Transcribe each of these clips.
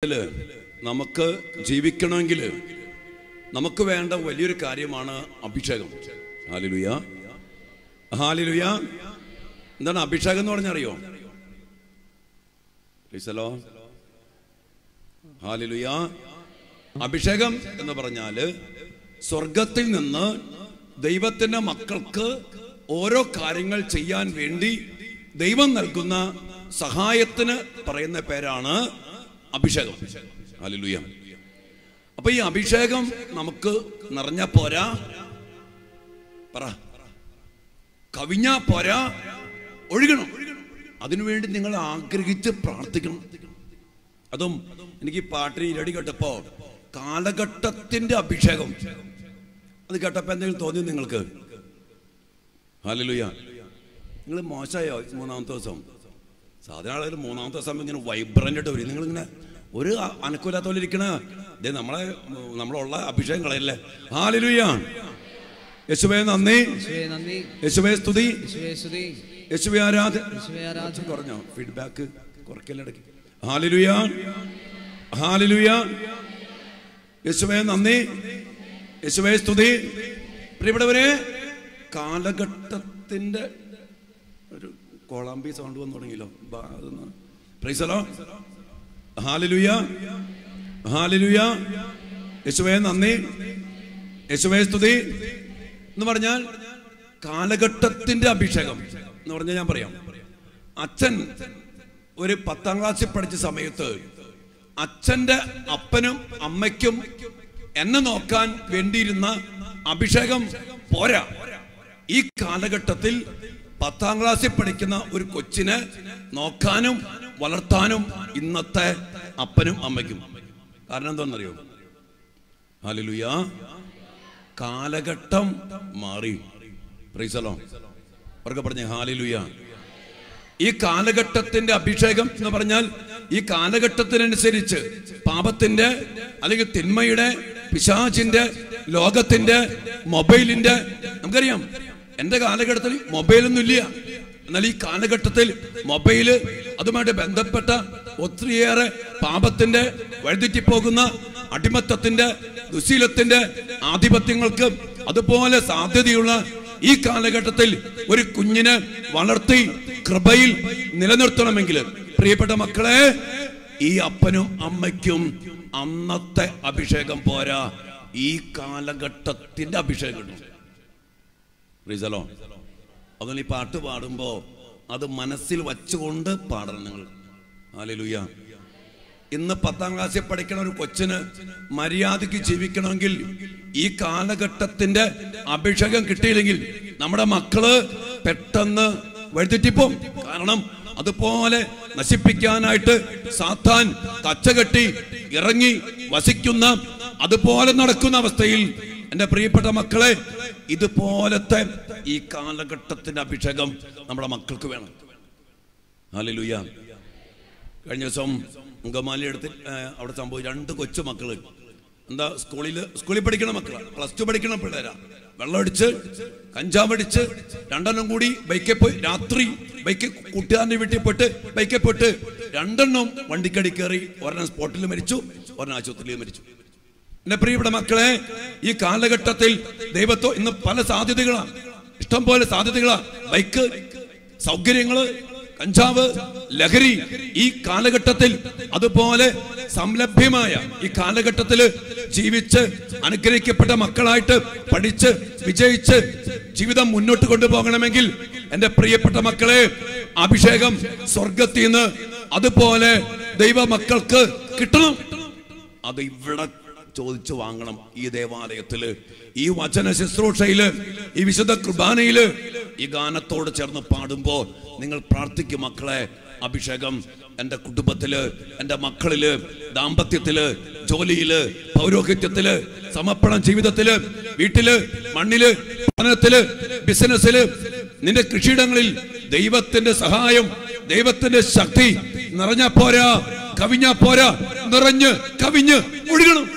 നമുക്ക് ജീവിക്കണമെങ്കിൽ നമുക്ക് വേണ്ട വലിയൊരു കാര്യമാണ് അഭിഷേകം. ഹല്ലേലൂയ, ഹല്ലേലൂയ. എന്താണ് അഭിഷേകം എന്ന് പറഞ്ഞറിയോ? ഹല്ലേലൂയ. അഭിഷേകം എന്ന് പറഞ്ഞാൽ സ്വർഗത്തിൽ നിന്ന് ദൈവത്തിന്റെ മക്കൾക്ക് ഓരോ കാര്യങ്ങൾ ചെയ്യാൻ വേണ്ടി ദൈവം നൽകുന്ന സഹായത്തിന് പറയുന്ന പേരാണ് അഭിഷേകം. ഹല്ലേലൂയ. അപ്പൊ ഈ അഭിഷേകം നമുക്ക് നിറഞ്ഞാ പോരാ, പറ, കവിഞ്ഞാ പോരാ, ഒഴുകണം. അതിനുവേണ്ടി നിങ്ങൾ ആഗ്രഹിച്ച് പ്രാർത്ഥിക്കണം. അതും എനിക്ക് പാട്ടിന് ഇരടി കേട്ടപ്പോ കാലഘട്ടത്തിന്റെ അഭിഷേകം അത് കേട്ടപ്പോ എന്തെങ്കിലും തോന്നി നിങ്ങൾക്ക്? ഹല്ലേലൂയ. നിങ്ങൾ മോശമായോ മൂന്നാമത്തെ ദിവസം? സാധാരണ ആളുകൾ മൂന്നാമത്തെ ദിവസം ഇങ്ങനെ വൈബ്രന്റ് ആയിട്ട് വരും. നിങ്ങളിങ്ങനെ ഒരു അനുകൂലത്ത പോലെ ഇരിക്കണ ഇതേ നമ്മളുള്ള അഭിഷേകം കളയല്ലേ. ഹല്ലേലൂയ. യേശുവേ നന്ദി, യേശുവേ സ്തുതി, യേശുവേ ആരാധന. കുറഞ്ഞോ? ഫീഡ്ബാക്ക് കുറയ്ക്കലിടയ്ക്ക്. ഹല്ലേലൂയ, ഹല്ലേലൂയ. യേശുവേ നന്ദി, യേശുവേ സ്തുതി. പ്രിയപ്പെട്ടവരെ, കാലഘട്ടത്തിന്റെ ഒരു കോളാമ്പി സൗണ്ട് വന്നു തുടങ്ങിയല്ലോ. Praise the Lord. ഹല്ലേലൂയ, ഹല്ലേലൂയ. യേശുവേ നന്ദി, യേശുവേ സ്തുതി എന്ന് പറഞ്ഞാൽ കാലഘട്ടത്തിന്റെ അഭിഷേകം എന്ന് പറഞ്ഞാൽ ഞാൻ പറയാം. അച്ഛൻ ഒരു 10ാം ക്ലാസ്സിൽ പഠിച്ച സമയത്ത് അച്ഛന്റെ അപ്പനും അമ്മയ്ക്കും എന്നെ നോക്കാൻ വേണ്ടിയിരുന്ന അഭിഷേകം പോരാ. ഈ കാലഘട്ടത്തിൽ 10ാം ക്ലാസ്സിൽ പഠിക്കുന്ന ഒരു കൊച്ചിനെ നോക്കാനും വളർത്താനും ഇന്നത്തെ അപ്പനും അമ്മയ്ക്കും. കാരണം എന്താണെന്നറിയോ? ഹല്ലേലൂയ. കാലഘട്ടം മാറി. Praise the Lord. അവർക്ക് പറഞ്ഞേ ഹല്ലേലൂയ. ഈ കാലഘട്ടത്തിന്റെ അഭിഷേകം എന്ന് പറഞ്ഞാൽ ഈ കാലഘട്ടത്തിനനുസരിച്ച് പാപത്തിന്റെ അല്ലെങ്കിൽ തിന്മയുടെ, പിശാചിന്റെ, ലോകത്തിന്റെ, മൊബൈലിന്റെ, നമുക്കറിയാം എന്റെ കാലഘട്ടത്തിൽ മൊബൈലൊന്നും ഇല്ല. എന്നാൽ ഈ കാലഘട്ടത്തിൽ മൊബൈല്, അതുമായിട്ട് ബന്ധപ്പെട്ട ഒത്തിരിയേറെ പാപത്തിന്റെ, വഴിതെറ്റിപ്പോകുന്ന അടിമത്തത്തിന്റെ, ദുശീലത്തിന്റെ ആധിപത്യങ്ങൾക്ക് അതുപോലെ സാധ്യതയുള്ള ഈ കാലഘട്ടത്തിൽ ഒരു കുഞ്ഞിനെ വളർത്തി കൃപയിൽ നിലനിർത്തണമെങ്കിൽ പ്രിയപ്പെട്ട മക്കളെ, ഈ അപ്പനും അമ്മയ്ക്കും അന്നത്തെ അഭിഷേകം പോരാ, ഈ കാലഘട്ടത്തിന്റെ അഭിഷേകം. അതുകൊണ്ട് ഈ പാട്ട് പാടുമ്പോ അത് മനസ്സിൽ വച്ചുകൊണ്ട് പാടണം നിങ്ങൾ. ഹല്ലേലൂയ. ഇന്ന് 10ാം ക്ലാസ്സിൽ പഠിക്കണ ഒരു കൊച്ചിന് മര്യാദയ്ക്ക് ജീവിക്കണമെങ്കിൽ ഈ കാലഘട്ടത്തിന്റെ അഭിഷേകം കിട്ടിയില്ലെങ്കിൽ നമ്മുടെ മക്കള് പെട്ടെന്ന് വഴിതെറ്റിപ്പോം. കാരണം അതുപോലെ നശിപ്പിക്കാനായിട്ട് സാത്താൻ കച്ചകെട്ടി ഇറങ്ങി വസിക്കുന്ന, അതുപോലെ നടക്കുന്ന അവസ്ഥയിൽ എന്റെ പ്രിയപ്പെട്ട മക്കളെ, ഇതുപോലത്തെ ഈ കാലഘട്ടത്തിന്റെ അഭിഷേകം നമ്മുടെ മക്കൾക്ക് വേണം. ഹല്ലേലൂയ. കഴിഞ്ഞ ദിവസം അങ്കമാലി എടുത്ത് അവിടെ സംഭവിച്ചു. 2 കൊച്ചു മക്കള്, എന്താ സ്കൂളിൽ പഠിക്കണ മക്കളാണ്, +2 പഠിക്കണ പിള്ളേരാ. വെള്ളമടിച്ച് കഞ്ചാവടിച്ച് 2 കൂടി ബൈക്കിൽ പോയി. രാത്രി ബൈക്ക് കൂട്ടുകാരൻ്റെ വീട്ടിൽ പോയിട്ട് ബൈക്കിൽ പോയിട്ട് 2 വണ്ടിക്കടി കയറി. ഒരെണ്ണം സ്പോട്ടിൽ മരിച്ചു, ഒരെണ്ണം ആശുപത്രിയിൽ മരിച്ചു. എന്റെ പ്രിയപ്പെട്ട മക്കളെ, ഈ കാലഘട്ടത്തിൽ ദൈവത്തോ ഇന്ന് പല സാധ്യതകളാണ്, ഇഷ്ടം പോലെ സാധ്യതകളാ. ബൈക്ക്, സൗകര്യങ്ങള്, കഞ്ചാവ്, ലഹരി ഈ കാലഘട്ടത്തിൽ അതുപോലെ സംലഭ്യമായ ഈ കാലഘട്ടത്തിൽ ജീവിച്ച് അനുഗ്രഹിക്കപ്പെട്ട മക്കളായിട്ട് പഠിച്ച് വിജയിച്ച് ജീവിതം മുന്നോട്ട് കൊണ്ടുപോകണമെങ്കിൽ എന്റെ പ്രിയപ്പെട്ട മക്കളെ, അഭിഷേകം സ്വർഗത്തിൽ നിന്ന് അതുപോലെ ദൈവ മക്കൾക്ക് കിട്ടണം. അത് ഇവിടെ ചോദിച്ചു വാങ്ങണം. ഈ ദേവാലയത്തില്, ഈ വചന ശുശ്രൂഷയില്, ഈ വിശുദ്ധ കുർബാനയില്, ഈ ഗാനത്തോട് ചേർന്ന് പാടുമ്പോ നിങ്ങൾ പ്രാർത്ഥിക്കും, മക്കളെ, അഭിഷേകം എന്റെ കുടുംബത്തില്, എന്റെ മക്കളില്, ദാമ്പത്യത്തില്, ജോലിയില്, പൗരോഹിത്യത്തില്, സമർപ്പണ ജീവിതത്തില്, വീട്ടില്, മണ്ണില്, പഠനത്തില്, ബിസിനസ്സില്, നിന്റെ കൃഷിയിടങ്ങളിൽ ദൈവത്തിന്റെ സഹായം, ദൈവത്തിന്റെ ശക്തി നിറഞ്ഞാ പോരാ, കവിഞ്ഞാ പോരാ, നിറഞ്ഞ് കവിഞ്ഞ് ഒഴുകണം.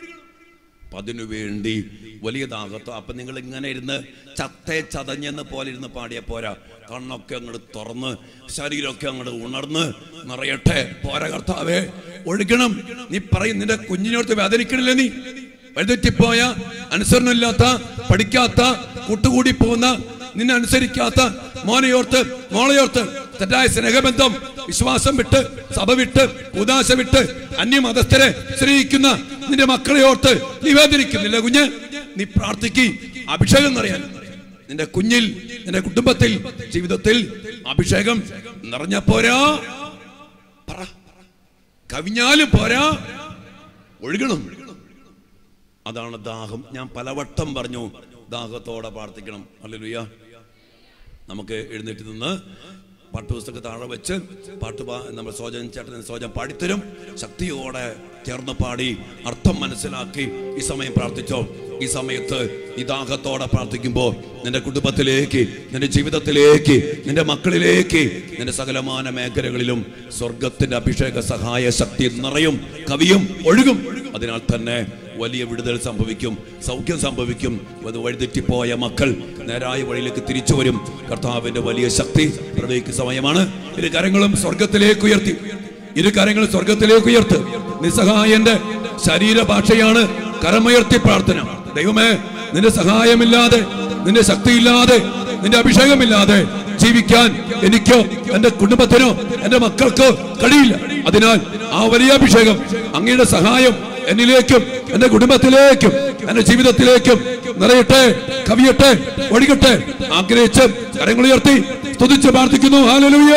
അതിനുവേണ്ടി വലിയ ദാഹത്തോ. അപ്പൊ നിങ്ങൾ ഇങ്ങനെ ഇരുന്ന് ചത്തേ ചതഞ്ഞെന്ന് പോലെ ഇരുന്ന് പാടിയ പോരാ. കണ്ണൊക്കെ അങ്ങോട്ട് തുറന്ന് ശരീരമൊക്കെ അങ്ങോട്ട് ഉണർന്ന് നിറയട്ടെ. പോരാ കർത്താവേ, ഒഴുകണം. നീ പറയും, നിന്റെ കുഞ്ഞിനോർത്ത് വേദനിക്കണില്ലേ? നീ വഴിതെറ്റിപ്പോയ, അനുസരണമില്ലാത്ത, പഠിക്കാത്ത, കൂട്ടുകൂടി പോകുന്ന, നിന്നെ അനുസരിക്കാത്ത മോനെയോർത്ത്, മോളെയോർത്ത്, തെറ്റായ സ്നേഹബന്ധം, വിശ്വാസം വിട്ട്, സഭ വിട്ട്, ഉദാശ വിട്ട്, അന്യമതസ്ഥരെ സ്നേഹിക്കുന്ന നിന്റെ മക്കളെ ഓർത്ത് നീ വേദനിക്കുന്നില്ല കുഞ്ഞ്? നീ പ്രാർത്ഥിക്ക്, അഭിഷേകം നിറയാൻ. നിന്റെ കുഞ്ഞിൽ, നിന്റെ കുടുംബത്തിൽ, ജീവിതത്തിൽ അഭിഷേകം നിറഞ്ഞ പോരാ, പറ, കവിഞ്ഞാലും പോരാ, ഒഴുകണം. അതാണ് ദാഹം. ഞാൻ പലവട്ടം പറഞ്ഞു, ദാഹത്തോടെ പ്രാർത്ഥിക്കണം. ഹല്ലേലൂയ. നമുക്ക് എഴുന്നേറ്റ് നിന്ന് പാട്ടുപുസ്തകം താഴെ വെച്ച് നമ്മൾ സോജൻ ചേട്ടൻ സോജൻ പാടിത്തരും. ശക്തിയോടെ ചേർന്ന് പാടി അർത്ഥം മനസ്സിലാക്കി ഈ സമയം പ്രാർത്ഥിച്ചോ. ഈ സമയത്ത് ഈ ദാഹത്തോടെ പ്രാർത്ഥിക്കുമ്പോൾ നിന്റെ കുടുംബത്തിലേക്ക്, നിന്റെ ജീവിതത്തിലേക്ക്, നിന്റെ മക്കളിലേക്ക്, നിന്റെ സകലമാന മേഖലകളിലും സ്വർഗത്തിന്റെ അഭിഷേക സഹായ ശക്തി നിറയും, കവിയും, ഒഴുകും. അതിനാൽ തന്നെ വലിയ വിടുതൽ സംഭവിക്കും, സൗഖ്യം സംഭവിക്കും. വഴിതെറ്റിപ്പോയ മക്കൾ നേരായ വഴിയിലേക്ക് തിരിച്ചു വരും. കർത്താവിന്റെ വലിയ ശക്തി പ്രവഹിക്കുന്ന സമയമാണ്. ഇരു കരങ്ങളും സ്വർഗത്തിലേക്ക് ഉയർത്തി, ഇരു കരങ്ങളും സ്വർഗത്തിലേക്ക് ഉയർത്ത്. നിസ്സഹായന്റെ ശരീരഭാഷയാണ് കരമുയർത്തി പ്രാർത്ഥന. ദൈവമേ, നിന്റെ സഹായമില്ലാതെ, നിന്റെ ശക്തിയില്ലാതെ, നിന്റെ അഭിഷേകമില്ലാതെ ജീവിക്കാൻ എനിക്കോ എന്റെ കുടുംബത്തിനോ എന്റെ മക്കൾക്കോ കഴിയില്ല. അതിനാൽ ആ വലിയ അഭിഷേകം, അങ്ങയുടെ സഹായം എന്നിലേക്കും എന്റെ കുടുംബത്തിലേക്കും എന്റെ ജീവിതത്തിലേക്കും നിറയട്ടെ, കവിയട്ടെ, ഒഴുകട്ടെ. ആഗ്രഹിച്ച് കരങ്ങളുയർത്തി സ്തുതിച്ച് പ്രാർത്ഥിക്കുന്നു. ഹല്ലേലൂയ.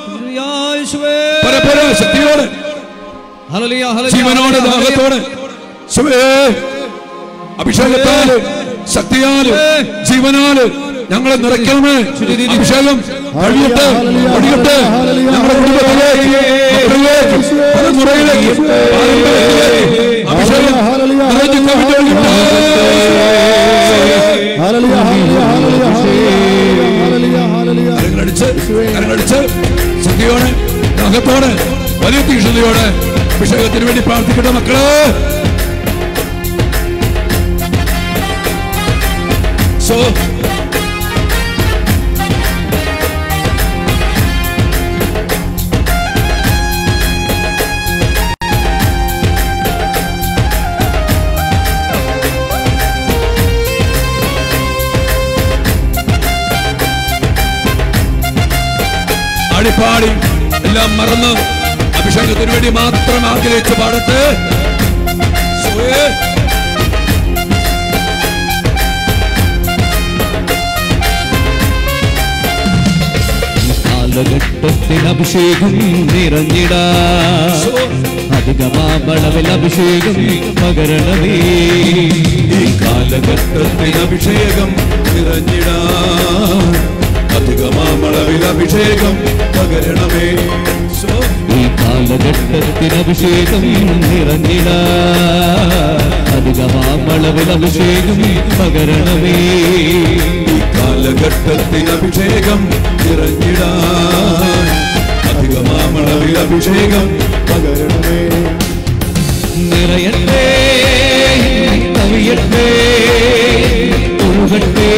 ശക്തിയോടെ, ജീവനോടെ, ദാഹത്തോടെ, അഭിഷേകത്താല്, ശക്തിയാല്, ജീവനാല് ഞങ്ങളെ നിറയ്ക്കണമേ. അഭിഷേകം ഒഴുകട്ടെ, ഒഴുകട്ടെ ഞങ്ങളുടെ കുടുംബത്തിലേക്ക്, മക്കളിലേക്ക്, തലമുറയിലേക്ക്, അഭിഷേകം നിറഞ്ഞു കവിഞ്ഞൊഴുകട്ടെ. കരങ്ങളടിച്ച് ശക്തിയോടെ, ദാഹത്തോടെ, വലിയ തീക്ഷ്ണതയോടെ അഭിഷേകത്തിന് വേണ്ടി പ്രാർത്ഥിക്കട്ടെ മക്കളെ. പാടി എല്ലാം മറന്ന് അഭിഷേകത്തിന് വേണ്ടി മാത്രം ആഗ്രഹിച്ച് പാടട്ടെ. കാലഘട്ടത്തിൽ അഭിഷേകം നിറഞ്ഞിടാ, അധികമാമളവിൽ അഭിഷേകം പകരണമേ. ഈ കാലഘട്ടത്തിൽ അഭിഷേകം നിറഞ്ഞിടാ, അധികമാമളവിൽ അഭിഷേകം പകരണമേ. ഈ കാലഘട്ടത്തിൽ അഭിഷേകം നിറഞ്ഞിടാ, അധികമാമളവിൽ അഭിഷേകം പകരണമേ. ഈ കാലഘട്ടത്തിൽ അഭിഷേകം നിറഞ്ഞിടാ, അധികമാമളവിൽ അഭിഷേകം പകരണമേ. നിറയട്ടെ, കവിയട്ടെ, ഒഴുകട്ടെ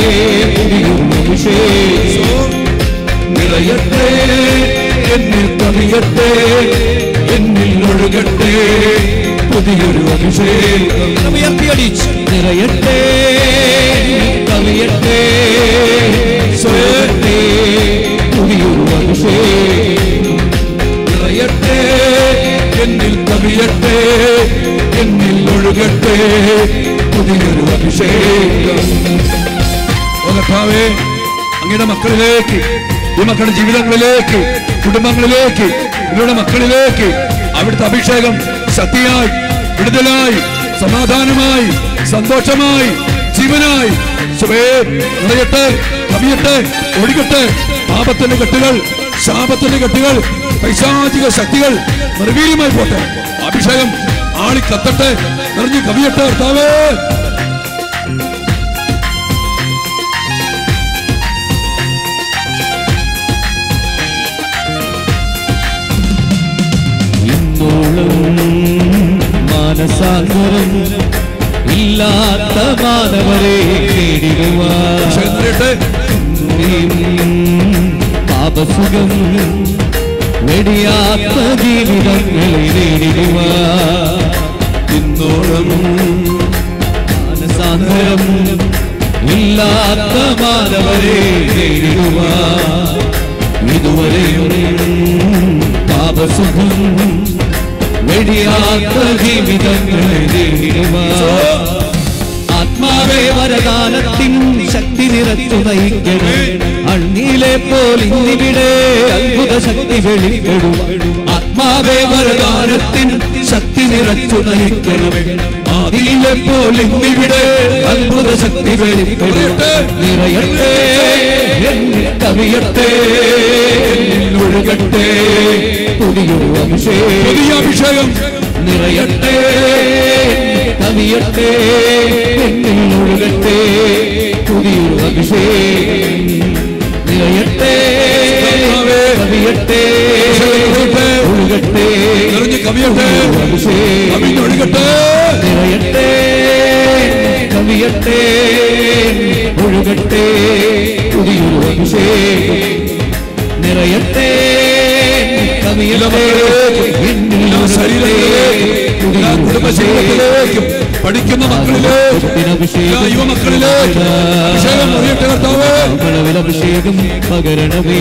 അഭിഷേകം. നിറയട്ടെ, എന്നിൽ കവിയട്ടെ, എന്നിൽ ഒഴുകട്ടെ പുതിയൊരു അഭിഷേകം. നിറയട്ടെ, കവിയട്ടെ, സ്വയട്ടെ പുതിയൊരു അഭിഷേകം. നിറയട്ടെ, എന്നിൽ കവിയട്ടെ, എന്നിൽ ഒഴുകട്ടെ പുതിയൊരു അഭിഷേകം. കർത്താവേ, അങ്ങയുടെ മക്കളിലേക്ക്, ഈ മക്കളുടെ ജീവിതങ്ങളിലേക്ക്, കുടുംബങ്ങളിലേക്ക്, ഇവരുടെ മക്കളിലേക്ക് അവിടുത്തെ അഭിഷേകം ശക്തിയായി, വിടുതലായി, സമാധാനമായി, സന്തോഷമായി, ജീവനായി നിറയട്ടെ, കവിയട്ടെ, ഒഴുകട്ടെ. പാപത്തിന്റെ കെട്ടുകൾ, ശാപത്തിന്റെ കെട്ടുകൾ, പൈശാചിക ശക്തികൾ നിർവീര്യമായി പോട്ടെ. അഭിഷേകം ആളി കത്തട്ടെ, നിറഞ്ഞു കവിയട്ടെ. കർത്താവേ, മാനസാന്തരം ഇല്ലാത്ത മാനവരെ പാപസുഖം വെടിയാത്ത ജീവിതങ്ങളെ ഇന്നോളം മാനസാന്തരം ഇല്ലാത്ത മാനവരെ ഇതുവരെയും പാപസുഖം വെടിയാത്ത ജീവിതങ്ങളെ ആത്മാവേ വരദാനത്തിൻ ശക്തി നിറച്ചു നയിക്കണേ അണ്ണീലെ പോലിന്നിവിടെ അത്ഭുത ശക്തി വെളിപ്പെടും ആത്മാവേ വരദാനത്തിൻ ശക്തി നിറച്ചു നയിക്കണമേ ആദിയിലെ പോലിന്നിവിടെ അത്ഭുത ശക്തി വെളിപ്പെടട്ടെ നിറയട്ടെ കവിയട്ടെ ഒഴുകട്ടെ പുതിയൊരു അഭിഷേകം നിറയട്ടെ കവിയട്ടെ എന്നിൽ ഒഴുകട്ടെ പുതിയൊരു അഭിഷേകം നിറയട്ടെ കവിയട്ടെ ഒഴുകട്ടെ കവിയട്ടെ ഒഴുകട്ടെ നിറയട്ടെ കവിയട്ടെ ഒഴുകട്ടെ പുതിയൊരു അഭിഷേകം നിറയട്ടെ കവിയട്ടെ കുടുംബജീവിതത്തിലേക്കും പഠിക്കുന്ന മക്കളിലേക്കും യുവമക്കളിലേക്കും അഭിഷേകം പകരണമേ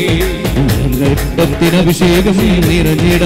അഭിഷേകം നിറഞ്ഞിട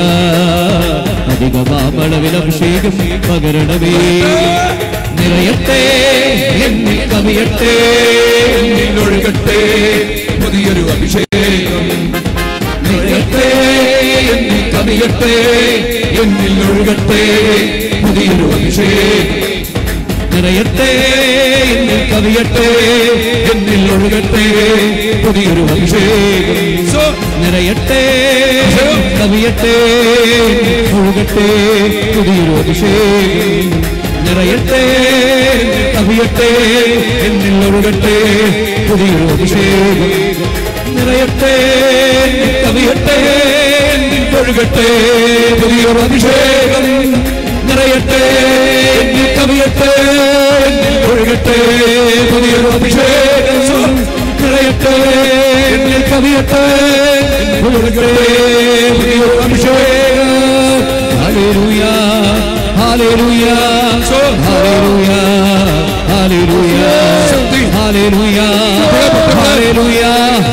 അധികമാമളവിലഭിഷേകം പകരണമേ നിറയട്ടെ എന്നിൽ കവിയട്ടെ ഒഴുകട്ടെ പുതിയൊരു അഭിഷേകം നിറയട്ടെ എന്നിൽ കവിയട്ടെ എന്നിൽ ഒഴുകട്ടെ പുതിയൊരു അഭിഷേകം നിറയട്ടെ എന്നിൽ കവിയട്ടെ എന്നിൽ ഒഴുകട്ടെ പുതിയൊരു അഭിഷേകം നിറയട്ടെ കവിയട്ടെ ഒഴുകട്ടെ പുതിയൊരു അഭിഷേകം നിറയട്ടെ കവിയട്ടെ എന്നിൽ ഒഴുകട്ടെ പുതിയൊരു അഭിഷേകം നിറയട്ടെ കവിയട്ടെ എന്നിൽ ഒഴുകട്ടെ പുതിയൊരു അഭിഷേകം നിറയട്ടെ കവിയട്ടെ ഒഴുകട്ടെ പുതിയൊരു അഭിഷേകം നിറയട്ടെ കവിയട്ടെ ഒഴുകട്ടെ പുതിയൊരു അഭിഷേകം ഹല്ലേലൂയ ഹല്ലേലൂയ ഹല്ലേലൂയ ഹല്ലേലൂയ ഹല്ലേലൂയ ഹല്ലേലൂയ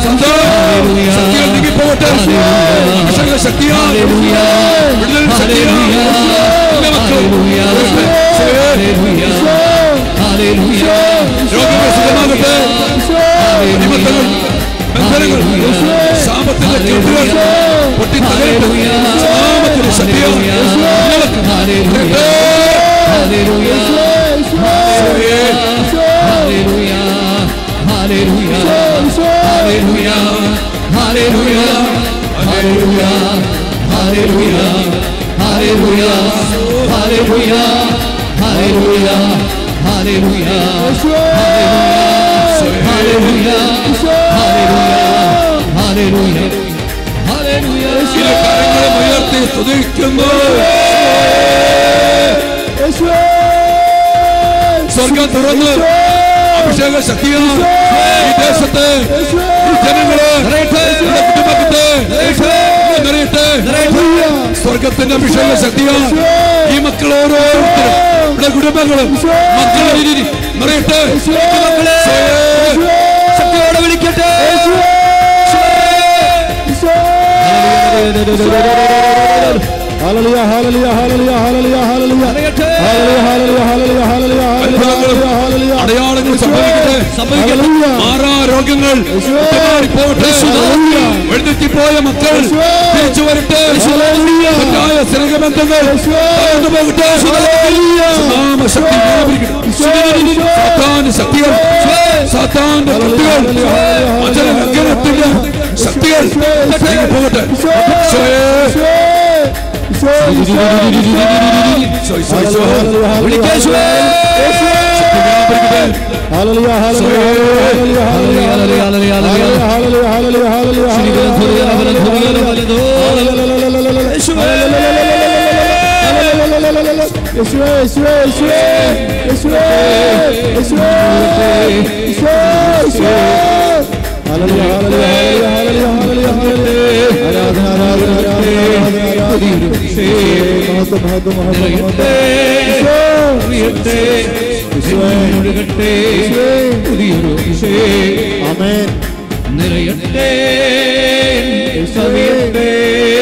സ്വർഗം തുറന്ന് അഭിഷേക ശക്തിയാണ് ഈ ദേശത്തെ ജനങ്ങളെ നിറയട്ടെ. സ്വർഗത്തിന്റെ അഭിഷേക ശക്തിയാണ് ഈ മക്കൾ ഓരോരുത്തരും ഇവിടെ കുടുംബങ്ങളും മക്കളെ നിറയട്ടെ. ശക്തിയോടെ വിളിക്കട്ടെ. Hallelujah, hallelujah, hallelujah, hallelujah, hallelujah. Hallelujah, hallelujah, hallelujah, hallelujah, hallelujah. അടയാളങ്ങൾ സംഭവിക്കട്ടെ. മാറാ രോഗങ്ങൾ പോകട്ടെ. എഴുന്നേറ്റിപ്പോയ മക്കൾ തിരിച്ചു വരട്ടെ. തെറ്റായ സ്നേഹബന്ധങ്ങൾ പോകട്ടെ. സാത്താന്റെ ശക്തികൾ, സാത്താന്റെ കൃത്യങ്ങൾ, വചനലംഘനത്തിന്റെ ശക്തികൾ പോകട്ടെ. Hallelujah. നിറയട്ടെ കവിയട്ടെ ഒഴുകട്ടെ പുതിയൊരു അഭിഷേകം. ആമേൻ. നിറയട്ടെ കവിയട്ടെ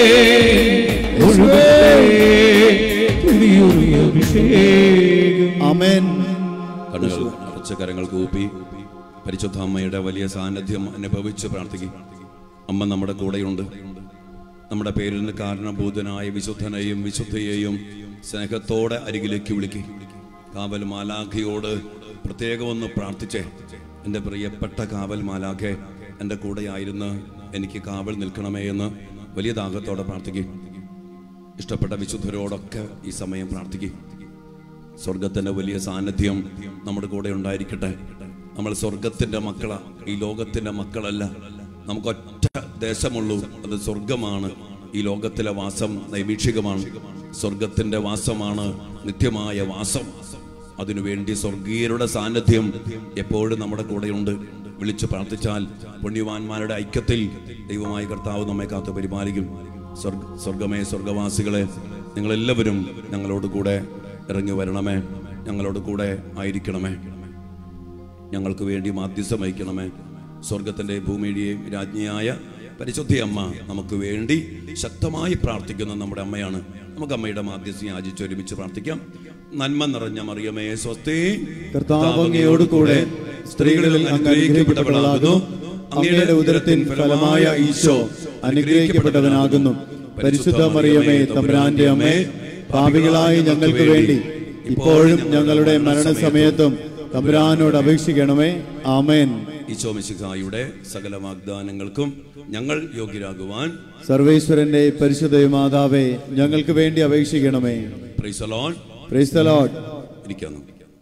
ഒഴുകട്ടെ പുതിയൊരു അഭിഷേകം. ആമേൻ. കണ്ണുകൾ അടച്ച കരങ്ങൾ കൂപ്പി പരിശുദ്ധ അമ്മയുടെ വലിയ സാന്നിധ്യം അനുഭവിച്ച് പ്രാർത്ഥിക്കും. അമ്മ നമ്മുടെ കൂടെയുണ്ട്. നമ്മുടെ പേരിന് കാരണഭൂതനായ വിശുദ്ധനെയും വിശുദ്ധയെയും സ്നേഹത്തോടെ അരികിലേക്ക് വിളിക്കും. കാവൽ മാലാഖയോട് പ്രത്യേകം ഒന്ന് പ്രാർത്ഥിച്ചേ. എൻ്റെ പ്രിയപ്പെട്ട കാവൽ മാലാഖെ, എൻ്റെ കൂടെയായിരുന്ന് എനിക്ക് കാവൽ നിൽക്കണമേ എന്ന് വലിയ ദാഹത്തോടെ പ്രാർത്ഥിക്കും. ഇഷ്ടപ്പെട്ട വിശുദ്ധരോടൊക്കെ ഈ സമയം പ്രാർത്ഥിക്കും. സ്വർഗത്തിൻ്റെ വലിയ സാന്നിധ്യം നമ്മുടെ കൂടെ ഉണ്ടായിരിക്കട്ടെ. നമ്മൾ സ്വർഗത്തിൻ്റെ മക്കളാ, ഈ ലോകത്തിൻ്റെ മക്കളല്ല. നമുക്കൊറ്റ ദേശമുള്ളൂ, അത് സ്വർഗമാണ്. ഈ ലോകത്തിലെ വാസം നൈമിഷികമാണ്. സ്വർഗത്തിൻ്റെ വാസമാണ് നിത്യമായ വാസം. അതിനുവേണ്ടി സ്വർഗീയരുടെ സാന്നിധ്യം എപ്പോഴും നമ്മുടെ കൂടെയുണ്ട്. വിളിച്ച് പ്രാർത്ഥിച്ചാൽ പുണ്യവാന്മാരുടെ ഐക്യത്തിൽ ദൈവമായ കർത്താവ് നമ്മെ കാത്തു പരിപാലിക്കും. സ്വർഗമേ, സ്വർഗവാസികളെ, നിങ്ങളെല്ലാവരും ഞങ്ങളോട് കൂടെ ഇറങ്ങി വരണമേ. ഞങ്ങളോട് കൂടെ ആയിരിക്കണമേ. ഞങ്ങൾക്ക് വേണ്ടി മാധ്യസ്ഥം വഹിക്കണമേ. സ്വർഗത്തിൻ്റെ ഭൂമിയുടെയും രാജ്ഞിയായ പരിശുദ്ധ അമ്മ നമുക്ക് വേണ്ടി ശക്തമായി പ്രാർത്ഥിക്കുന്ന നമ്മുടെ അമ്മയാണ്. നമുക്ക് അമ്മയുടെ മാധ്യസ്ഥം യാചിച്ച് ഒരുമിച്ച് പ്രാർത്ഥിക്കാം. നന്മ നിറഞ്ഞ മറിയമേ സ്വസ്തി, കർത്താവ് അങ്ങയോട് കൂടെ സ്ത്രീകളിൽ അങ്ങ് അനുഗ്രഹിക്കപ്പെട്ടവളാകുന്നു. അങ്ങയുടെ ഉദരത്തിൻ ഫലമായ ഈശോ അനുഗ്രഹിക്കപ്പെട്ടവനാകുന്നു. പരിശുദ്ധ മറിയമേ, തമ്പുരാന്റെ അമ്മേ, പാപികളായ ഞങ്ങൾക്ക് വേണ്ടി ഇപ്പോഴും ഞങ്ങളുടെ മരണസമയത്തും തമ്പുരാനോട് അപേക്ഷിക്കണമേ. ആമേൻ. ഈശോ മിശിഹായുടെ സകല വാഗ്ദാനങ്ങൾക്കും ഞങ്ങൾ യോഗ്യരാകുവാൻ സർവേശ്വരന്റെ പരിശുദ്ധ മാതാവേ, ഞങ്ങൾക്ക് വേണ്ടി അപേക്ഷിക്കണമേ. Praise the Lord. Praise the Lord. ഇരിക്കുന്നു.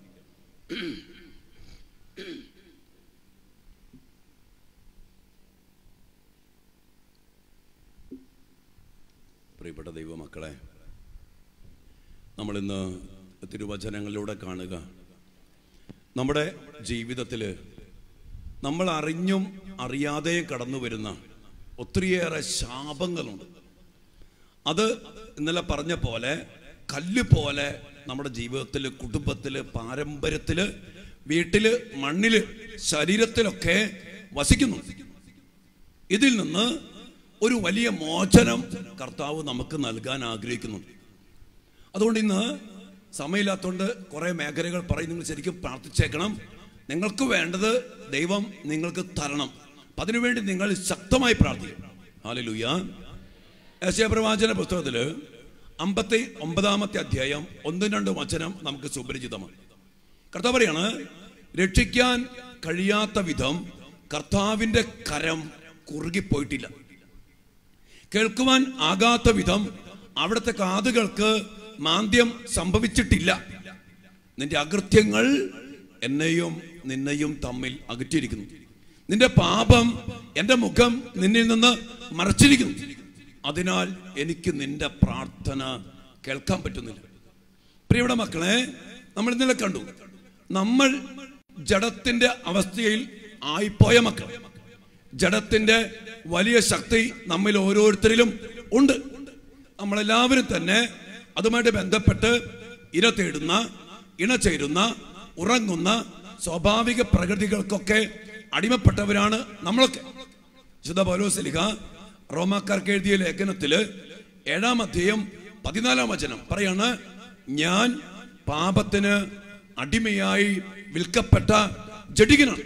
പ്രിയപ്പെട്ട ദൈവമക്കളെ, നമ്മളിന്ന് തിരുവചനങ്ങളിലൂടെ കാണുക, നമ്മുടെ ജീവിതത്തിൽ നമ്മൾ അറിഞ്ഞും അറിയാതെയും കടന്നു വരുന്ന ഒത്തിരിയേറെ ശാപങ്ങളുണ്ട്. അത് ഇന്നലെ പറഞ്ഞ പോലെ കല്ല് പോലെ നമ്മുടെ ജീവിതത്തിൽ, കുടുംബത്തിൽ, പാരമ്പര്യത്തിൽ, വീട്ടിൽ, മണ്ണിൽ, ശരീരത്തിലൊക്കെ വസിക്കുന്നു. ഇതിൽ നിന്ന് ഒരു വലിയ മോചനം കർത്താവ് നമുക്ക് നൽകാൻ ആഗ്രഹിക്കുന്നുണ്ട്. അതുകൊണ്ട് ഇന്ന് സമയമില്ലാത്തതുകൊണ്ട് കുറേ മേഖലകൾ പറയും. നിങ്ങൾ ശരിക്കും പ്രാർത്ഥിച്ചേക്കണം. നിങ്ങൾക്ക് വേണ്ടത് ദൈവം നിങ്ങൾക്ക് തരണം. അതിനുവേണ്ടി നിങ്ങൾ ശക്തമായി പ്രാർത്ഥിക്കും. ഹല്ലേലൂയ. യെശയ്യാ പ്രവാചന പുസ്തകത്തിൽ 59-ാമത്തെ അധ്യായം 1-2 വചനം നമുക്ക് സുപരിചിതമാണ്. കർത്താവ് പറയാണ്, രക്ഷിക്കാൻ കഴിയാത്ത വിധം കർത്താവിൻ്റെ കരം കുറുകിപ്പോയിട്ടില്ല. കേൾക്കുവാൻ ആകാത്ത വിധം അവിടുത്തെ കാതുകൾക്ക് മാന്ദ്യം സംഭവിച്ചിട്ടില്ല. നിന്റെ അകൃത്യങ്ങൾ എന്നെയും നിന്നെയും തമ്മിൽ അകറ്റിയിരിക്കുന്നു. നിന്റെ പാപം എൻ്റെ മുഖം നിന്നിൽ നിന്ന് മറച്ചിരിക്കുന്നു. അതിനാൽ എനിക്ക് നിന്റെ പ്രാർത്ഥന കേൾക്കാൻ പറ്റുന്നില്ല. പ്രിയപ്പെട്ട മക്കളെ, നമ്മൾ ഇന്നലെ കണ്ടു, നമ്മൾ ജഡത്തിന്റെ അവസ്ഥയിൽ ആയിപ്പോയ മക്കൾ. ജഡത്തിന്റെ വലിയ ശക്തി നമ്മിൽ ഓരോരുത്തരിലും ഉണ്ട്. നമ്മളെല്ലാവരും തന്നെ അതുമായിട്ട് ബന്ധപ്പെട്ട് ഇര തേടുന്ന, ഇണചേരുന്ന, ഉറങ്ങുന്ന സ്വാഭാവിക പ്രകൃതികൾക്കൊക്കെ അടിമപ്പെട്ടവരാണ് നമ്മളൊക്കെ. വിശുദ്ധ പൗലോസ് ശ്ലീഹ റോമാക്കാർക്ക് എഴുതിയ ലേഖനത്തില് 7-ാം അധ്യായം 14-ാം വചനം പറയാണ്, ഞാൻ പാപത്തിന് അടിമയായി വിൽക്കപ്പെട്ട ജഡികനാണ്.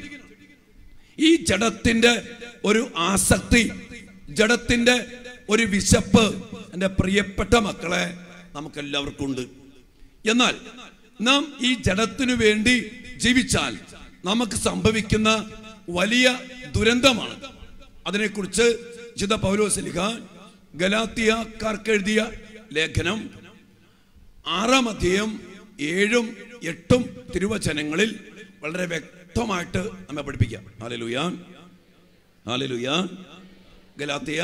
ഈ ജഡത്തിന്റെ ഒരു ആസക്തി, ജഡത്തിന്റെ ഒരു വിശപ്പ് എൻ്റെ പ്രിയപ്പെട്ട മക്കളെ നമുക്കെല്ലാവർക്കും ഉണ്ട്. എന്നാൽ നാം ഈ ജഡത്തിനു വേണ്ടി ജീവിച്ചാൽ നമുക്ക് സംഭവിക്കുന്ന വലിയ ദുരന്തമാണ്. അതിനെക്കുറിച്ച് വിശുദ്ധ പൗലോസ് ശ്ലീഹ ഗലാത്യക്കാർക്ക് എഴുതിയ ലേഖനം 6-ാം അധ്യായം 7-ഉം 8-ഉം തിരുവചനങ്ങളിൽ വളരെ വ്യക്തമായിട്ട് നമ്മെ പഠിപ്പിക്കാം. Hallelujah, hallelujah. ഗലാത്യ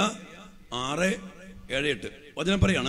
6:7-8 വചനം പറയാണ്,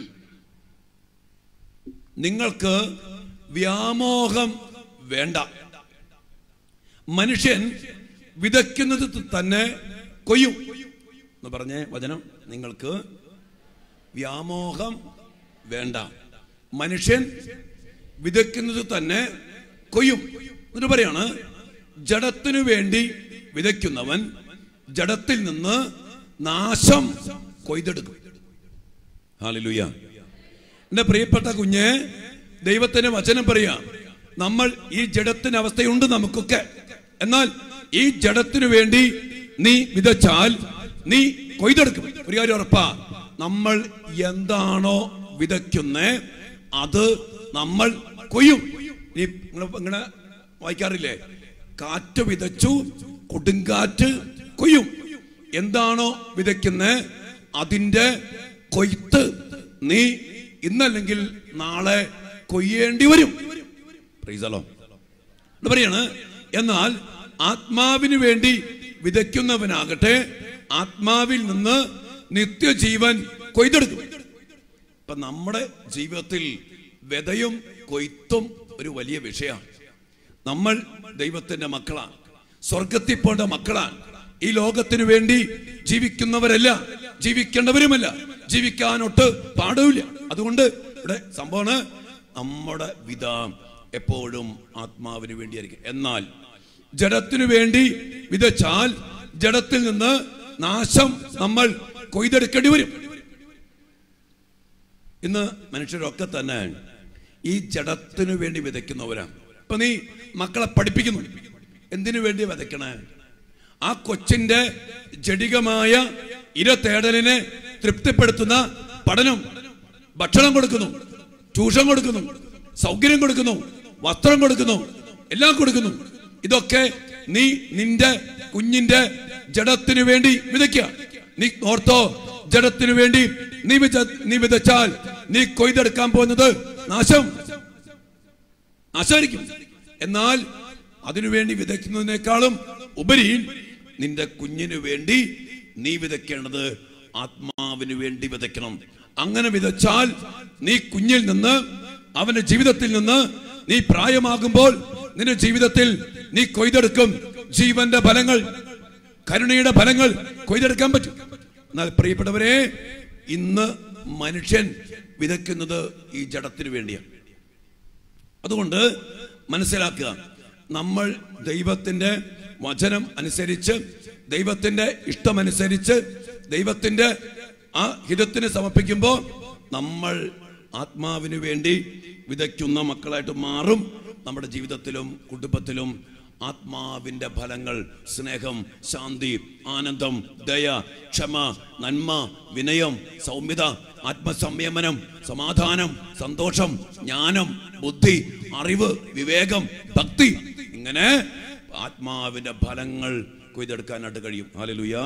നിങ്ങൾക്ക് വ്യാമോഹം വേണ്ട. മനുഷ്യൻ വിതയ്ക്കുന്നത് തന്നെ കൊയ്യും എന്ന് പറഞ്ഞേ വചനം. നിങ്ങൾക്ക് വ്യാമോഹം വേണ്ട. മനുഷ്യൻ വിതയ്ക്കുന്നത് തന്നെ കൊയ്യും. എന്നിട്ട് പറയാണ്, ജഡത്തിനു വേണ്ടി വിതയ്ക്കുന്നവൻ ജഡത്തിൽ നിന്ന് നാശം കൊയ്തെടുക്കും. ഹല്ലേലൂയ. എന്റെ പ്രിയപ്പെട്ട കുഞ്ഞെ, ദൈവത്തിന്റെ വചനം പറയാ, നമ്മൾ ഈ ജഡത്തിന് അവസ്ഥയുണ്ട് നമുക്കൊക്കെ. എന്നാൽ ഈ ജഡത്തിനു വേണ്ടി നീ വിതച്ചാൽ നീ കൊയ്തെടുക്കും. ഒരു കാര്യം ഉറപ്പാ, നമ്മൾ എന്താണോ വിതയ്ക്കുന്നേ അത് നമ്മൾ കൊയ്യും. നീ ഇങ്ങനെ വായിക്കാറില്ലേ, കാറ്റ് വിതച്ചു കൊടുങ്കാറ്റ് കൊയ്യും. എന്താണോ വിതയ്ക്കുന്നേ അതിന്റെ കൊയ്ത്ത് നീ ഇന്നല്ലെങ്കിൽ നാളെ കൊയ്യേണ്ടി വരും. പറയാണ്, എന്നാൽ ആത്മാവിന് വേണ്ടി വിതയ്ക്കുന്നവനാകട്ടെ ആത്മാവിൽ നിന്ന് നിത്യജീവൻ കൊയ്തെടുക്കും. ഇപ്പൊ നമ്മുടെ ജീവിതത്തിൽ വിതയും കൊയ്ത്തും ഒരു വലിയ വിഷയമാണ്. നമ്മൾ ദൈവത്തിന്റെ മക്കളാണ്, സ്വർഗത്തിൽ പോണ്ട മക്കളാണ്. ഈ ലോകത്തിനു വേണ്ടി ജീവിക്കുന്നവരല്ല, ജീവിക്കേണ്ടവരുമല്ല, ജീവിക്കാനൊട്ട് പാടില്ല. അതുകൊണ്ട് ഇവിടെ സംഭവമാണ്, നമ്മുടെ വിധ എപ്പോഴും ആത്മാവിന് വേണ്ടിയായിരിക്കും. എന്നാൽ ജഡത്തിനു വേണ്ടി വിതച്ചാൽ ജഡത്തിൽ നിന്ന് നാശം നമ്മൾ കൊയ്തെടുക്കേണ്ടി വരും. ഇന്ന് മനുഷ്യരൊക്കെ തന്നെ ഈ ജഡത്തിനു വേണ്ടി വിതയ്ക്കുന്നവരാണ്. ഇപ്പൊ നീ മക്കളെ പഠിപ്പിക്കുന്നു, എന്തിനു വേണ്ടി വിതയ്ക്കണേ? ആ കൊച്ചിന്റെ ജഡികമായ ഇരതേടലിനെ തൃപ്തിപ്പെടുത്തുന്ന പഠനം, ഭക്ഷണം കൊടുക്കുന്നു, ട്യൂഷൻ കൊടുക്കുന്നു, സൗകര്യം കൊടുക്കുന്നു, വസ്ത്രം കൊടുക്കുന്നു, എല്ലാം കൊടുക്കുന്നു. ഇതൊക്കെ നീ നിന്റെ കുഞ്ഞിന്റെ ജഡത്തിനു വേണ്ടി വിതയ്ക്കുക. നീ ഓർത്തോ, ജഡത്തിനു വേണ്ടി നീ വിതച്ചാൽ നീ കൊയ്തെടുക്കാൻ പോകുന്നത് നാശമായിരിക്കും. എന്നാൽ അതിനുവേണ്ടി വിതയ്ക്കുന്നതിനേക്കാളും ഉപരി നിന്റെ കുഞ്ഞിനു വേണ്ടി നീ വിതയ്ക്കേണ്ടത് ആത്മാവിന് വേണ്ടി വിതയ്ക്കണം. അങ്ങനെ വിതച്ചാൽ നീ കുഞ്ഞിൽ നിന്ന്, അവന്റെ ജീവിതത്തിൽ നിന്ന്, നീ പ്രായമാകുമ്പോൾ നിന്റെ ജീവിതത്തിൽ നീ കൊയ്തെടുക്കും ജീവന്റെ ഫലങ്ങൾ, കരുണയുടെ ഫലങ്ങൾ കൊയ്തെടുക്കാൻ പറ്റും. എന്നാൽ പ്രിയപ്പെട്ടവരെ, ഇന്ന് മനുഷ്യൻ വിതയ്ക്കുന്നത് ഈ ജഡത്തിന് വേണ്ടിയാണ്. അതുകൊണ്ട് മനസ്സിലാക്കുക, നമ്മൾ ദൈവത്തിന്റെ വചനം അനുസരിച്ച്, ദൈവത്തിന്റെ ഇഷ്ടമനുസരിച്ച്, ദൈവത്തിന്റെ ആ ഹിതത്തിന് സമർപ്പിക്കുമ്പോൾ നമ്മൾ ആത്മാവിന് വേണ്ടി വിതയ്ക്കുന്ന മക്കളായിട്ട് മാറും. നമ്മുടെ ജീവിതത്തിലും കുടുംബത്തിലും ആത്മാവിന്റെ ഫലങ്ങൾ, സ്നേഹം, ശാന്തി, ആനന്ദം, ദയ, ക്ഷമ, നന്മ, വിനയം, സൗമ്യത, ആത്മസംയമനം, സമാധാനം, സന്തോഷം, ജ്ഞാനം, ബുദ്ധി, അറിവ്, വിവേകം, ഭക്തി, ഇങ്ങനെ ആത്മാവിന്റെ ഫലങ്ങൾ കൊയ്തെടുക്കാനായിട്ട് കഴിയും. ഹല്ലേലൂയ,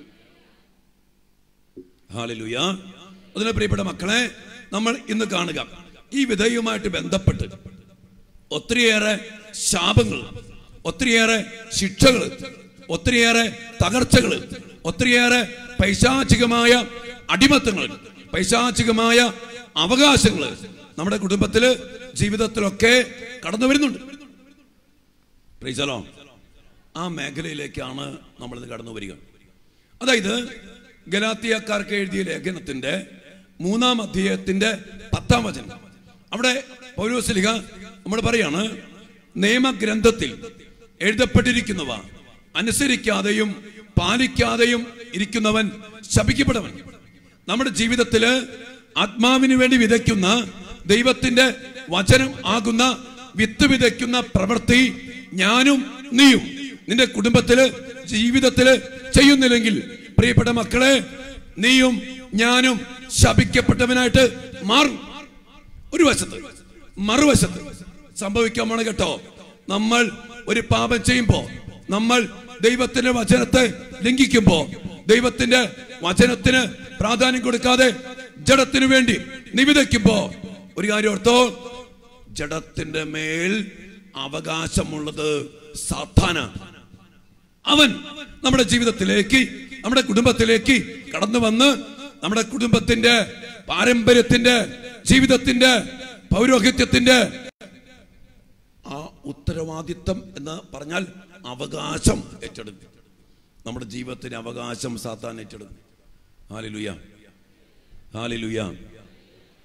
ഹല്ലേലൂയ. അതിനെ പ്രിയപ്പെട്ട മക്കളെ, നമ്മൾ ഇന്ന് കാണുക, ഈ വിധേയവുമായിട്ട് ബന്ധപ്പെട്ട് ഒത്തിരിയേറെ ശാപങ്ങൾ, ഒത്തിരിയേറെ ശിക്ഷകൾ, ഒത്തിരിയേറെ തകർച്ചകൾ, ഒത്തിരിയേറെ പൈശാചികമായ അടിമത്തങ്ങൾ, പൈശാചികമായ അവകാശങ്ങൾ നമ്മുടെ കുടുംബത്തില്, ജീവിതത്തിലൊക്കെ കടന്നു വരുന്നുണ്ട്. Praise the Lord. ആ മേഖലയിലേക്കാണ് നമ്മളിന്ന് കടന്നു വരിക. അതായത് ഗലാത്യക്കാർക്ക് എഴുതിയ ലേഖനത്തിന്റെ 3-ാം അധ്യായത്തിന്റെ 10-ാം വചനം, അവിടെ പൗലോസ്ലീഹ നമ്മൾ പറയാണ്, നിയമഗ്രന്ഥത്തിൽ എഴുതപ്പെട്ടിരിക്കുന്നവ അനുസരിക്കാതെയും പാലിക്കാതെയും ഇരിക്കുന്നവൻ ശപിക്കപ്പെട്ടവൻ. നമ്മുടെ ജീവിതത്തില് ആത്മാവിന് വേണ്ടി വിതയ്ക്കുന്ന, ദൈവത്തിന്റെ വചനം ആകുന്ന വിത്ത് വിതയ്ക്കുന്ന പ്രവൃത്തി ഞാനും നീയും നിന്റെ കുടുംബത്തില്, ജീവിതത്തില് ചെയ്യുന്നില്ലെങ്കിൽ, പ്രിയപ്പെട്ട മക്കളെ, നീയും ഞാനും ശപിക്കപ്പെട്ടവനായിട്ട് മാറും. ഒരു വശത്ത്. മറുവശത്ത് സംഭവിക്കാമാണ് കേട്ടോ, നമ്മൾ ഒരു പാപം ചെയ്യുമ്പോ, നമ്മൾ ദൈവത്തിന്റെ വചനത്തെ ലംഘിക്കുമ്പോ, ദൈവത്തിന്റെ വചനത്തിന് പ്രാധാന്യം കൊടുക്കാതെ ജഡത്തിനു വേണ്ടി നിവിതയ്ക്കുമ്പോ, ഒരു കാര്യം ഓർത്തോ, ജഡത്തിന്റെ മേൽ അവകാശമുള്ളത് സാത്താനാ. അവൻ നമ്മുടെ ജീവിതത്തിലേക്ക്, നമ്മുടെ കുടുംബത്തിലേക്ക് കടന്നു വന്ന് നമ്മുടെ കുടുംബത്തിന്റെ പാരമ്പര്യത്തിന്റെ, ജീവിതത്തിന്റെ, പൗരോഹിത്യത്തിന്റെ ആ ഉത്തരവാദിത്വം എന്ന് പറഞ്ഞാൽ അവകാശം ഏറ്റെടുക്കും. നമ്മുടെ ജീവിതത്തിന് അവകാശം സാത്താൻ ഏറ്റെടുക്കും. ഹല്ലേലൂയ, ഹല്ലേലൂയ.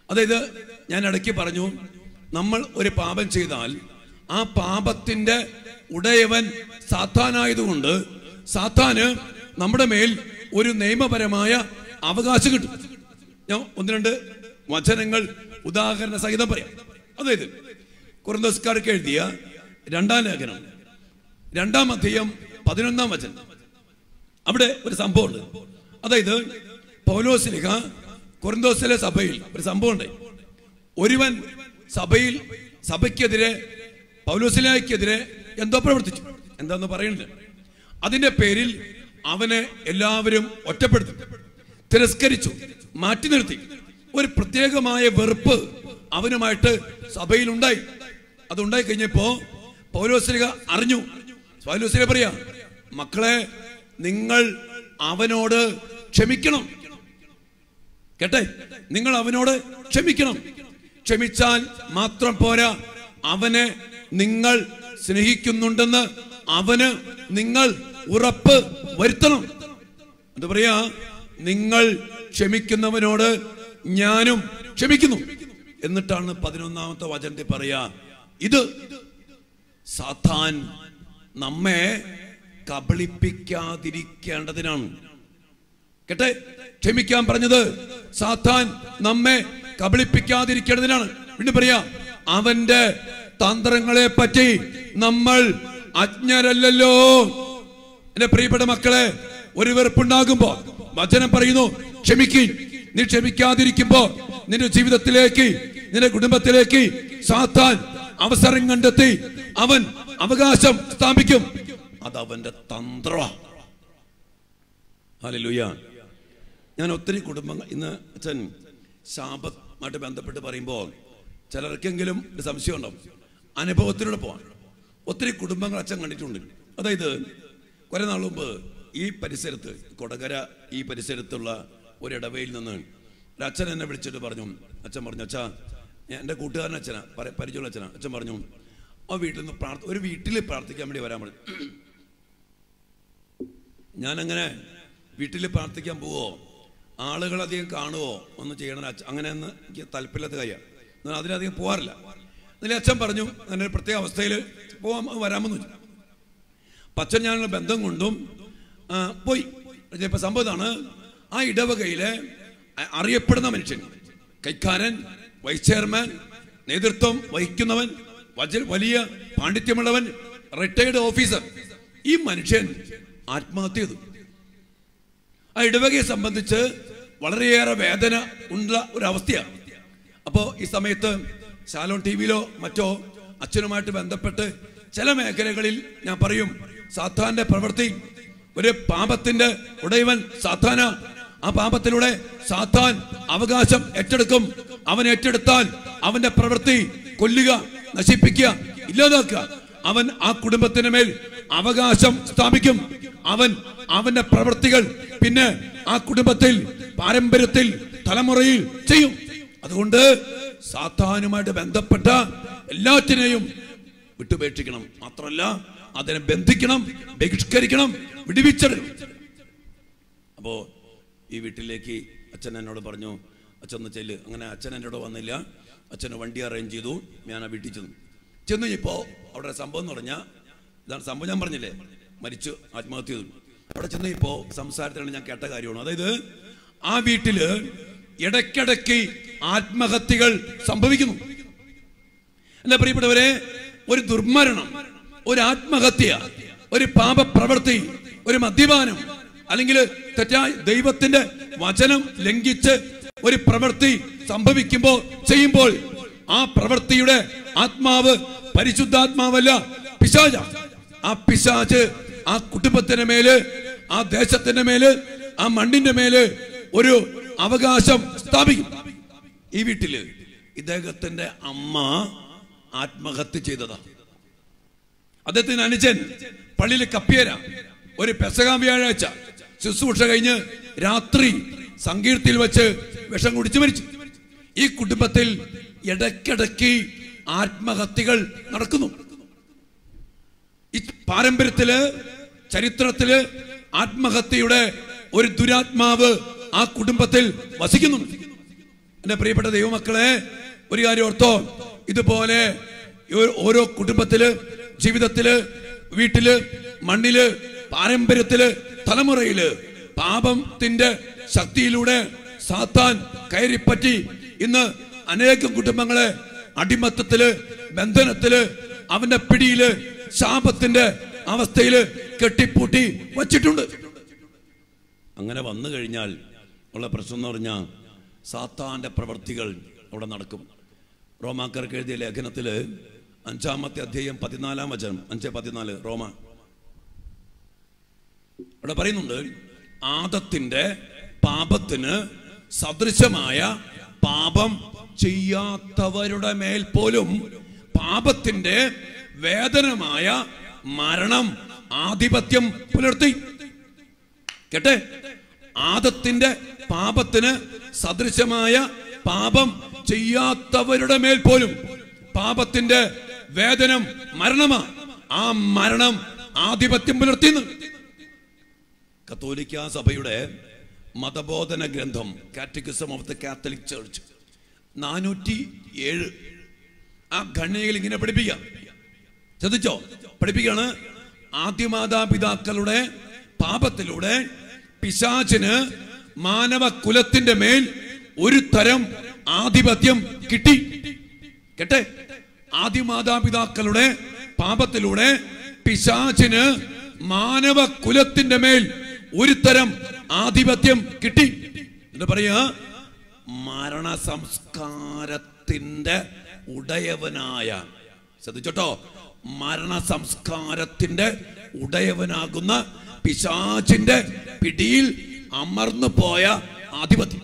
അതായത് ഞാൻ ഇടയ്ക്ക് പറഞ്ഞു, നമ്മൾ ഒരു പാപം ചെയ്താൽ ആ പാപത്തിന്റെ ഉടയവൻ സാത്താനായതുകൊണ്ട് സാത്താന് നമ്മുടെ മേൽ ഒരു നിയമപരമായ അവകാശം കിട്ടും. ഞാൻ 1-2 വചനങ്ങൾ ഉദാഹരണ സഹിതം പറയാം. അതായത് കൊരിന്തോസ്യർക്ക് എഴുതിയ 2-ാം ലേഖനം 2-ാം അധ്യായം 11-ാം വചനം, അവിടെ ഒരു സംഭവമുണ്ട്. അതായത് പൗലോസ്ലീഹ കൊരിന്തോസിലെ സഭയിൽ ഒരു സംഭവം ഉണ്ടായി. ഒരുവൻ സഭയ്ക്കെതിരെ പൗലോസ്ലീഹയ്ക്കെതിരെ എന്തോ പ്രവർത്തിച്ചു, എന്താന്ന് പറയുന്നില്ല. അതിന്റെ പേരിൽ അവനെ എല്ലാവരും ഒറ്റപ്പെടുത്തി, തിരസ്കരിച്ചു, മാറ്റി നിർത്തി. ഒരു പ്രത്യേകമായ വെറുപ്പ് അവനുമായിട്ട് സഭയിൽ ഉണ്ടായി. അതുണ്ടായി കഴിഞ്ഞപ്പോ പൗലോസ്ലീഹ അറിഞ്ഞു. പൗലോസ്ലീഹ പറയാ, മക്കളെ, നിങ്ങൾ അവനോട് ക്ഷമിക്കണം. കേട്ടെ, നിങ്ങൾ അവനോട് ക്ഷമിക്കണം. ക്ഷമിച്ചാൽ മാത്രം പോരാ, അവനെ നിങ്ങൾ സ്നേഹിക്കുന്നുണ്ടെന്ന് അവന് നിങ്ങൾ ഉറപ്പ് വരുത്തണം. എന്താ പറയാ, നിങ്ങൾ ക്ഷമിക്കുന്നവനോട് ഞാനും ക്ഷമിക്കുന്നു. എന്നിട്ടാണ് 11-ാമത്തെ വചനത്തിൽ പറയാ, ഇത് സാത്താൻ നമ്മെ കബളിപ്പിക്കാതിരിക്കേണ്ടതിനാണ്. കേട്ടെ, ക്ഷമിക്കാൻ പറഞ്ഞത് സാത്താൻ നമ്മെ കബളിപ്പിക്കാതിരിക്കേണ്ടതിനാണ്. പിന്നെ പറയാ, അവന്റെ തന്ത്രങ്ങളെ പറ്റി നമ്മൾ അജ്ഞരല്ലോ. എന്റെ പ്രിയപ്പെട്ട മക്കളെ, ഒരു വെറുപ്പുണ്ടാകുമ്പോ വചനം പറയുന്നു, ക്ഷമിക്കും. നീ ക്ഷമിക്കാതിരിക്കുമ്പോ നിന്റെ ജീവിതത്തിലേക്ക്, നിന്റെ കുടുംബത്തിലേക്ക് സാത്താൻ അവസരം കണ്ടെത്തി അവൻ അവകാശം സ്ഥാപിക്കും. അത് അവന്റെ തന്ത്രമാണ്. ഹല്ലേലൂയ. ഞാൻ ഒത്തിരി കുടുംബങ്ങൾ ഇന്ന് അച്ഛൻ ശാപമായിട്ട് ബന്ധപ്പെട്ട് പറയുമ്പോൾ ചിലർക്കെങ്കിലും ഒരു സംശയം ഉണ്ടാവും. അനുഭവത്തിലൂടെ പോവാൻ ഒത്തിരി കുടുംബങ്ങൾ അച്ഛൻ കണ്ടിട്ടുണ്ട്. അതായത് കുറെ നാൾ മുമ്പ് ഈ പരിസരത്ത്, കൊടകര ഈ പരിസരത്തുള്ള ഒരിടവയിൽ നിന്ന് ഒരു അച്ഛൻ എന്നെ വിളിച്ചിട്ട് പറഞ്ഞു, അച്ഛൻ പറഞ്ഞു, അച്ഛാ, എൻ്റെ കൂട്ടുകാരൻ അച്ഛനാ, പരിചയമുള്ള അച്ഛനാ. അച്ഛൻ പറഞ്ഞു, ആ വീട്ടിൽ നിന്ന് ഒരു വീട്ടിൽ പ്രാർത്ഥിക്കാൻ വേണ്ടി വരാൻ പറഞ്ഞു. ഞാനങ്ങനെ വീട്ടിൽ പ്രാർത്ഥിക്കാൻ പോവോ, ആളുകളധികം കാണുവോ, ഒന്നും ചെയ്യണം അച്ഛൻ, അങ്ങനെയൊന്നും എനിക്ക് താല്പര്യമില്ലാത്ത കാര്യമാണ്. ഞാൻ അതിലധികം പോകാറില്ല. അതിൽ അച്ഛൻ പറഞ്ഞു, അങ്ങനെ ഒരു പ്രത്യേക അവസ്ഥയിൽ വരാമെന്ന് വെച്ചു. അച്ഛൻ ഞാനുള്ള ബന്ധം കൊണ്ടും പോയി. ഇപ്പം സംഭവം ഇതാണ്, ആ ഇടവകയിലെ അറിയപ്പെടുന്ന മനുഷ്യൻ, കൈക്കാരൻ, വൈസ് ചെയർമാൻ, നേതൃത്വം വഹിക്കുന്നവൻ, വലിയ പാണ്ഡിത്യമുള്ളവൻ, റിട്ടയർഡ് ഓഫീസർ, ഈ മനുഷ്യൻ ആത്മഹത്യ ചെയ്തു. ആ ഇടവകയെ സംബന്ധിച്ച് വളരെയേറെ വേദന ഉള്ള ഒരവസ്ഥയാണ്. അപ്പോൾ ഈ സമയത്ത് ശാലോൺ ടിവിയിലോ മറ്റോ അച്ഛനുമായിട്ട് ബന്ധപ്പെട്ട് ചില മേഖലകളിൽ ഞാൻ പറയും, സാത്താന്റെ പ്രവൃത്തി, ഒരു പാപത്തിന്റെ ഉടയവൻ സാത്താന. ആ പാപത്തിലൂടെ സാത്താൻ അവകാശം ഏറ്റെടുക്കും. അവൻ ഏറ്റെടുത്താൽ അവന്റെ പ്രവൃത്തി കൊല്ലുക, നശിപ്പിക്കുക, ഇല്ലാതാക്കുക. അവൻ ആ കുടുംബത്തിന് മേൽ അവകാശം സ്ഥാപിക്കും. അവന്റെ പ്രവൃത്തികൾ പിന്നെ ആ കുടുംബത്തിൽ, പാരമ്പര്യത്തിൽ, തലമുറയിൽ ചെയ്യും. അതുകൊണ്ട് സാത്താനുമായിട്ട് ബന്ധപ്പെട്ട എല്ലാറ്റിനെയും വിട്ടുപേക്ഷിക്കണം. മാത്രമല്ല അതിനെ ബന്ധിക്കണം, ബഹിഷ്കരിക്കണം, വിടുവിച്ചെടുക്കണം. അപ്പോ ഈ വീട്ടിലേക്ക് അച്ഛൻ എന്നോട് പറഞ്ഞു, അച്ഛൻ ഒന്ന് ചെല്ല്. അങ്ങനെ അച്ഛൻ എന്നോട് വന്നില്ല. അച്ഛന് വണ്ടി അറേഞ്ച് ചെയ്തു. ഞാൻ ആ വീട്ടിൽ ചെന്നു. ഇപ്പോൾ അവിടെ സംഭവം എന്ന് പറഞ്ഞാൽ ഇതാണ് സംഭവം. ഞാൻ പറഞ്ഞില്ലേ, മരിച്ചു, ആത്മഹത്യ ചെയ്തു. അവിടെ ചെന്ന് ഇപ്പോൾ സംസാരത്തിലാണ് ഞാൻ കേട്ട കാര്യമാണ്. അതായത് ആ വീട്ടില് ഇടയ്ക്കിടയ്ക്ക് ആത്മഹത്യകൾ സംഭവിക്കുന്നു. എന്റെ പ്രിയപ്പെട്ടവരെ, ഒരു ദുർമരണം, ഒരു ആത്മഹത്യ, ഒരു പാപപ്രവൃത്തി, ഒരു മദ്യപാനം, അല്ലെങ്കിൽ തെറ്റായ ദൈവത്തിന്റെ വചനം ലംഘിച്ച് ഒരു പ്രവൃത്തി ചെയ്യുമ്പോൾ ആ പ്രവൃത്തിയുടെ ആത്മാവ് പരിശുദ്ധാത്മാവല്ല, പിശാച. ആ പിശാച് ആ കുടുംബത്തിന്റെ മേല്, ആ ദേശത്തിന്റെ മേല്, ആ മണ്ണിന്റെ മേല് ഒരു അവകാശം സ്ഥാപിക്കും. ഈ വീട്ടില് ഇദ്ദേഹത്തിന്റെ അമ്മ ആത്മഹത്യ ചെയ്തതാ. അദ്ദേഹത്തിന് അനുജൻ പള്ളിയിലെ കപ്പിയര ഒരു പെസഹ വ്യാഴാഴ്ച ശുശ്രൂഷ കഴിഞ്ഞ് രാത്രി സങ്കീർത്തിയിൽ വെച്ച് വിഷം കുടിച്ചു മരിച്ചു. ഈ കുടുംബത്തിൽ ഇടയ്ക്കിടയ്ക്ക് ആത്മഹത്യകൾ നടക്കുന്നു. ഈ പാരമ്പര്യത്തില്, ചരിത്രത്തില് ആത്മഹത്യയുടെ ഒരു ദുരാത്മാവ് ആ കുടുംബത്തിൽ വസിക്കുന്നുണ്ട്. എന്റെ പ്രിയപ്പെട്ട ദൈവമക്കളെ, ഒരു കാര്യം ഓർത്തോ, ഇതുപോലെ ഓരോ കുടുംബത്തില്, ജീവിതത്തില്, വീട്ടില്, മണ്ണില്, പാരമ്പര്യത്തില്, തലമുറയില് പാപത്തിന്റെ ശക്തിയിലൂടെ സാത്താൻ കയറിപ്പറ്റി ഇന്ന് അനേകം കുടുംബങ്ങളെ അടിമത്തത്തില്, ബന്ധനത്തില്, അവന്റെ പിടിയില്, ശാപത്തിന്റെ അവസ്ഥയില് കെട്ടിപ്പൂട്ടി വച്ചിട്ടുണ്ട്. അങ്ങനെ വന്നു കഴിഞ്ഞാൽ ഉള്ള പ്രശ്നം എന്ന് പറഞ്ഞാൽ സാത്താന്റെ പ്രവൃത്തികൾ അവിടെ നടക്കും. റോമാക്കാർക്ക് എഴുതിയ ലേഖനത്തില് 5-ാമത്തെ അധ്യായം 14-ാം വചനം, 5:14 റോമ, അവിടെ പറയുന്നുണ്ട്, ആദത്തിന്റെ പാപത്തിന് സദൃശമായ പാപം ചെയ്യാത്തവരുടെ മേൽ പോലും പാപത്തിന്റെ വേദനമായ മരണം ആധിപത്യം പുലർത്തി. കേട്ടെ, ആദത്തിന്റെ പാപത്തിന് സദൃശമായ പാപം ചെയ്യാത്തവരുടെ മേൽ പോലും പാപത്തിന്റെ വേദനം മരണമാ. ആ മരണം ആധിപത്യം പുലർത്തിന്ന്. കത്തോലിക്ക സഭയുടെ മതബോധന ഗ്രന്ഥം catechism of the Catholic Church 407 ആ ഖണ്ഡികയിൽ ഇങ്ങനെ പഠിപ്പിക്കാം. ശ്രദ്ധിച്ചോ, പഠിപ്പിക്കാണ്. ആദ്യമാതാപിതാക്കളുടെ പാപത്തിലൂടെ പിശാചിന് മാനവ കുലത്തിന്റെ മേൽ ഒരു തരം ആധിപത്യം കിട്ടി. കേട്ടെ, ആദ്യമാതാപിതാക്കളുടെ പാപത്തിലൂടെ പിശാചിന് മാനവ കുലത്തിന്റെ മേൽ ഒരു തരം ആധിപത്യം കിട്ടി. എന്താ പറയാ? മരണ സംസ്കാരത്തിന്റെ ഉടയവനായ, ശ്രദ്ധിച്ചോട്ടോ, മരണ സംസ്കാരത്തിന്റെ ഉടയവനാകുന്ന പിശാചിന്റെ പിടിയിൽ അമർന്നു പോയ ആധിപത്യം.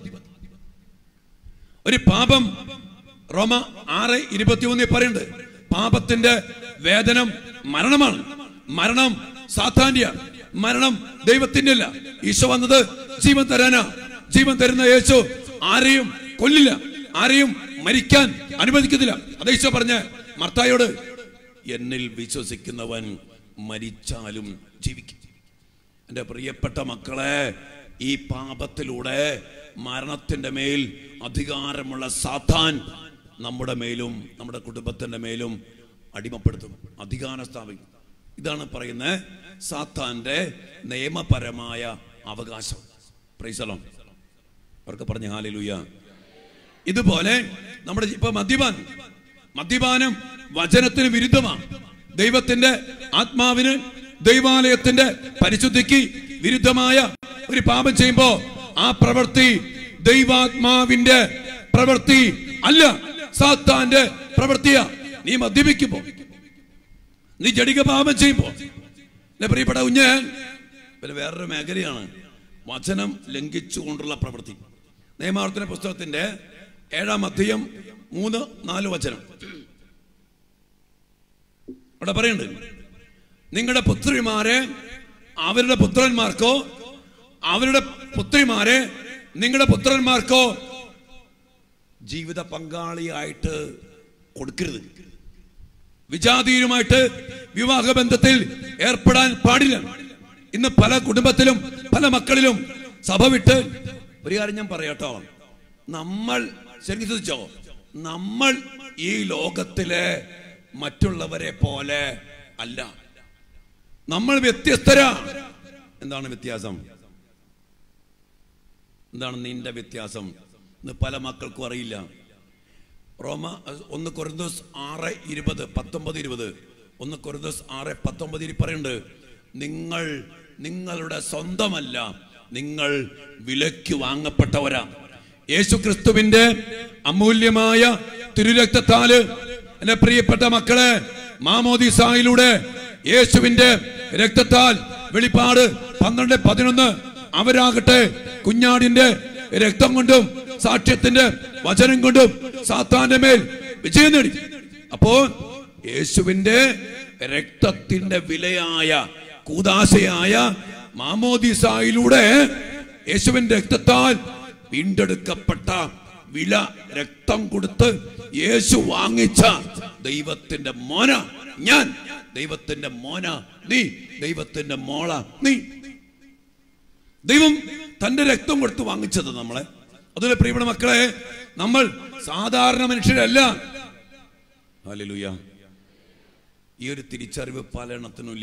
ഒരു പാപം റോമ 6:21 പറയുന്നുണ്ട്, പാപത്തിന്റെ വേദനം മരണമാണ്. മരണം സാത്താന്യ, മരണം ദൈവത്തിന്റെ അല്ല. ഈശോ വന്നത് ജീവൻ തരാനാ. ജീവൻ തരുന്ന യേശു ആരെയും കൊല്ലില്ല, ആരെയും മരിക്കാൻ അനുവദിക്കുന്നില്ല. അത് ഈശോ പറഞ്ഞ മർത്തായോട്, എന്നിൽ വിശ്വസിക്കുന്നവൻ മരിച്ചാലും ജീവിക്കും. എൻ്റെ പ്രിയപ്പെട്ട മക്കളെ, ഈ പാപത്തിലൂടെ മരണത്തിന്റെ മേൽ അധികാരമുള്ള സാത്താൻ നമ്മുടെ മേലും നമ്മുടെ കുടുംബത്തിന്റെ മേലും അടിമപ്പെടുത്തും, അധികാരം സ്ഥാപിക്കും. ഇതാണ് പറയുന്നത് സാത്താന്റെ നിയമപരമായ അവകാശം. Praise the Lord. അവർക്ക് പറഞ്ഞ ഹല്ലേലൂയ. ഇതുപോലെ നമ്മുടെ ഇപ്പൊ മദ്യപാനം വചനത്തിന് വിരുദ്ധമാണ്. ദൈവത്തിന്റെ ആത്മാവിന്, ദൈവാലയത്തിന്റെ പരിശുദ്ധിക്ക് വിരുദ്ധമായ ഒരു പാപം ചെയ്യുമ്പോ ആ പ്രവൃത്തി ദൈവാത്മാവിന്റെ പ്രവൃത്തി അല്ല, സാത്താന്റെ പ്രവൃത്തിയാ. നീ മദ്യപിക്കുമ്പോ, നീ ജഡിക പാപം ചെയ്യുമ്പോ, പ്രിയപ്പെട്ട കുഞ്ഞ്, പിന്നെ വേറൊരു മേഖലയാണ് വചനം ലംഘിച്ചുകൊണ്ടുള്ള പ്രവൃത്തി. നിയമാവർത്തന പുസ്തകത്തിന്റെ 7-ാം അധ്യായം 3-4 വചനം അവിടെ പറയുന്നുണ്ട്, നിങ്ങളുടെ പുത്രിമാരെ അവരുടെ പുത്രന്മാർക്കോ അവരുടെ പുത്രിമാരെ നിങ്ങളുടെ പുത്രന്മാർക്കോ ജീവിത പങ്കാളിയായിട്ട് കൊടുക്കരുത്. വിജാതീയരുമായിട്ട് വിവാഹബന്ധത്തിൽ ഏർപ്പെടാൻ പാടില്ല. ഇന്ന് പല കുടുംബത്തിലും പല മക്കളിലും സഭ വിട്ട്, ഒരു കാര്യം ഞാൻ പറയാട്ടോ, നമ്മൾ ശരിക്കും ശ്രദ്ധിച്ചോ, നമ്മൾ ഈ ലോകത്തിലെ മറ്റുള്ളവരെ പോലെ അല്ല, നമ്മൾ വ്യത്യസ്തരാ. എന്താണ് വ്യത്യാസം? എന്താണ് നിന്റെ വ്യത്യാസം? ഇന്ന് പല മക്കൾക്കും അറിയില്ല. റോമ 1 കൊരിന്തോസ് 6:20, 19-20, 1 കൊരിന്തോസ് 6:19 പറയുന്നുണ്ട്, നിങ്ങൾ നിങ്ങളുടെ സ്വന്തമല്ല, നിങ്ങൾ വിലയ്ക്ക് വാങ്ങപ്പെട്ടവരാ. യേശു ക്രിസ്തുവിന്റെ അമൂല്യമായ തിരുരക്തത്താല് എന്റെ പ്രിയപ്പെട്ട മക്കളെ, മാമോദീസായിലൂടെ യേശുവിന്റെ രക്തത്താൽ, വെളിപ്പാട് 12:11, അവരാകട്ടെ കുഞ്ഞാടിന്റെ രക്തം കൊണ്ടും സാക്ഷ്യത്തിന്റെ വചനം കൊണ്ടും സാത്താന്റെ മേൽ വിജയം നേടി. അപ്പോ യേശുവിന്റെ രക്തത്തിന്റെ വിലയായ കൂദാശയായ മാമോദീസായിലൂടെ യേശുവിന്റെ രക്തത്താൽ വീണ്ടെടുക്കപ്പെട്ട വില രക്തം കൊടുത്ത് യേശു വാങ്ങിച്ച ദൈവത്തിന്റെ മോന ഞാൻ, ദൈവത്തിന്റെ മോന നീ, ദൈവത്തിന്റെ മോള നീ. ദൈവം തന്റെ രക്തം കൊടുത്ത് വാങ്ങിച്ചത് നമ്മളെ. അതുപോലെ പ്രിയപ്പെട്ട മക്കളെ, നമ്മൾ സാധാരണ മനുഷ്യരല്ല. ഹല്ലേലൂയ. ഈ ഒരു തിരിച്ചറിവ് പല എണ്ണത്തിനുമില്ല.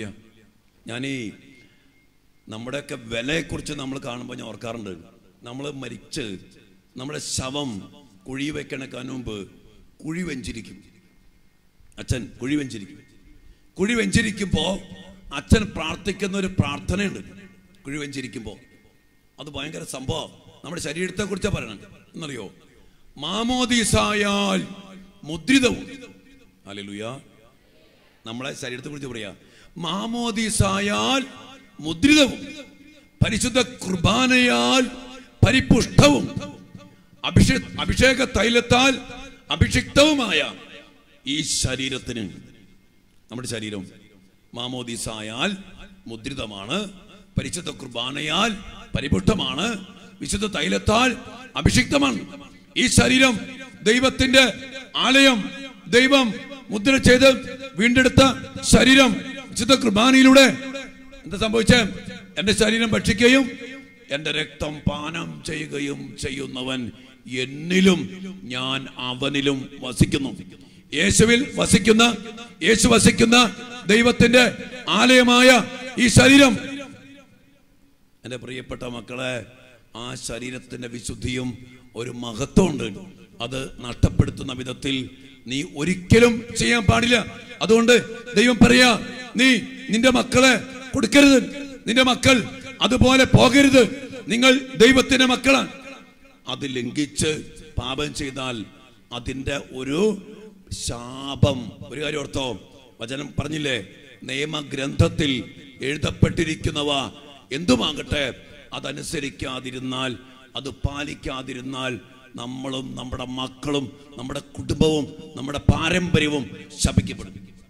നമ്മുടെയൊക്കെ വിലയെക്കുറിച്ച് നമ്മൾ കാണുമ്പോൾ ഞാൻ ഓർക്കാറുണ്ട്. നമ്മൾ മരിച്ച് നമ്മുടെ ശവം കുഴി വെക്കണേക്കാൾ മുമ്പ് കുഴി വെഞ്ചിരിക്കും. അച്ഛൻ കുഴി വെഞ്ചിരിക്കും. കുഴി വെഞ്ചിരിക്കുമ്പോൾ അച്ഛൻ പ്രാർത്ഥിക്കുന്ന ഒരു പ്രാർത്ഥനയുണ്ട്. കുഴി വെഞ്ചിരിക്കുമ്പോൾ അത് ഭയങ്കര സംഭവം. നമ്മുടെ ശരീരത്തെ കുറിച്ചാണ് പറയണത്. എന്നറിയോ? മാമോദീസായാൽ മുദ്രിതവും. ഹല്ലേലൂയ. നമ്മളെ ശരീരത്തെ കുറിച്ച് പറയാ. മാമോദീസായാൽ മുദ്രിതവും പരിശുദ്ധ കുർബാനയാൽ പരിപുഷ്ടവും അഭിഷേക തൈലത്താൽ അഭിഷിക്തവുമായ ഈ ശരീരത്തിന്, നമ്മുടെ ശരീരം മാമോദീസായാൽ മുദ്രിതമാണ്, പരിശുദ്ധ കുർബാനയാൽ പരിപുഷ്ടമാണ്, വിശുദ്ധ തൈലത്താൽ അഭിഷിക്തമാണ്. ഈ ശരീരം ദൈവത്തിന്റെ ആലയം. ദൈവം മുദ്ര ചെയ്ത് വീണ്ടെടുത്ത ശരീരം വിശുദ്ധ കുർബാനയിലൂടെ എന്താ സംഭവിച്ചേ? എന്റെ ശരീരം ഭക്ഷിക്കുകയും എന്റെ രക്തം പാനം ചെയ്യുകയും ചെയ്യുന്നവൻ എന്നിലും ഞാൻ അവനിലും വസിക്കുന്നു. യേശുവിൽ വസിക്കുന്ന, യേശു വസിക്കുന്ന ദൈവത്തിന്റെ ആലയമായ ഈ ശരീരം, എന്റെ പ്രിയപ്പെട്ട മക്കളെ, ആ ശരീരത്തിന്റെ വിശുദ്ധിയും ഒരു മഹത്വമുണ്ട്. അത് നഷ്ടപ്പെടുത്തുന്ന വിധത്തിൽ നീ ഒരിക്കലും ചെയ്യാൻ പാടില്ല. അതുകൊണ്ട് ദൈവം പറയാ, നീ നിന്റെ മക്കളെ കൊടുക്കരുത്. നിന്റെ മക്കൾ അതുപോലെ പോകരുത്. നിങ്ങൾ ദൈവത്തിന്റെ മക്കളാണ്. അത് ലംഘിച്ച് പാപം ചെയ്താൽ അതിന്റെ ഒരു ശാപം. ഒരു കാര്യം ഓർത്തോ, വചനം പറഞ്ഞില്ലേ, നിയമഗ്രന്ഥത്തിൽ എഴുതപ്പെട്ടിരിക്കുന്നവ എന്തുമാകട്ടെ അതനുസരിക്കാതിരുന്നാൽ, അത് പാലിക്കാതിരുന്നാൽ നമ്മളും നമ്മുടെ മക്കളും നമ്മുടെ കുടുംബവും നമ്മുടെ പാരമ്പര്യവും ശപിക്കപ്പെടും.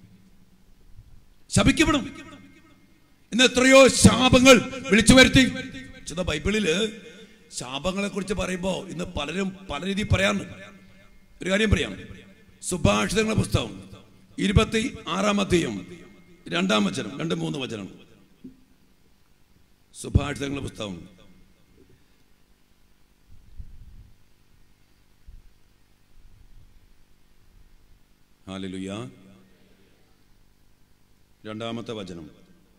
ഇന്ന് എത്രയോ ശാപങ്ങൾ വിളിച്ചു വരുത്തി. ബൈബിളില് ശാപങ്ങളെ കുറിച്ച് പറയുമ്പോൾ ഇന്ന് പലരും പല രീതിയിൽ പറയാറുണ്ട്. ഒരു കാര്യം പറയാം. സുഭാഷിതങ്ങളുടെ പുസ്തകം 26-ാം അധ്യായം 2-ാം വചനം, 2-3 വചനം. സുഭാഷിതങ്ങളുടെ പുസ്തകം ഹല്ലേലൂയ 2-ാമത്തെ വചനം.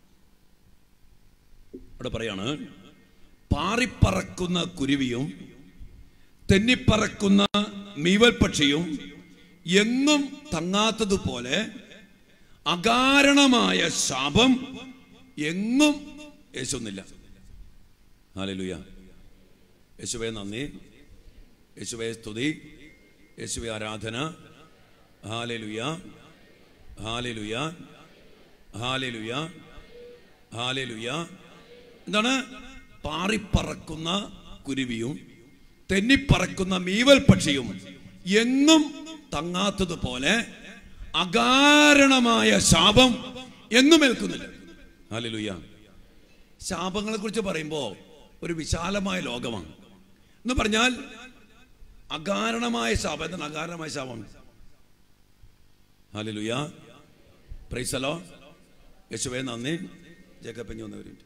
അവിടെ പറയാണ്, പാറിപ്പറക്കുന്ന കുരുവിയും തെന്നിപ്പറക്കുന്ന മീവൽ പക്ഷിയും എങ്ങും തങ്ങാത്തതുപോലെ അകാരണമായ ശാപം എങ്ങും യേശുന്നില്ല. ഹല്ലേലൂയ. യേശുവേ നന്ദി, യേശുവേ സ്തുതി, യേശുവേ ആരാധന. ഹല്ലേലൂയ, ഹല്ലേലൂയ, ഹല്ലേലൂയ, ഹല്ലേലൂയ. എന്താണ്? പാറിപ്പറക്കുന്ന കുരുവിയും തെന്നിപ്പറക്കുന്ന മീവൽ പക്ഷിയും എങ്ങും തങ്ങാത്തതുപോലെ അകാരണമായ ശാപം എങ്ങും ഏൽക്കുന്നില്ല. ഹല്ലേലൂയ. ശാപങ്ങളെ കുറിച്ച് പറയുമ്പോൾ ഒരു വിശാലമായ ലോകമാണ്. എന്ന് പറഞ്ഞാൽ അകാരണമായ ശാപം. എന്താണ് അകാരണമായ ശാപം? ഹല്ലേലൂയ, പ്രൈസ് ദി ലോർഡ്. യേശുവേ നന്ദി. ജേക്കബ് വന്നവരുണ്ട്.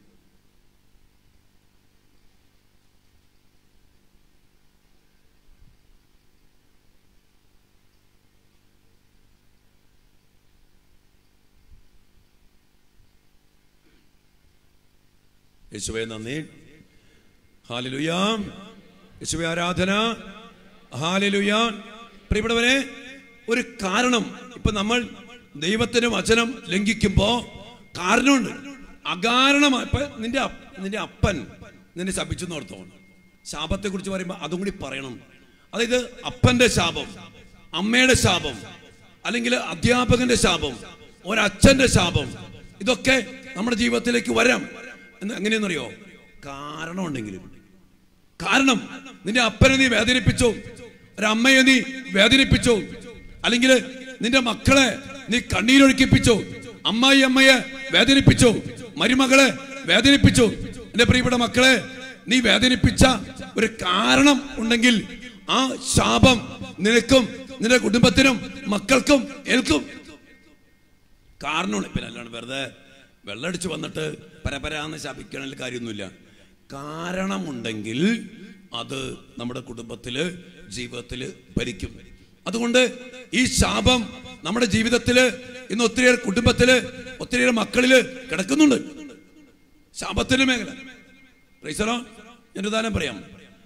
യേശുവേ നന്ദി. ഹല്ലേലൂയ. യേശുവേ ആരാധന. ഹല്ലേലൂയ. പ്രിയപ്പെട്ടവരെ, ഒരു കാരണം. ഇപ്പൊ നമ്മൾ ദൈവത്തിന്റെ വചനം ലംഘിക്കുമ്പോ കാരണമുണ്ട്. അകാരണമായി ഇപ്പൊ നിന്റെ അപ്പൻ നിന്നെ ശപിച്ചെന്ന് ഓർത്തോ. ശാപത്തെ കുറിച്ച് പറയുമ്പോൾ അതും കൂടി പറയണം. അതായത് അപ്പന്റെ ശാപം, അമ്മയുടെ ശാപം, അല്ലെങ്കിൽ അധ്യാപകന്റെ ശാപം, ഒരച്ഛന്റെ ശാപം, ഇതൊക്കെ നമ്മുടെ ജീവിതത്തിലേക്ക് വരാം. എങ്ങനെയെന്നറിയോ? കാരണം ഉണ്ടെങ്കിലും. കാരണം നിന്റെ അപ്പനെ നീ വേദനിപ്പിച്ചോ, ഒരമ്മയെ നീ വേദനിപ്പിച്ചോ, അല്ലെങ്കിൽ നിന്റെ മക്കളെ നീ കണ്ണീരൊഴുക്കിപ്പിച്ചോ, അമ്മയെ വേദനിപ്പിച്ചോ, മരുമകളെ വേദനിപ്പിച്ചോ. എന്റെ പ്രിയപ്പെട്ട മക്കളെ, നീ വേദനിപ്പിച്ച ഒരു കാരണം ഉണ്ടെങ്കിൽ ആ ശാപം നിനക്കും നിന്റെ കുടുംബത്തിനും മക്കൾക്കും ഏൽക്കും. കാരണമാണ്. പിന്നെ അല്ലാണ്ട് വെറുതെ വെള്ളടിച്ച് വന്നിട്ട് പരപരാന്ന് ശപിക്കണമെങ്കിൽ കാര്യമൊന്നുമില്ല. കാരണമുണ്ടെങ്കിൽ അത് നമ്മുടെ കുടുംബത്തില് ജീവിതത്തിൽ ഭരിക്കും. അതുകൊണ്ട് ഈ ശാപം നമ്മുടെ ജീവിതത്തില് ഇന്ന് ഒത്തിരിയേറെ കുടുംബത്തില് ഒത്തിരിയേറെ മക്കളില് കിടക്കുന്നുണ്ട്. ശാപത്തിന്റെ മേഖല. പ്രൈസലോ, ഞാൻ ഉദാഹരണം പറയാം.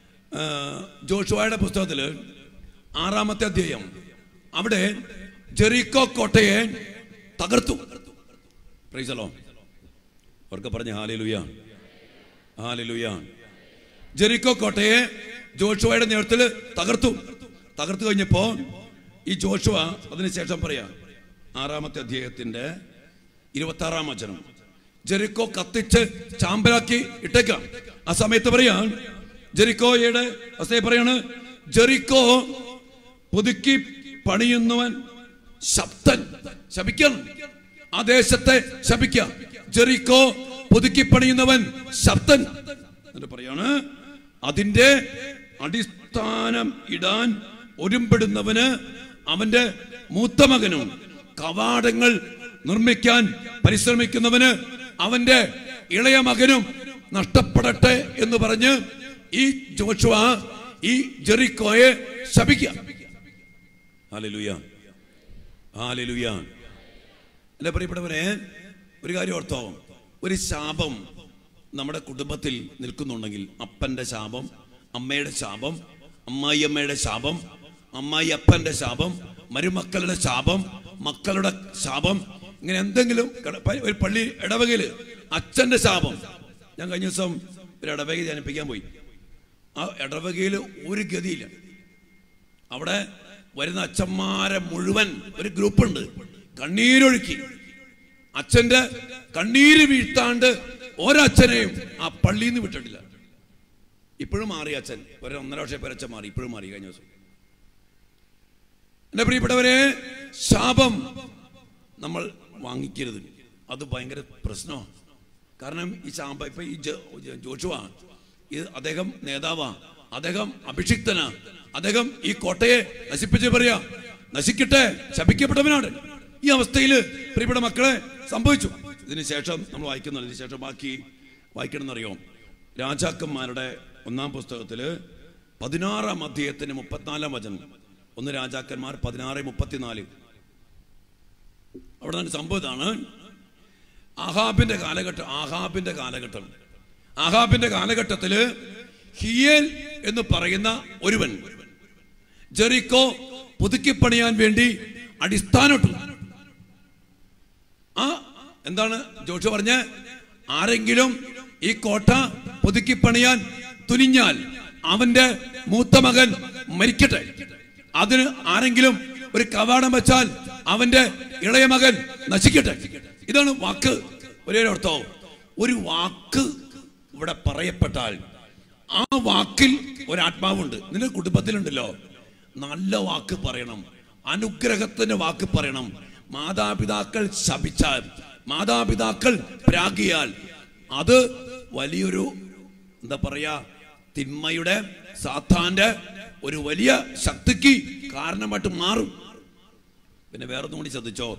ജോഷുവയുടെ പുസ്തകത്തില് 6-ാമത്തെ അധ്യായം, അവിടെ ജെറിക്കോ കോട്ടയെ തകർത്തു. പ്രൈസലോ, അവർക്ക് പറഞ്ഞ ഹല്ലേലൂയ, ഹല്ലേലൂയ. ജെറിക്കോ കോട്ടയെ ജോഷുവയുടെ നേതൃത്വത്തിൽ തകർത്തു കഴിഞ്ഞപ്പോ ഈ ജോഷുവ അതിനുശേഷം പറയാ 6-ാമത്തെ അധ്യായത്തിന്റെ 26-ാം വചനം, ജെറിക്കോ കത്തിച്ച് ചാമ്പലാക്കി ഇട്ടേക്കാം. ആ സമയത്ത് പറയാ, ജെറിക്കോയുടെ അവസ്ഥയെ പറയാണ്, ജെറിക്കോ പുതുക്കി പണിയുന്നവൻ ശബ്ദൻ ശപിക്കണം. ആ ദേശത്തെ ശപിക്കാം. ജെറിക്കോ പുതുക്കി പണിയുന്നവൻ ശബ്ദൻ എന്നിട്ട് പറയാണ്, അതിന്റെ അടിസ്ഥാനം ഇടാൻ ഒരുമ്പെടുന്നവന് അവന്റെ മൂത്ത മകനും കവാടങ്ങൾ നിർമ്മിക്കാൻ പരിശ്രമിക്കുന്നവന് അവന്റെ ഇളയ മകനും നഷ്ടപ്പെടട്ടെ എന്ന് പറഞ്ഞ് ഈ ജോഷുവ ഈ ജെറിക്കോയെ ശപിക്കുക. Hallelujah, hallelujah. എന്റെ പ്രിയപ്പെട്ടവരെ, ഒരു കാര്യം ഓർത്തോ, ഒരു ശാപം നമ്മുടെ കുടുംബത്തിൽ നിൽക്കുന്നുണ്ടെങ്കിൽ, അപ്പന്റെ ശാപം, അമ്മയുടെ ശാപം, അമ്മായിയമ്മയുടെ ശാപം, അമ്മായി അപ്പന്റെ ശാപം, മരുമക്കളുടെ ശാപം, മക്കളുടെ ശാപം, ഇങ്ങനെ എന്തെങ്കിലും ഒരു പള്ളി ഇടവകയില് അച്ഛന്റെ ശാപം. ഞാൻ കഴിഞ്ഞ ദിവസം ഒരു ഇടവക ധ്യാനിപ്പിക്കാൻ പോയി. ആ ഇടവകയിൽ ഒരു ഗതിയില്ല. അവിടെ വരുന്ന അച്ഛന്മാരെ മുഴുവൻ ഒരു ഗ്രൂപ്പുണ്ട്, കണ്ണീരൊഴുക്കി അച്ഛന്റെ കണ്ണീര് വീഴ്ത്താണ്ട് ഒരച്ഛനെയും ആ പള്ളിയിൽ നിന്ന് വിട്ടിട്ടില്ല. ഇപ്പോഴും മാറി അച്ഛൻ, 1.5 വർഷം പേരച്ഛൻ മാറി, ഇപ്പോഴും മാറി. കഴിഞ്ഞ ദിവസം എന്റെ പ്രിയപ്പെട്ടവരെ, ശാപം നമ്മൾ വാങ്ങിക്കരുത്. അത് ഭയങ്കര പ്രശ്നമാണ്. കാരണം ഈ ശാപം, ഇപ്പൊ ഈ ജോഷുവ, അദ്ദേഹം നേതാവാ, അദ്ദേഹം അഭിഷിക്തനാ, അദ്ദേഹം ഈ കോട്ടയെ നശിപ്പിച്ച് പറയാ, നശിക്കട്ടെ, ശപിക്കപ്പെട്ടവനാണ്. ഈ അവസ്ഥയിൽ പ്രിയപ്പെട്ട മക്കളെ സംഭവിച്ചു. ഇതിനുശേഷം നമ്മൾ വായിക്കുന്നുണ്ട്. ഇതിനുശേഷം ബാക്കി വായിക്കണമെന്നറിയോ? രാജാക്കന്മാരുടെ 1-ാം പുസ്തകത്തില് 16-ാം അധ്യായത്തിന് 34-ാം വചനം. 1 രാജാക്കന്മാർ 16:34. അവിടെ നിന്ന് സംഭവം ഇതാണ്. ആഹാബിന്റെ കാലഘട്ടത്തില് ഹിയേൽ എന്ന് പറയുന്ന ഒരുവൻ ജെറിക്കോ പുതുക്കിപ്പണിയാൻ വേണ്ടി അടിസ്ഥാനമിട്ടു. എന്താണ് ജോഷുവ പറഞ്ഞ? ആരെങ്കിലും ഈ കോട്ട പുതുക്കിപ്പണിയാൻ തുനിഞ്ഞാൽ അവന്റെ മൂത്ത മകൻ മരിക്കട്ടെ. അതിന് ആരെങ്കിലും ഒരു കവാടം വെച്ചാൽ അവന്റെ ഇളയ മകൻ നശിക്കട്ടെ. ഇതാണ് വാക്ക്. ഒരേ അർത്ഥം. ഒരു വാക്ക് ഇവിടെ പറയപ്പെട്ടാൽ ആ വാക്കിൽ ഒരാത്മാവുണ്ട്. നിന്റെ കുടുംബത്തിലുണ്ടല്ലോ, നല്ല വാക്ക് പറയണം, അനുഗ്രഹത്തിന്റെ വാക്ക് പറയണം. മാതാപിതാക്കൾ ശപിച്ചാൽ, മാതാപിതാക്കൾ പ്രാഗിയാൽ അത് വലിയൊരു എന്താ പറയാ, തിന്മയുടെ, സാത്താന്റെ ഒരു വലിയ ശക്തിക്ക് കാരണമായിട്ട് മാറും. പിന്നെ വേറൊന്നും കൂടി ശ്രദ്ധിച്ചോ,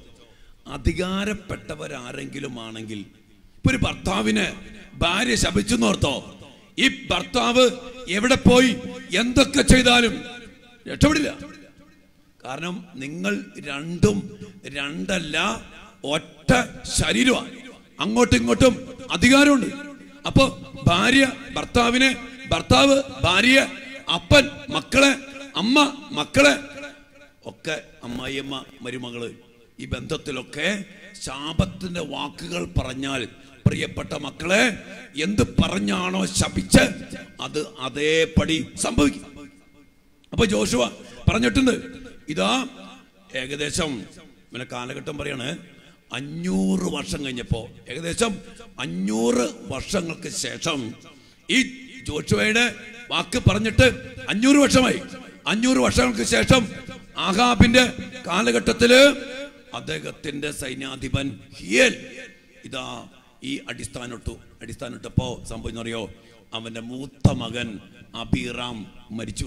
അധികാരപ്പെട്ടവരാരെങ്കിലും ആണെങ്കിൽ, ഇപ്പൊ ഒരു ഭർത്താവിനെ ഭാര്യ ശപിച്ചെന്നോർത്തോ, ഈ ഭർത്താവ് എവിടെ പോയി എന്തൊക്കെ ചെയ്താലും രക്ഷപ്പെടില്ല. കാരണം നിങ്ങൾ രണ്ടും രണ്ടല്ല, ഒറ്റ ശരീരമാണ്. അങ്ങോട്ടും ഇങ്ങോട്ടും അധികാരമുണ്ട്. അപ്പൊ ഭാര്യ ഭർത്താവിനെ, ഭർത്താവ് ഭാര്യയെ, അപ്പൻ മക്കളെ, അമ്മ മക്കളെ ഒക്കെ, അമ്മായിയമ്മ മരുമകള്, ഈ ബന്ധത്തിലൊക്കെ ശാപത്തിന്റെ വാക്കുകൾ പറഞ്ഞാൽ, പ്രിയപ്പെട്ട മക്കളെ, എന്ത് പറഞ്ഞാണോ ശപിച്ച് അത് അതേപടി സംഭവിക്കും. അപ്പൊ ജോഷുവ പറഞ്ഞിട്ടുണ്ട്. ഇതാ ഏകദേശം പിന്നെ കാലഘട്ടം പറയാണ്, 500 വർഷം കഴിഞ്ഞപ്പോ, ഏകദേശം 500 വർഷങ്ങൾക്ക് ശേഷം, ഈ ജോഷുവയുടെ വാക്ക് പറഞ്ഞിട്ട് 500 വർഷമായി. 500 വർഷങ്ങൾക്ക് ശേഷം ആഹാബിന്റെ കാലഘട്ടത്തില് അദ്ദേഹത്തിന്റെ സൈന്യാധിപൻ ഹിയേൽ ഇതാ ഈ അടിസ്ഥാനിട്ടപ്പോ സംഭവിച്ചറിയോ, അവന്റെ മൂത്ത മകൻ അബീറാം മരിച്ചു.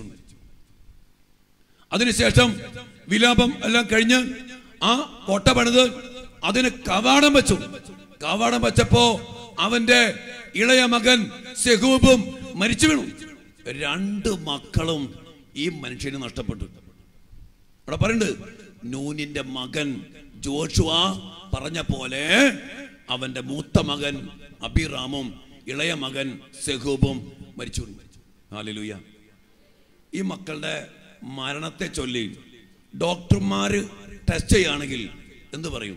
അതിനുശേഷം വിലാപം എല്ലാം കഴിഞ്ഞ് ആ കോട്ട പണിത് അതിന് കവാടം വെച്ചു. കവാടം വെച്ചപ്പോ അവന്റെ ഇളയ മകൻ സെഹൂബും മരിച്ചു വീണു. 2 മക്കളും ഈ മനുഷ്യന് നഷ്ടപ്പെട്ടു. അവിടെ പറയുന്നുണ്ട്, നൂനിന്റെ മകൻ ജോഷുവ പറഞ്ഞ പോലെ അവന്റെ മൂത്ത മകൻ അബിറാമും ഇളയ മകൻ സെഹൂബും മരിച്ചു. ഹല്ലേലൂയ. ഈ മക്കളുടെ മരണത്തെ ചൊല്ലി ഡോക്ടർമാര് ടെസ്റ്റ് ചെയ്യുകയാണെങ്കിൽ എന്ത് പറയും?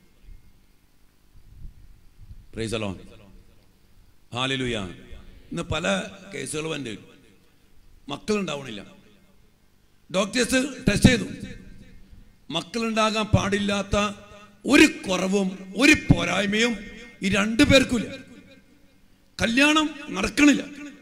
Praise the Lord. ഹല്ലേലൂയ. ഇന്ന് പല കേസുകളും ഉണ്ട്, മക്കളുണ്ടാവണില്ല. ഡോക്ടേഴ്സ് ടെസ്റ്റ് ചെയ്തു, മക്കളുണ്ടാകാൻ പാടില്ലാത്ത ഒരു കുറവും ഒരു പോരായ്മയും ഈ രണ്ടു പേർക്കുമില്ല. കല്യാണം നടക്കണില്ല.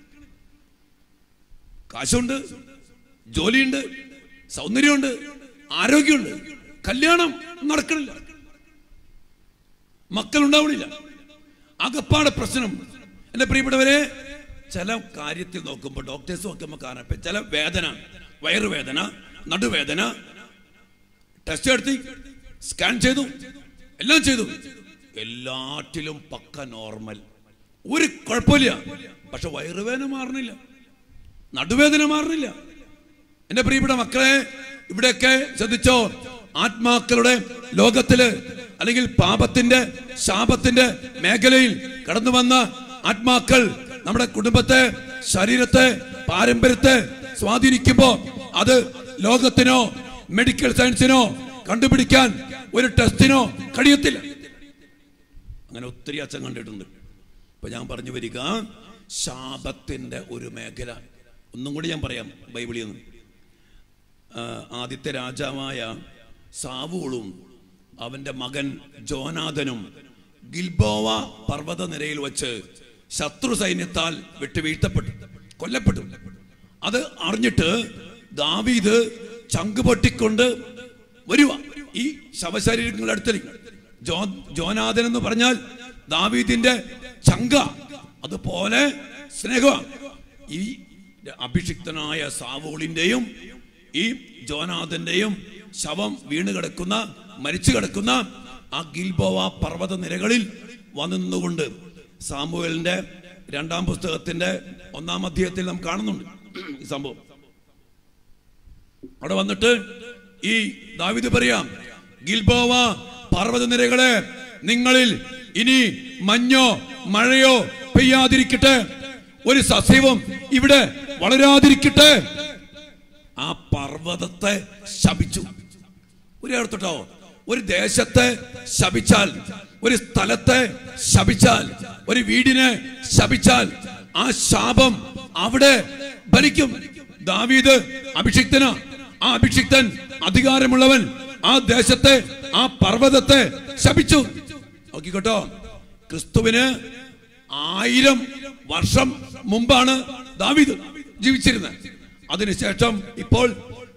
കാശുണ്ട്, ജോലിയുണ്ട്, സൗന്ദര്യമുണ്ട്, ആരോഗ്യമുണ്ട്, കല്യാണം നടക്കണില്ല, മക്കളുണ്ടാവണില്ല. അകപ്പാടെ പ്രശ്നം. എൻ്റെ പ്രിയപ്പെട്ടവരെ, ചില കാര്യത്തിൽ നോക്കുമ്പോൾ ഡോക്ടേഴ്സ് നോക്കുമ്പോൾ കാണാൻ ചില വേദന, വയറുവേദന, നടുവേദന, ടെസ്റ്റ് നടത്തി, സ്കാൻ ചെയ്തു, എല്ലാം ചെയ്തു, എല്ലാറ്റിലും പക്ക നോർമൽ, ഒരു കുഴപ്പമില്ല. പക്ഷെ വയറുവേദന മാറണില്ല, നടുവേദന മാറണില്ല. എൻ്റെ പ്രിയപ്പെട്ട മക്കളെ, ഇവിടെയൊക്കെ ശ്രദ്ധിച്ചോ, ആത്മാക്കളുടെ ലോകത്തില് അല്ലെങ്കിൽ പാപത്തിന്റെ ശാപത്തിന്റെ മേഖലയിൽ കടന്നു വന്ന ആത്മാക്കൾ നമ്മുടെ കുടുംബത്തെ, ശരീരത്തെ, പാരമ്പര്യത്തെ സ്വാധീനിക്കുമ്പോ അത് ലോകത്തിനോ മെഡിക്കൽ സയൻസിനോ കണ്ടുപിടിക്കാൻ ഒരു ടെസ്റ്റിനോ കഴിയത്തില്ല. അങ്ങനെ ഒത്തിരി അച്ഛൻ കണ്ടിട്ടുണ്ട്. ഇപ്പൊ ഞാൻ പറഞ്ഞു വരിക, ശാപത്തിന്റെ ഒരു മേഖല ഒന്നും കൂടി ഞാൻ പറയാം ബൈബിളിൽ നിന്ന്. ആദ്യത്തെ രാജാവായ സാവൂളും അവന്റെ മകൻ ജോനാഥനും ഗിൽബോവ പർവ്വത നിരയിൽ വച്ച് ശത്രു സൈന്യത്താൽ വിട്ടുവീഴ്ത്തപ്പെട്ടു, കൊല്ലപ്പെട്ടു. അത് അറിഞ്ഞിട്ട് ദാവീദ് ചങ്ക് പൊട്ടിക്കൊണ്ട് വരുക ഈ ശവശരീരങ്ങളുടെ അടുത്തേക്ക്. ജോനാഥൻ എന്ന് പറഞ്ഞാൽ ദാവീദിന്റെ ചങ്ക, അതുപോലെ സ്നേഹമാണ്. ഈ അഭിഷിക്തനായ സാവൂളിന്റെയും ഈ ജോനാഥന്റെയും ശവം വീണ് കിടക്കുന്ന, മരിച്ചു കിടക്കുന്ന ആ ഗിൽബോവ പർവ്വത നിരകളിൽ വന്നുകൊണ്ട് സാമുവേലിന്റെ 2-ാം പുസ്തകത്തിന്റെ 1-ാം അധ്യായത്തിൽ നാം കാണുന്നുണ്ട് ഈ സംഭവം. അവിടെ വന്നിട്ട് ഈ ദാവീദ് പറയാം, ഗിൽബോവ പർവ്വത നിരകളെ, നിങ്ങളിൽ ഇനി മഞ്ഞോ മഴയോ പെയ്യാതിരിക്കട്ടെ, ഒരു സസ്യവും ഇവിടെ വളരാതിരിക്കട്ടെ. ആ പർവ്വതത്തെ ശപിച്ചു. ഒരിടത്തോട്ടോ, ഒരു ദേശത്തെ ശപിച്ചാൽ, ഒരു സ്ഥലത്തെ ശപിച്ചാൽ, ഒരു വീടിനെ ശപിച്ചാൽ ആ ശാപം അവിടെ ഭരിക്കും. ദാവീദ് അഭിഷിക്തന, ആ അഭിഷിക്തൻ അധികാരമുള്ളവൻ ആ ദേശത്തെ, ആ പർവ്വതത്തെ ശപിച്ചു. നോക്കിക്കോട്ടോ, ക്രിസ്തുവിന് 1000 വർഷം മുമ്പാണ് ദാവീദ് ജീവിച്ചിരുന്നത്. അതിനുശേഷം ഇപ്പോൾ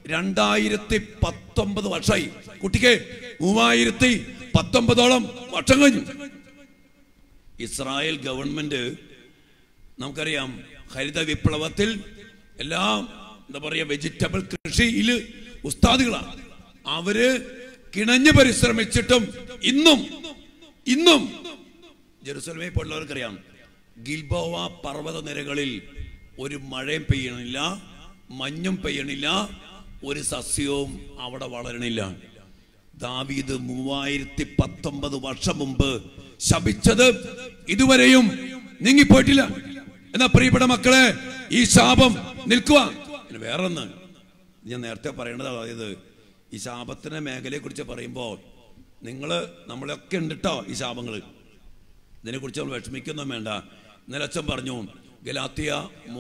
2019 വർഷമായി. കുട്ടിക്ക് 3019ഓളം വർഷം കഴിഞ്ഞു. ഇസ്രായേൽ ഗവൺമെന്റ് നമുക്കറിയാം, ഹരിത വിപ്ലവത്തിൽ എല്ലാം എന്താ പറയുക, വെജിറ്റബിൾ കൃഷിയിൽ ഉസ്താദുകളാണ്. അവര് കിണഞ്ഞ് പരിശ്രമിച്ചിട്ടും ഇന്നും ജെറുസലേമിൽ പോലുള്ളവർക്കറിയാം, ഗിൽബോവ പർവ്വത നിരകളിൽ ഒരു മഴയും പെയ്യണില്ല, മഞ്ഞും പെയ്യണില്ല, ഒരു സസ്യവും അവിടെ വളരണില്ല. ദാവീദ് 3019 വർഷം മുമ്പ് ശപിച്ചത് ഇതുവരെയും നീങ്ങിപ്പോയിട്ടില്ല. എന്നാ പ്രിയപ്പെട്ട മക്കളെ, ഈ ശാപം നിൽക്കുക. വേറൊന്ന് ഞാൻ നേരത്തെ പറയേണ്ടത്, അതായത് ഈ ശാപത്തിന്റെ മേഖലയെ കുറിച്ച് പറയുമ്പോൾ നമ്മളൊക്കെ ഉണ്ട് കേട്ടോ ഈ ശാപങ്ങള്. ഇതിനെ കുറിച്ച് നമ്മൾ വിഷമിക്കൊന്നും വേണ്ട. ഇന്നലെ അച്ഛൻ പറഞ്ഞു, ഗലാത്യ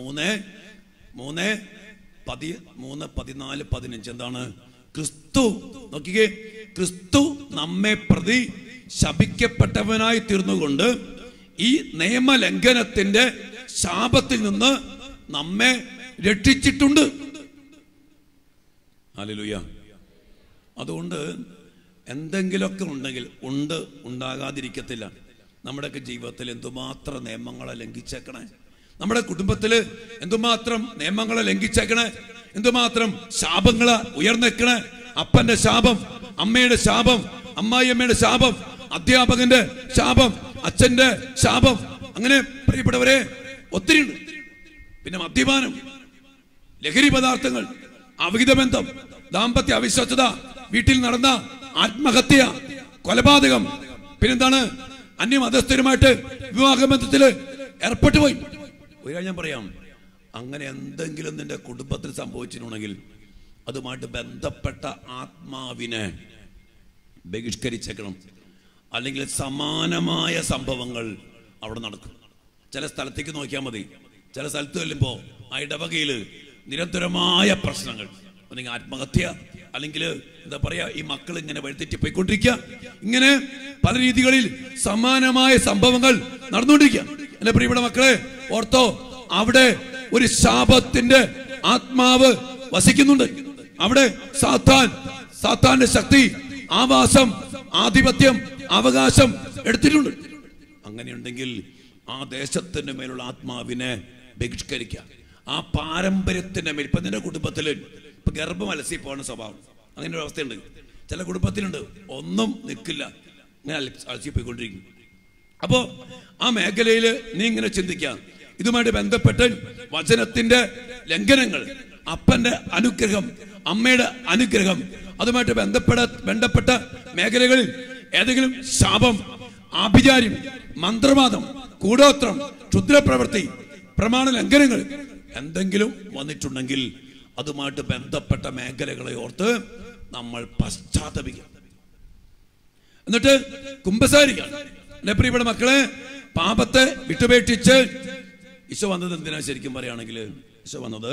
3:14-15 എന്താണ്? ക്രിസ്തു, നോക്കിക്കേ, ക്രിസ്തു നമ്മെ പ്രതി ശപിക്കപ്പെട്ടവനായി തീർന്നുകൊണ്ട് ഈ നിയമലംഘനത്തിന്റെ ശാപത്തിൽ നിന്ന് നമ്മെ രക്ഷിച്ചിട്ടുണ്ട്. ഹല്ലേലൂയ. അതുകൊണ്ട് എന്തെങ്കിലുമൊക്കെ ഉണ്ടെങ്കിൽ ഉണ്ടാകാതിരിക്കത്തില്ല. നമ്മുടെയൊക്കെ ജീവിതത്തിൽ എന്തുമാത്രം നിയമങ്ങളെ ലംഘിച്ചേക്കണേ, നമ്മുടെ കുടുംബത്തില് എന്തുമാത്രം നിയമങ്ങളെ ലംഘിച്ചേക്കണേ, എന്തുമാത്രം ശാപങ്ങളെ ഉയർന്നേക്കണേ. അപ്പന്റെ ശാപം, അമ്മയുടെ ശാപം, അമ്മായിയമ്മയുടെ ശാപം, അധ്യാപകന്റെ ശാപം, അച്ഛന്റെ ശാപം, അങ്ങനെ പ്രിയപ്പെട്ടവരെ ഒത്തിരി ഉണ്ട്. പിന്നെ മദ്യപാനം, ലഹരി പദാർത്ഥങ്ങൾ, അവിഹിത ബന്ധം, ദാമ്പത്യ അവിശ്വസ്തത, വീട്ടിൽ നടന്ന ആത്മഹത്യ, കൊലപാതകം, പിന്നെന്താണ് അന്യമതസ്ഥരുമായിട്ട് വിവാഹബന്ധത്തില് ഏർപ്പെട്ടു പോയി. ഒരു കാര്യം ഞാൻ പറയാം, അങ്ങനെ എന്തെങ്കിലും നിന്റെ കുടുംബത്തിൽ സംഭവിച്ചിട്ടുണ്ടെങ്കിൽ അതുമായിട്ട് ബന്ധപ്പെട്ട ആത്മാവിനെ ബഹിഷ്കരിച്ചേക്കണം. അല്ലെങ്കിൽ സമാനമായ സംഭവങ്ങൾ അവിടെ നടക്കും. ചില സ്ഥലത്തേക്ക് നോക്കിയാൽ മതി. ചില സ്ഥലത്ത് ചെല്ലുമ്പോൾ ആ ഇടവകയിൽ നിരന്തരമായ പ്രശ്നങ്ങൾ, അല്ലെങ്കിൽ ആത്മഹത്യ, അല്ലെങ്കിൽ എന്താ പറയാ, ഈ മക്കൾ ഇങ്ങനെ വഴിതെറ്റി പോയിക്കൊണ്ടിരിക്കുക. ഇങ്ങനെ പല രീതികളിൽ സമാനമായ സംഭവങ്ങൾ നടന്നുകൊണ്ടിരിക്കുക. എന്റെ പ്രിയപ്പെട്ട മക്കളെ ഓർത്തോ, അവിടെ ഒരു ശാപത്തിന്റെ ആത്മാവ് വസിക്കുന്നുണ്ട്. അവിടെ സാത്താന്റെ ശക്തി, ആവാസം, ആധിപത്യം, അവകാശം എടുത്തിട്ടുണ്ട്. അങ്ങനെയുണ്ടെങ്കിൽ ആ ദേശത്തിന്റെ മേലുള്ള ആത്മാവിനെ ബഹിഷ്കരിക്കുക. ആ പാരമ്പര്യത്തിന്റെ മേൽ, ഇപ്പൊ നിന്റെ കുടുംബത്തില് ഇപ്പൊ ഗർഭം അലസി പോകുന്ന സ്വഭാവം, അങ്ങനെ ഒരു അവസ്ഥയുണ്ട്. ചില കുടുംബത്തിലുണ്ട്, ഒന്നും നിൽക്കില്ല, ഇങ്ങനെ അലസി പോയിക്കൊണ്ടിരിക്കും. അപ്പോ ആ മേഖലയിൽ നീ ഇങ്ങനെ ചിന്തിക്കാം, ഇതുമായിട്ട് ബന്ധപ്പെട്ട് വചനത്തിന്റെ ലംഘനങ്ങൾ, അപ്പന്റെ അനുഗ്രഹം, അമ്മയുടെ അനുഗ്രഹം, അതുമായിട്ട് ബന്ധപ്പെട്ട മേഖലകളിൽ ഏതെങ്കിലും ശാപം, ആഭിചാര്യം, മന്ത്രവാദം, കൂടോത്രം, ക്ഷുദ്രപ്രവൃത്തി, പ്രമാണ ലംഘനങ്ങൾ എന്തെങ്കിലും വന്നിട്ടുണ്ടെങ്കിൽ അതുമായിട്ട് ബന്ധപ്പെട്ട മേഖലകളെ ഓർത്ത് നമ്മൾ പശ്ചാത്തപിക്കാം. എന്നിട്ട് കുമ്പസാരിക്കാം. എന്റെ പ്രിയപ്പെട്ട മക്കളെ, പാപത്തെ വിട്ടുപേക്ഷിച്ച് ഈശോ വന്നത് എന്തിനാ ശരിക്കും പറയുകയാണെങ്കിൽ, ഈശോ വന്നത്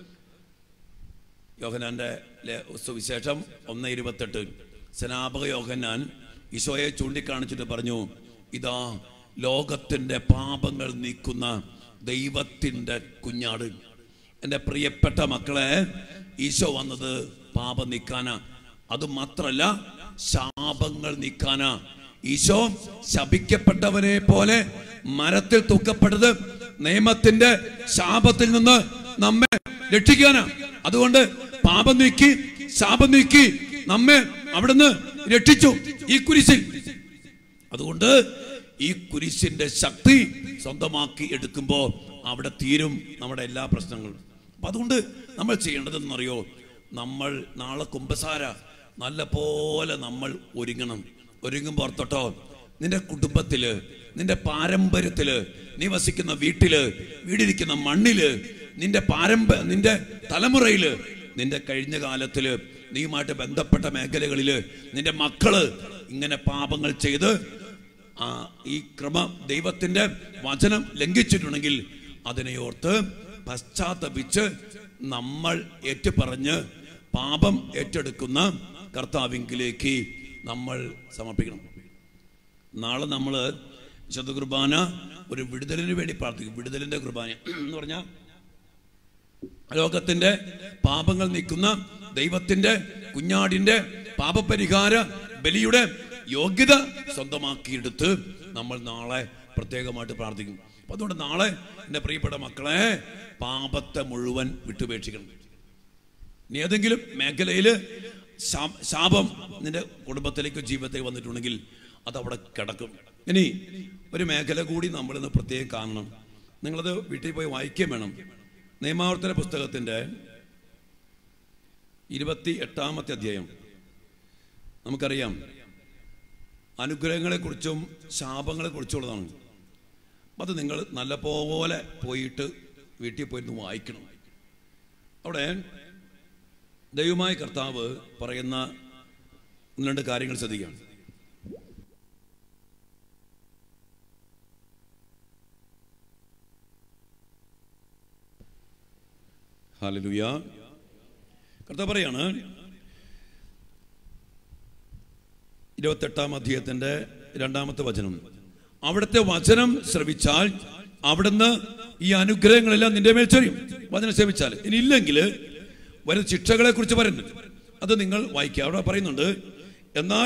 യോഹന്നാന്റെ സുവിശേഷം 1:28 സ്നാപക യോഹന്നാൻ ഈശോയെ ചൂണ്ടിക്കാണിച്ചിട്ട് പറഞ്ഞു, ഇതാ ലോകത്തിന്റെ പാപങ്ങൾ നീക്കുന്ന ദൈവത്തിന്റെ കുഞ്ഞാട്. എൻ്റെ പ്രിയപ്പെട്ട മക്കളെ, ഈശോ വന്നത് പാപം നീക്കാനാ. അത് മാത്രല്ല, ശാപങ്ങൾ നീക്കാനാ. ഈശോ ശപിക്കപ്പെട്ടവനെ പോലെ മരത്തിൽ തൂക്കപ്പെട്ടത് നിയമത്തിന്റെ ശാപത്തിൽ നിന്ന് നമ്മെ രക്ഷിക്കാനാ. അതുകൊണ്ട് പാപം നീക്കി, ശാപം നീക്കി നമ്മെ അവിടുന്ന് രക്ഷിച്ചു ഈ കുരിശിൽ. അതുകൊണ്ട് ഈ കുരിശിന്റെ ശക്തി സ്വന്തമാക്കി എടുക്കുമ്പോ അവിടെ തീരും നമ്മുടെ എല്ലാ പ്രശ്നങ്ങളും. അപ്പൊ അതുകൊണ്ട് നമ്മൾ ചെയ്യേണ്ടതെന്നറിയോ, നമ്മൾ നാളെ കുമ്പസാര നല്ല പോലെ നമ്മൾ ഒരുങ്ങുമ്പോൾ ഓർത്തോട്ടോ, നിന്റെ കുടുംബത്തില്, നിന്റെ പാരമ്പര്യത്തില്, നീ വസിക്കുന്ന വീടിരിക്കുന്ന മണ്ണില്, നിന്റെ തലമുറയില്, നിന്റെ കഴിഞ്ഞ കാലത്തില്, നീയുമായിട്ട് ബന്ധപ്പെട്ട മേഖലകളില് നിന്റെ മക്കള് ഇങ്ങനെ പാപങ്ങൾ ചെയ്ത് ഈ ദൈവത്തിന്റെ വചനം ലംഘിച്ചിട്ടുണ്ടെങ്കിൽ അതിനെ ഓർത്ത് പശ്ചാത്തപിച്ച് നമ്മൾ ഏറ്റുപറഞ്ഞ് പാപം ഏറ്റെടുക്കുന്ന കർത്താവിങ്കിലേക്ക് നമ്മൾ സമർപ്പിക്കണം. നാളെ നമ്മൾ വിശുദ്ധ കുർബാന ഒരു വിടുതലിന് വേണ്ടി പ്രാർത്ഥിക്കും. വിടുതലിന്റെ കുർബാന എന്ന് പറഞ്ഞാൽ ലോകത്തിന്റെ പാപങ്ങൾ നീക്കുന്ന ദൈവത്തിന്റെ കുഞ്ഞാടിന്റെ പാപപരിഹാര ബലിയുടെ യോഗ്യത സ്വന്തമാക്കിയെടുത്ത് നമ്മൾ നാളെ പ്രത്യേകമായിട്ട് പ്രാർത്ഥിക്കും. അപ്പൊ അതുകൊണ്ട് നാളെ എൻ്റെ പ്രിയപ്പെട്ട മക്കളെ, പാപത്തെ മുഴുവൻ വിട്ടുപേക്ഷിക്കണം. ഇനി ഏതെങ്കിലും മേഖലയിൽ ശാപം നിന്റെ കുടുംബത്തിലേക്കോ ജീവിതത്തിലേക്ക് വന്നിട്ടുണ്ടെങ്കിൽ അതവിടെ കിടക്കും. ഇനി ഒരു മേഖല കൂടി നമ്മളിന്ന് പ്രത്യേകം കാണണം. നിങ്ങളത് വീട്ടിൽ പോയി വായിക്കുകയും വേണം. നിയമാവർത്തന പുസ്തകത്തിന്റെ 28-ാമത്തെ അധ്യായം. നമുക്കറിയാം, അനുഗ്രഹങ്ങളെക്കുറിച്ചും ശാപങ്ങളെക്കുറിച്ചുള്ളതാണ്. അത് നിങ്ങൾ നല്ലപോലെ പോയിട്ട് വീട്ടിൽ പോയിരുന്നു വായിക്കണം. അവിടെ ദൈവമായ കർത്താവ് പറയുന്ന 1-2 കാര്യങ്ങൾ ശ്രദ്ധിക്കാം. ഹല്ലേലൂയ. കർത്താവ് പറയാണ് 28-ാം അധ്യായത്തിന്റെ 2-ാമത്തെ വചനം, അവിടുത്തെ വചനം ശ്രവിച്ചാൽ അവിടുന്ന് ഈ അനുഗ്രഹങ്ങളെല്ലാം നിന്റെ മേൽ ചൊരിയും. വചനം ശ്രവിച്ചാൽ. ഇനി ഇല്ലെങ്കിൽ വരുന്ന ശിക്ഷകളെ കുറിച്ച് പറയുന്നുണ്ട്. അത് നിങ്ങൾ വായിക്കുക. അവിടെ പറയുന്നുണ്ട്, എന്നാൽ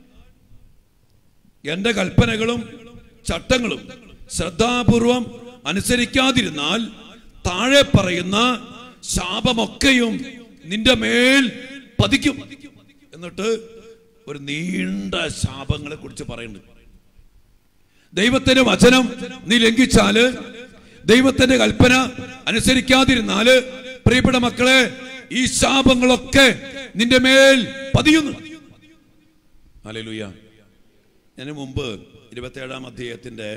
എൻ്റെ കൽപ്പനകളും ചട്ടങ്ങളും ശ്രദ്ധാപൂർവം അനുസരിക്കാതിരുന്നാൽ താഴെ പറയുന്ന ശാപമൊക്കെയും നിന്റെ മേൽ പതിക്കും. എന്നിട്ട് ഒരു നീണ്ട ശാപങ്ങളെ കുറിച്ച് പറയുന്നുണ്ട്. ദൈവത്തിന്റെ വചനം നീ ലംഘിച്ചാല്, ദൈവത്തിന്റെ കൽപ്പന അനുസരിക്കാതിരുന്നാല്, പ്രിയപ്പെട്ട മക്കളെ, ഈ ശാപങ്ങളൊക്കെ നിന്റെ മേൽ പതിയുന്നു. ഹല്ലേലൂയ. ഞാൻ മുമ്പ് 27-ാം അധ്യായത്തിന്റെ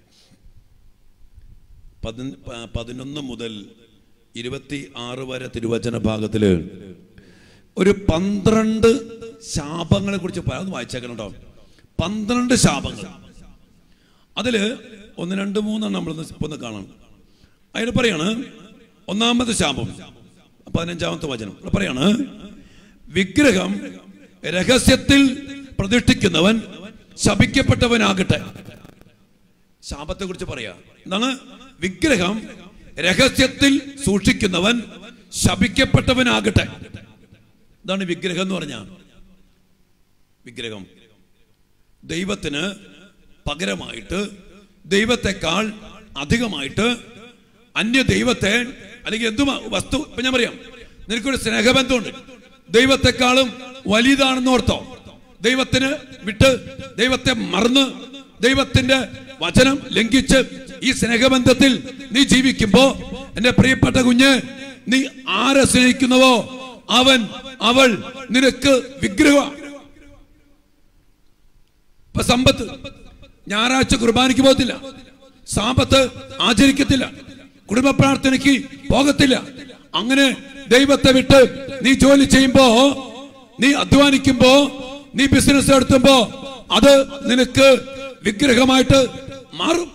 11 മുതൽ 26 വരെ തിരുവചന ഭാഗത്തില് ഒരു 12 ശാപങ്ങളെ കുറിച്ച് വായിച്ചേക്കണം കേട്ടോ. 12 ശാപങ്ങൾ. അതില് 1, 2, 3 നമ്മളൊന്ന് കാണണം. അതിൽ പറയാണ് ഒന്നാമത്തെ ശാപം 15-ാമത്തെ വചനം പറയാണ്, വിഗ്രഹം രഹസ്യത്തിൽ പ്രതിഷ്ഠിക്കുന്നവൻ ശപിക്കപ്പെട്ടവനാകട്ടെ. ശാപത്തെ കുറിച്ച് പറയാ. എന്താണ്? വിഗ്രഹം രഹസ്യത്തിൽ സൂക്ഷിക്കുന്നവൻ ശപിക്കപ്പെട്ടവനാകട്ടെ. ഇതാണ് വിഗ്രഹം എന്ന് പറഞ്ഞ. വിഗ്രഹം ദൈവത്തിന് പകരമായിട്ട്, ദൈവത്തെക്കാൾ അധികമായിട്ട് അന്യ ദൈവത്തെ അല്ലെങ്കിൽ എന്തു വസ്തു, ഇപ്പൊ ഞാൻ പറയാം, നിനക്കൊരു സ്നേഹബന്ധമുണ്ട്, ദൈവത്തെക്കാളും വലിയതാണെന്ന് ഓർത്തോ. ദൈവത്തിന് വിട്ട്, ദൈവത്തെ മറന്ന്, ദൈവത്തിന്റെ വചനം ലംഘിച്ച് ഈ സ്നേഹബന്ധത്തിൽ നീ ജീവിക്കുമ്പോ, എന്റെ പ്രിയപ്പെട്ട കുഞ്ഞ്, നീ ആരെ സ്നേഹിക്കുന്നുവോ അവൻ അവൾ നിനക്ക് വിഗ്രഹമാണ്. ഇപ്പൊ സമ്പത്ത്, ഞായറാഴ്ച കുർബാനയ്ക്ക് പോകത്തില്ല, സാപത്ത് ആചരിക്കത്തില്ല, കുടുംബ പ്രാർത്ഥനയ്ക്ക് പോകത്തില്ല. അങ്ങനെ ദൈവത്തെ വിട്ട് നീ ജോലി ചെയ്യുമ്പോ, നീ അധ്വാനിക്കുമ്പോ, നീ ബിസിനസ് നടത്തുമ്പോ അത് നിനക്ക് വിഗ്രഹമായിട്ട് മാറും.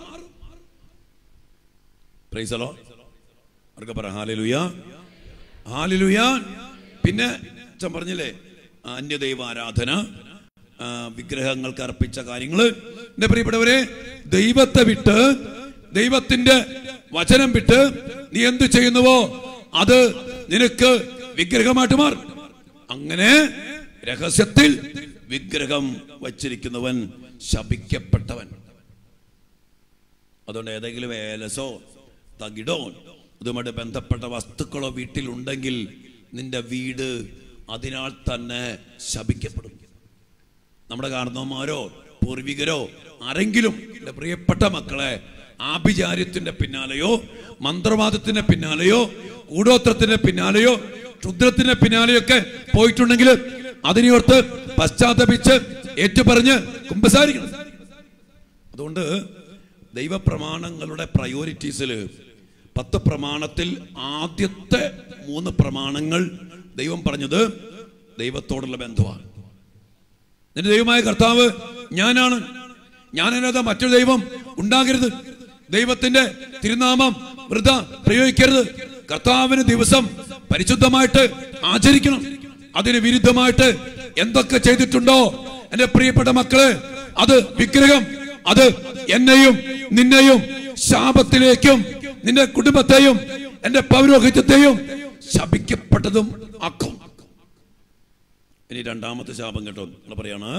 Praise the Lord. അവർക്ക് പറ ഹല്ലേലൂയ, ഹല്ലേലൂയ. പിന്നെ ഞാൻ പറഞ്ഞില്ലേ, അന്യദൈവ ആരാധന, വിഗ്രഹങ്ങൾക്ക് അർപ്പിച്ച കാര്യങ്ങള്. എന്റെ പ്രിയപ്പെട്ടവരെ, ദൈവത്തെ വിട്ട്, ദൈവത്തിന്റെ വചനം വിട്ട് നീ എന്ത് ചെയ്യുന്നുവോ അത് നിനക്ക് വിഗ്രഹമായിട്ട് മാറും. അങ്ങനെ രഹസ്യത്തിൽ വിഗ്രഹം വച്ചിരിക്കുന്നവൻ ശപിക്കപ്പെട്ടവൻ. അതുകൊണ്ട് ഏതെങ്കിലും ഏലസോ തകിടോ അതുമായിട്ട് ബന്ധപ്പെട്ട വസ്തുക്കളോ വീട്ടിലുണ്ടെങ്കിൽ നിന്റെ വീട് അതിനാൽ തന്നെ ശപിക്കപ്പെടും. നമ്മുടെ കാരണവന്മാരോ പൂർവികരോ ആരെങ്കിലും എന്റെ പ്രിയപ്പെട്ട മക്കളെ ആഭിചാര്യത്തിന്റെ പിന്നാലെയോ, മന്ത്രവാദത്തിന്റെ പിന്നാലെയോ, കൂടോത്രത്തിന്റെ പിന്നാലെയോ, ക്ഷുദ്രത്തിന്റെ പിന്നാലെയോ ഒക്കെ പോയിട്ടുണ്ടെങ്കിൽ അതിനെയോർത്ത് പശ്ചാത്തപിച്ച് ഏറ്റുപറഞ്ഞ് കുമ്പസാരിക്കണം. അതുകൊണ്ട് ദൈവപ്രമാണങ്ങളുടെ പ്രയോറിറ്റീസിൽ 10 പ്രമാണത്തിൽ ആദ്യത്തെ 3 പ്രമാണങ്ങൾ ദൈവം പറഞ്ഞത് ദൈവത്തോടുള്ള ബന്ധമാണ്. നിന്റെ ദൈവമായ കർത്താവ് ഞാനാണ്, ഞാനല്ലാതെ മറ്റൊരു ദൈവം ഉണ്ടാകരുത്, ദൈവത്തിന്റെ തിരുനാമം വൃഥ പ്രയോഗിക്കരുത്, കർത്താവിന് ദിവസം പരിശുദ്ധമായിട്ട് ആചരിക്കണം. അതിന് വിരുദ്ധമായിട്ട് എന്തൊക്കെ ചെയ്തിട്ടുണ്ടോ എന്റെ പ്രിയപ്പെട്ട മക്കളെ, അത് വിഗ്രഹം, അത് എന്നെയും നിന്നെയും ശാപത്തിലേക്കും നിന്റെ കുടുംബത്തെയും എന്റെ പൗരോഹിത്യത്തെയും ശപിക്കപ്പെട്ടതും ആക്കും. ഇനി രണ്ടാമത്തെ ശാപം കേട്ടോ, പറയാണ്,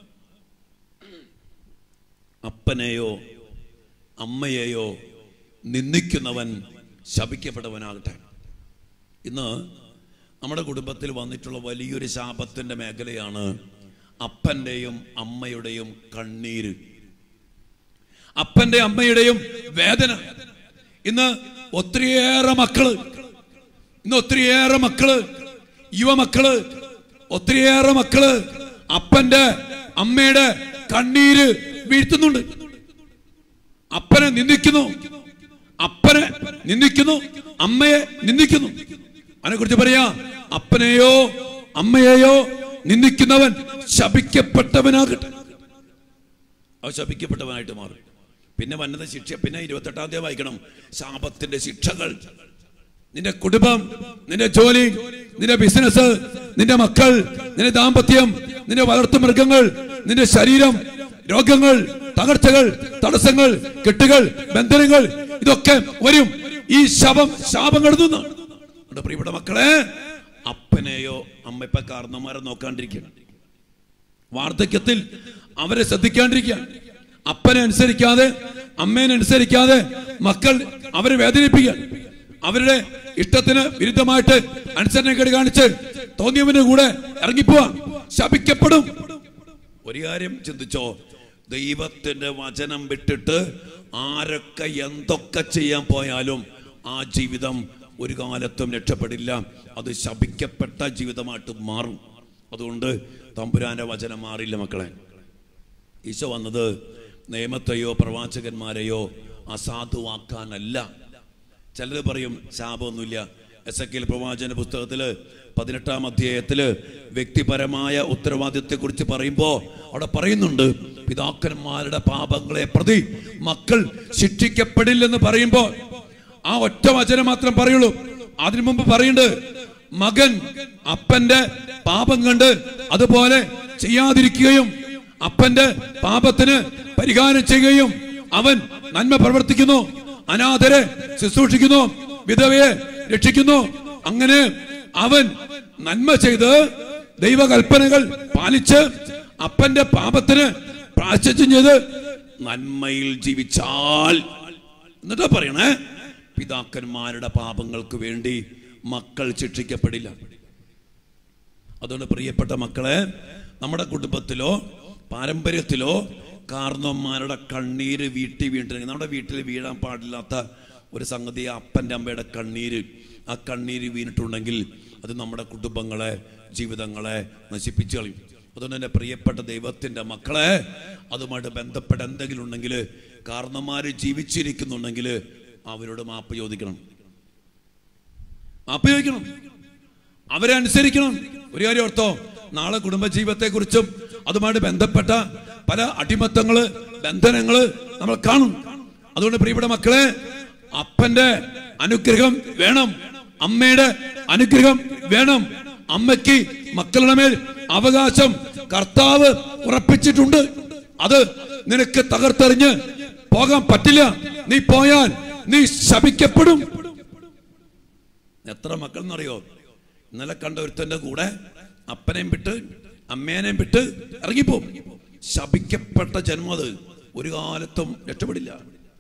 അപ്പനെയോ അമ്മയെയോ നിന്ദിക്കുന്നവൻ ശപിക്കപ്പെട്ടവനാകട്ടെ. ഇന്ന് നമ്മുടെ കുടുംബത്തിൽ വന്നിട്ടുള്ള വലിയൊരു ശാപത്തിന്റെ മേഖലയാണ് അപ്പന്റെയും അമ്മയുടെയും കണ്ണീര്, അപ്പന്റെ അമ്മയുടെയും വേദന. ഇന്ന് ഒത്തിരിയേറെ മക്കള്, യുവമക്കള്, ഒത്തിരിയേറെ മക്കള് അപ്പന്റെ അമ്മയുടെ കണ്ണീര് വീഴ്ത്തുന്നുണ്ട്. അപ്പനെ നിന്ദിക്കുന്നു, അമ്മയെ നിന്ദിക്കുന്നു. അതിനെ കുറിച്ച് പറയാ, അപ്പനെയോ അമ്മയെയോ നിന്ദിക്കുന്നവൻ ശപിക്കപ്പെട്ടവനാകട്ടെ. അവ ശപിക്കപ്പെട്ടവനായിട്ട് മാറും. പിന്നെ വന്നത് ശിക്ഷ. പിന്നെ 28-ാം അധ്യായം വായിക്കണം. ശാപത്തിന്റെ ശിക്ഷകൾ. നിന്റെ കുടുംബം, നിന്റെ ജോലി, നിന്റെ ബിസിനസ്, നിന്റെ മക്കൾ, നിന്റെ ദാമ്പത്യം, നിന്റെ വളർത്തുമൃഗങ്ങൾ, നിന്റെ ശരീരം, രോഗങ്ങൾ, തകർച്ചകൾ, തടസ്സങ്ങൾ, കെട്ടുകൾ, ബന്ധനങ്ങൾ, ഇതൊക്കെ വരും. ഈ ശാപങ്ങൾ നിന്നാണ്. പ്രിയപ്പെട്ട മക്കളെ, അപ്പനെയോ അമ്മ, ഇപ്പൊ കാരണന്മാരെ നോക്കാണ്ടിരിക്കണം, വാർദ്ധക്യത്തിൽ അവരെ ശ്രദ്ധിക്കാണ്ടിരിക്കുക. അപ്പനെ അനുസരിക്കാതെ, അമ്മേനെ അനുസരിക്കാതെ മക്കൾ അവരെ വേദനിപ്പിക്കുക. അവരുടെ ഇഷ്ടത്തിന് വിരുദ്ധമായിട്ട് അനുസരണക്കേട് കാണിച്ച് തോന്നിയവന്റെ കൂടെ ഇറങ്ങിപ്പോവാ, ശപിക്കപ്പെടും. ഒരു കാര്യം ചിന്തിച്ചോ, ദൈവത്തിന്റെ വചനം വിട്ടിട്ട് ആരൊക്കെ എന്തൊക്കെ ചെയ്യാൻ പോയാലും ആ ജീവിതം ഒരു കാലത്തും രക്ഷപ്പെടില്ല. അത് ശപിക്കപ്പെട്ട ജീവിതമായിട്ട് മാറും. അതുകൊണ്ട് തമ്പുരാന്റെ വചനം മാറില്ല മക്കളെ. ഈശോ വന്നത് നിയമത്തെയോ പ്രവാചകന്മാരെയോ അസാധുവാക്കാനല്ല. ചിലർ പറയും ശാപമൊന്നുമില്ല. എസെക്കിയേൽ പ്രവാചന പുസ്തകത്തില് 18-ാം അധ്യായത്തില് വ്യക്തിപരമായ ഉത്തരവാദിത്വത്തെക്കുറിച്ച് പറയുമ്പോൾ അവിടെ പറയുന്നുണ്ട്, പിതാക്കന്മാരുടെ പാപങ്ങളെ പ്രതി മക്കൾ ശിക്ഷിക്കപ്പെടില്ലെന്ന് പറയുമ്പോൾ ആ ഒറ്റ വചനം മാത്രം പറയുള്ളൂ. അതിനു മുമ്പ് പറയുന്നുണ്ട്, മകൻ അപ്പന്റെ പാപം കണ്ട് അതുപോലെ ചെയ്യാതിരിക്കുകയും അപ്പന്റെ പാപത്തിന് പരിഹാരം ചെയ്യുകയും അവൻ നന്മ പ്രവർത്തിക്കുന്നു, അനാഥരെ ശുശ്രൂഷിക്കുന്നു, വിധവയെ രക്ഷിക്കുന്നു. അങ്ങനെ അവൻ നന്മ ചെയ്ത് ദൈവകൽപ്പനകൾ പാലിച്ച് അപ്പന്റെ പാപത്തിന് പ്രായശ്ചിത്തം ചെയ്ത് നന്മയിൽ ജീവിച്ചാൽ, എന്നിട്ടാ പറയണേ, പിതാക്കന്മാരുടെ പാപങ്ങൾക്ക് വേണ്ടി മക്കൾ ശിക്ഷിക്കപ്പെടില്ല. അതുകൊണ്ട് പ്രിയപ്പെട്ട മക്കളെ, നമ്മുടെ കുടുംബത്തിലോ പാരമ്പര്യത്തിലോ കാരണവന്മാരുടെ കണ്ണീര് വീണിട്ടുണ്ടെങ്കിൽ, നമ്മുടെ വീട്ടിൽ വീഴാൻ പാടില്ലാത്ത ഒരു സംഗതി അപ്പൻ്റെ അമ്മയുടെ കണ്ണീര്, ആ കണ്ണീര് വീണിട്ടുണ്ടെങ്കിൽ അത് നമ്മുടെ കുടുംബങ്ങളെ, ജീവിതങ്ങളെ നശിപ്പിച്ചു കളയും. അതുകൊണ്ട് തന്നെ പ്രിയപ്പെട്ട ദൈവത്തിൻ്റെ മക്കളെ, അതുമായിട്ട് ബന്ധപ്പെട്ട എന്തെങ്കിലും ഉണ്ടെങ്കിൽ, കാരണവന്മാര് ജീവിച്ചിരിക്കുന്നുണ്ടെങ്കിൽ അവരോട് മാപ്പ് ചോദിക്കണം, മാപ്പ് ചോദിക്കണം, അവരെ അനുസരിക്കണം. ഒരു കാര്യം ഓർത്തോ, നാളെ കുടുംബജീവിതത്തെക്കുറിച്ചും അതുമായിട്ട് ബന്ധപ്പെട്ട പല അടിമത്തങ്ങള്, ബന്ധനങ്ങള് നമ്മൾ കാണും. അതുകൊണ്ട് പ്രിയപ്പെട്ട മക്കളെ, അപ്പന്റെ അനുഗ്രഹം വേണം, അമ്മയുടെ അനുഗ്രഹം വേണം. അമ്മയ്ക്ക് മക്കളുടെ മേൽ അവകാശം കർത്താവ് ഉറപ്പിച്ചിട്ടുണ്ട്. അത് നിനക്ക് തകർത്തെറിഞ്ഞ് പോകാൻ പറ്റില്ല. നീ പോയാൽ നീ ശപിക്കപ്പെടും. എത്ര മക്കൾ എന്നറിയോ? ഇന്നലെ കണ്ട ഒരുത്തന്റെ കൂടെ അപ്പനെയും വിട്ട് അമ്മേനെയും വിട്ട് ഇറങ്ങിപ്പോവും. ശപിക്കപ്പെട്ട ജന്മം. അത് ഒരു കാലത്തും രക്ഷപ്പെടില്ല.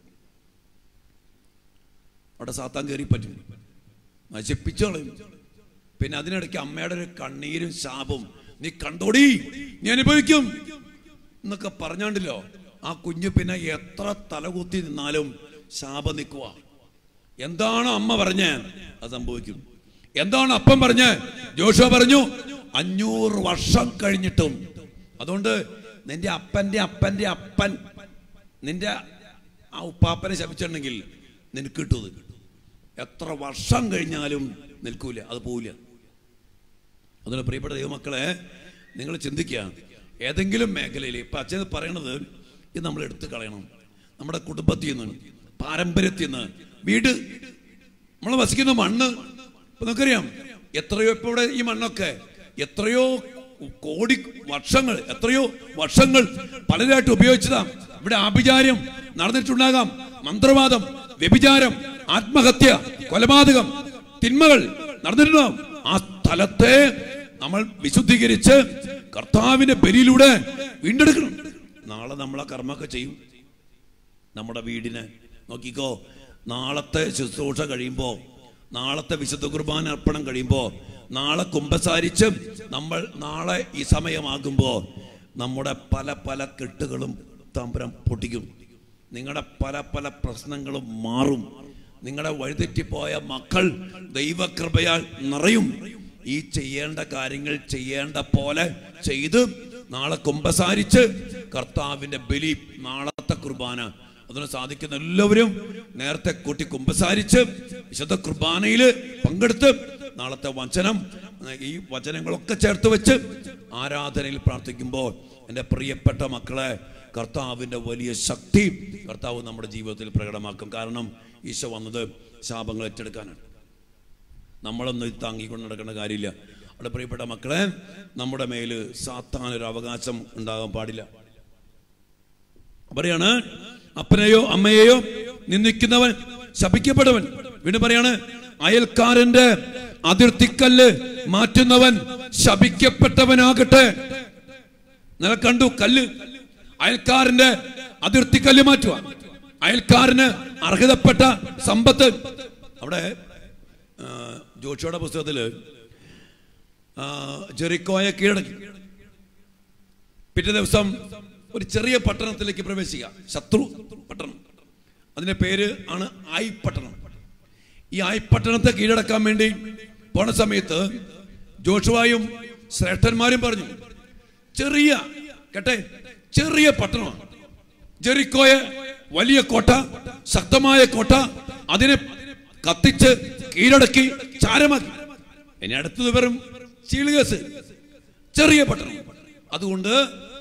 അവിടെ സാത്താൻ കയറി പറ്റും, നശിപ്പിച്ചു കളയും. പിന്നെ അതിനിടയ്ക്ക് അമ്മയുടെ ഒരു കണ്ണീരും ശാപവും, നീ കണ്ടോടി, നീ അനുഭവിക്കും എന്നൊക്കെ പറഞ്ഞാണ്ടല്ലോ, ആ കുഞ്ഞ് പിന്നെ എത്ര തലകുത്തി നിന്നാലും ശാപം നിൽക്കുക. എന്താണ് അമ്മ പറഞ്ഞ് അത് സംഭവിക്കും. എന്താണ് അപ്പം പറഞ്ഞ്? ജോഷുവ പറഞ്ഞു 500 വർഷം കഴിഞ്ഞിട്ടും. അതുകൊണ്ട് നിന്റെ അപ്പന്റെ അപ്പന്റെ അപ്പൻ നിന്റെ ആ ഉപ്പാപ്പനെ ശപിച്ചിട്ടുണ്ടെങ്കിൽ നിനക്ക് കിട്ടൂത്. എത്ര വർഷം കഴിഞ്ഞാലും നിൽക്കൂല, അത് പോവില്ല. അതുകൊണ്ട് പ്രിയപ്പെട്ട ദൈവമക്കളെ, നിങ്ങൾ ചിന്തിക്കുക, ഏതെങ്കിലും മേഖലയിൽ ഇപ്പം അച്ഛൻ പറയണത് ഇത് നമ്മൾ എടുത്തു കളയണം. നമ്മുടെ കുടുംബത്തിൽ നിന്ന്, പാരമ്പര്യത്തിൽ നിന്ന്, വീട്, നമ്മൾ വസിക്കുന്ന മണ്ണ്. ഇപ്പം നമുക്കറിയാം, എത്രയോ ഇപ്പോൾ ഇവിടെ ഈ മണ്ണൊക്കെ എത്രയോ കോടി വർഷങ്ങൾ, എത്രയോ വർഷങ്ങൾ പലരായിട്ട് ഉപയോഗിച്ചതാ. ഇവിടെ ആഭിചാര്യം നടന്നിട്ടുണ്ടാകാം, മന്ത്രവാദം, വ്യഭിചാരം, ആത്മഹത്യ, കൊലപാതകം, തിന്മകൾ നടന്നിട്ടുണ്ടാകും. ആ സ്ഥലത്തെ നമ്മൾ വിശുദ്ധീകരിച്ച് കർത്താവിന്റെ ബലിയിലൂടെ വീണ്ടെടുക്കണം. നാളെ നമ്മളെ കർമ്മമൊക്കെ ചെയ്യും. നമ്മുടെ വീടിന് നോക്കിക്കോ, നാളത്തെ ശുശ്രൂഷ കഴിയുമ്പോൾ, നാളത്തെ വിശുദ്ധ കുർബാന അർപ്പണം കഴിയുമ്പോൾ, നാളെ കുമ്പസാരിച്ച് നമ്മൾ നാളെ ഈ സമയമാകുമ്പോൾ നമ്മുടെ പല പല കെട്ടുകളും തമ്പുരാൻ പൊട്ടിക്കും. നിങ്ങളുടെ പല പല പ്രശ്നങ്ങളും മാറും. നിങ്ങളുടെ വഴിതെറ്റിപ്പോയ മക്കൾ ദൈവകൃപയാൽ നിറയും. ഈ ചെയ്യേണ്ട കാര്യങ്ങൾ ചെയ്യേണ്ട പോലെ ചെയ്ത് നാളെ കുമ്പസാരിച്ച് കർത്താവിന്റെ ബലി, നാളത്തെ കുർബാന, അതിന് സാധിക്കുന്ന എല്ലാവരും നേരത്തെ കൂട്ടി കുമ്പസാരിച്ച് വിശുദ്ധ കുർബാനയിൽ പങ്കെടുത്ത് നാളത്തെ വചനം, ഈ വചനങ്ങളൊക്കെ ചേർത്ത് വെച്ച് ആരാധനയിൽ പ്രാർത്ഥിക്കുമ്പോൾ എൻ്റെ പ്രിയപ്പെട്ട മക്കളെ, കർത്താവിൻ്റെ വലിയ ശക്തി കർത്താവ് നമ്മുടെ ജീവിതത്തിൽ പ്രകടമാക്കും. കാരണം ഈശോ വന്നത് ശാപങ്ങൾ ഏറ്റെടുക്കാനാണ്. നമ്മളൊന്നും താങ്ങിക്കൊണ്ട് നടക്കേണ്ട കാര്യമില്ല. അവിടെ പ്രിയപ്പെട്ട മക്കളെ, നമ്മുടെ മേല് സാത്താനൊരു അവകാശം ഉണ്ടാകാൻ പാടില്ല. പറയാണ്, അപ്പനെയോ അമ്മയെയോ നിന്ദിക്കുന്നവൻ ശപിക്കപ്പെട്ടവൻ. വീണ്ടും പറയാണ്, അയൽക്കാരന്റെ അതിർത്തിക്കല്ല് മാറ്റുന്നവൻ ശപിക്കപ്പെട്ടവനാകട്ടെ. നിങ്ങൾ കണ്ടു, കല്ല്, അയൽക്കാരന്റെ അതിർത്തിക്കല്ല് മാറ്റുക, അയൽക്കാരന് അർഹതപ്പെട്ട സമ്പത്ത്. അവിടെ ജോഷുവയുടെ പുസ്തകത്തില് ജെറിക്കോയെ കീഴടക്കി. പിറ്റേ ദിവസം ഒരു ചെറിയ പട്ടണത്തിലേക്ക് പ്രവേശിക്കുക, ശത്രു പട്ടണം. അതിന്റെ പേര് ആണ് ആയി പട്ടണം. ഈ ആയിപ്പട്ടണത്തെ കീഴടക്കാൻ വേണ്ടി പോണ സമയത്ത് ജോഷുവായും ശ്രേഷ്ഠന്മാരും പറഞ്ഞു, ചെറിയ പട്ടണമാണ് ജെറിക്കോയെ, വലിയ കോട്ട, ശക്തമായ കോട്ട, അതിനെ കത്തിച്ച് കീഴടക്കി ചാരമാക്കി. ഇനി അടുത്തത് വെറും ചീളുകേസ്, ചെറിയ പട്ടണം. അതുകൊണ്ട്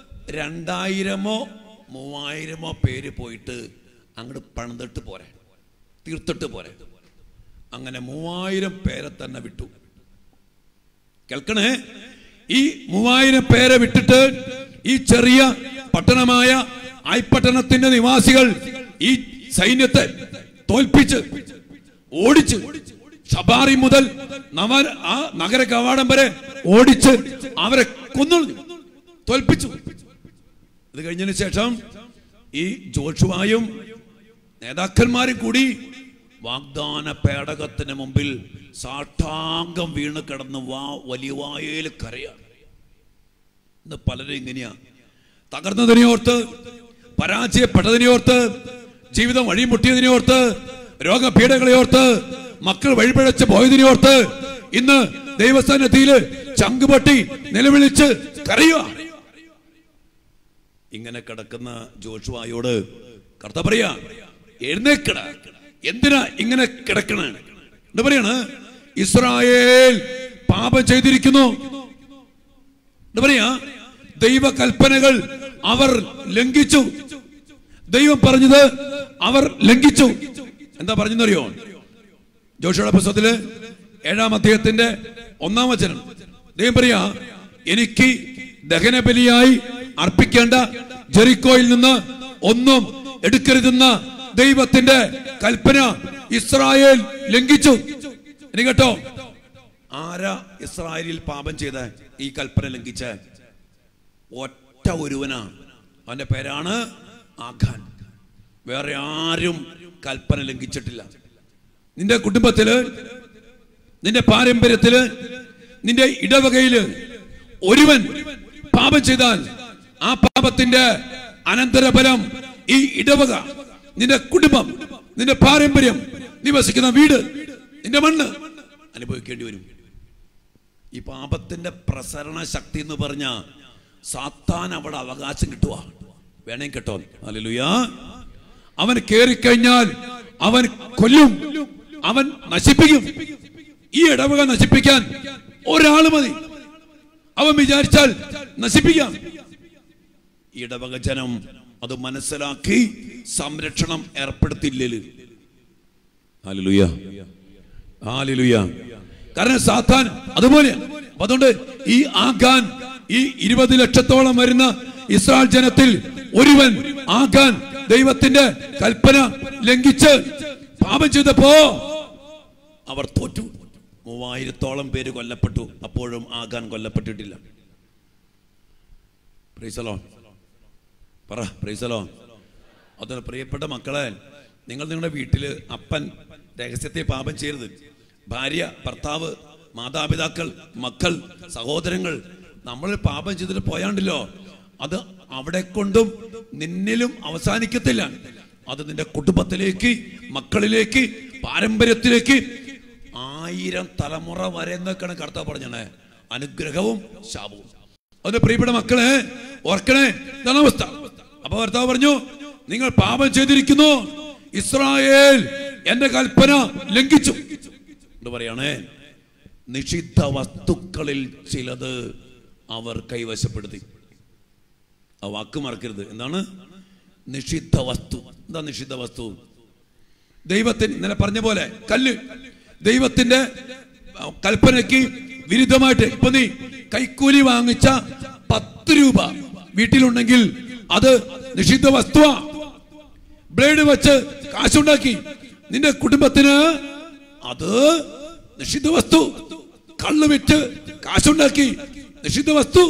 2000-3000 പേര് പോയിട്ട് അങ്ങോട്ട് പണിതിട്ട് പോരെ, തീർത്തിട്ട് പോരെ. അങ്ങനെ 3000 പേരെ തന്നെ വിട്ടു. കേൾക്കണേ, ഈ 3000 പേരെ വിട്ടിട്ട് ഈ ചെറിയ പട്ടണമായ ആയിപ്പട്ടണത്തിന്റെ നിവാസികൾ ഈ സൈന്യത്തെ തോൽപ്പിച്ച് ഓടിച്ച് ഷബാറി മുതൽ ആ നഗര കവാടം വരെ ഓടിച്ച് അവരെ കൊന്നു, തോൽപ്പിച്ചു. ഇത് കഴിഞ്ഞതിന് ശേഷം ഈ ജോഷുവായും നേതാക്കന്മാരും കൂടി വാഗ്ദാന പേടകത്തിന് മുമ്പിൽ സാഷ്ടാംഗം വീണ് കിടന്ന് വലിയ വായേൽ കരയാണ്. ഇന്ന് പലരും ഇങ്ങനെയാ, തകർന്നതിനെയോർത്ത്, പരാജയപ്പെട്ടതിനെയോർത്ത്, ജീവിതം വഴിമുട്ടിയതിനെയോർത്ത്, രോഗപീഠകളെയോർത്ത്, മക്കൾ വഴിപിഴച്ച് പോയതിനെയോർത്ത് ഇന്ന് ദൈവസന്നിധിയിൽ ചങ്കുപൊട്ടി നിലവിളിച്ച് കരയുക. ഇങ്ങനെ കിടക്കുന്ന ജോഷുവായോട് കർത്താവ് പറയാ, എഴുന്നേക്കട, എന്തിനാ ഇങ്ങനെ കിടക്കണ? എന്താ പറയാണ്? ഇസ്രായേൽ പാപം ചെയ്തിരിക്കുന്നു. എന്താ പറയാ? ദൈവകൽപ്പനകൾ അവർ ലംഘിച്ചു. ദൈവം പറഞ്ഞത് അവർ ലംഘിച്ചു. എന്താ പറഞ്ഞെന്നറിയോ? ജോഷുവയുടെ പുസ്തകത്തില് 7-ാം അധ്യായത്തിന്റെ 1-ാം വചനം ദൈവം പറയാ, എനിക്ക് ദഹനബലിയായി അർപ്പിക്കേണ്ട ജെറിക്കോയിൽ നിന്ന് ഒന്നും എടുക്കരുതെന്ന ദൈവത്തിന്റെ കൽപ്പന ഇസ്രായേൽ ലംഘിച്ചു. ഇനി കേട്ടോ, ആരാ ഇസ്രായേലിൽ പാപം ചെയ്ത ഈ കൽപ്പന ലംഘിച്ച? ഒറ്റ ഒരുവനാ, അവന്റെ പേരാണ് ആഖാൻ. വേറെ ആരും കൽപ്പന ലംഘിച്ചിട്ടില്ല. നിന്റെ കുടുംബത്തില്, നിന്റെ പാരമ്പര്യത്തില്, നിന്റെ ഇടവകയില് ഒരുവൻ പാപം ചെയ്താൽ ആ പാപത്തിന്റെ അനന്തരഫലം ഈ ഇടവക, നിന്റെ കുടുംബം, നിന്റെ പാരമ്പര്യം, നീ വസിക്കുന്ന വീട്, നിന്റെ മണ്ണ് അനുഭവിക്കേണ്ടി വരും. ഈ പാപത്തിന്റെ പ്രസരണ ശക്തി എന്ന് പറഞ്ഞ സാത്താൻ അവിടെ അവകാശം കിട്ടുക. വേണേ കേട്ടോ, ഹല്ലേലൂയ. അവൻ കേറിക്കഴിഞ്ഞാൽ അവൻ കൊല്ലും, അവൻ നശിപ്പിക്കും. ഈ ഇടവക നശിപ്പിക്കാൻ ഒരാള് മതി, അവൻ വിചാരിച്ചാൽ നശിപ്പിക്കാം. ഇടവക ജനം അത് മനസ്സിലാക്കി സംരക്ഷണം ഏർപ്പെടുത്തില്ലേ? Hallelujah, hallelujah. കാരണം സാത്താൻ അതുപോലെ. അതുകൊണ്ട് ഈ ആഖാൻ, ഈ 20 ലക്ഷത്തോളം വരുന്ന ഇസ്രായേൽ ജനത്തിൽ ഒരുവൻ ആഖാൻ ദൈവത്തിന്റെ കൽപ്പന ലംഘിച്ച് പാപം ചെയ്തപ്പോ അവർ തോറ്റു. 3000-ഓളം പേര് കൊല്ലപ്പെട്ടു. അപ്പോഴും ആഖാൻ കൊല്ലപ്പെട്ടിട്ടില്ല. Praise the Lord. പറ പ്രൈസ് ദി ലോർഡ്. അതുപോലെ പ്രിയപ്പെട്ട മക്കളെ, നിങ്ങൾ നിങ്ങളുടെ വീട്ടില് അപ്പൻ രഹസ്യത്തെ പാപം ചെയ്യരുത്. ഭാര്യ, ഭർത്താവ്, മാതാപിതാക്കൾ, മക്കൾ, സഹോദരങ്ങൾ നമ്മൾ പാപം ചെയ്തിട്ട് പോയാണ്ടല്ലോ, അത് അവിടെ കൊണ്ടും നിന്നിലും അവസാനിക്കത്തില്ല. അത് നിന്റെ കുടുംബത്തിലേക്ക്, മക്കളിലേക്ക്, പാരമ്പര്യത്തിലേക്ക് 1000 തലമുറ വരെ എന്നൊക്കെയാണ് കർത്താവ് പറഞ്ഞേ. അനുഗ്രഹവും ശാപവും. അതിന്റെ പ്രിയപ്പെട്ട മക്കളെ ഓർക്കണേ, ഇതാണ് അവസ്ഥ. അപ്പൊ കർത്താവ് പറഞ്ഞു, നിങ്ങൾ പാപം ചെയ്തിരിക്കുന്നു, ഇസ്രായേൽ എന്റെ കൽപ്പന ലംഘിച്ചു. എന്ന് പറയണേ, നിഷിദ്ധ വസ്തുക്കളിൽ ചിലത് അവർ കൈവശപ്പെടുത്തി. ആ വാക്ക് മറക്കരുത്. എന്താണ് നിഷിദ്ധ വസ്തു? എന്താ നിഷിദ്ധ വസ്തു? ദൈവത്തിന് ഇന്നലെ പറഞ്ഞ പോലെ കല്ല്, ദൈവത്തിന്റെ കൽപ്പനയ്ക്ക് വിരുദ്ധമായിട്ട്. ഇപ്പൊ നീ കൈക്കൂലി വാങ്ങിച്ച 10 രൂപ വീട്ടിലുണ്ടെങ്കിൽ അത് നിഷിദ്ധ വസ്തുവാ. ബ്ലേഡ് വെച്ച് കാശുണ്ടാക്കി നിന്റെ കുടുംബത്തിന്, അത് നിഷിദ്ധ വസ്തു. കള്ള് വിറ്റ് കാശുണ്ടാക്കി, നിഷിദ്ധ വസ്തു.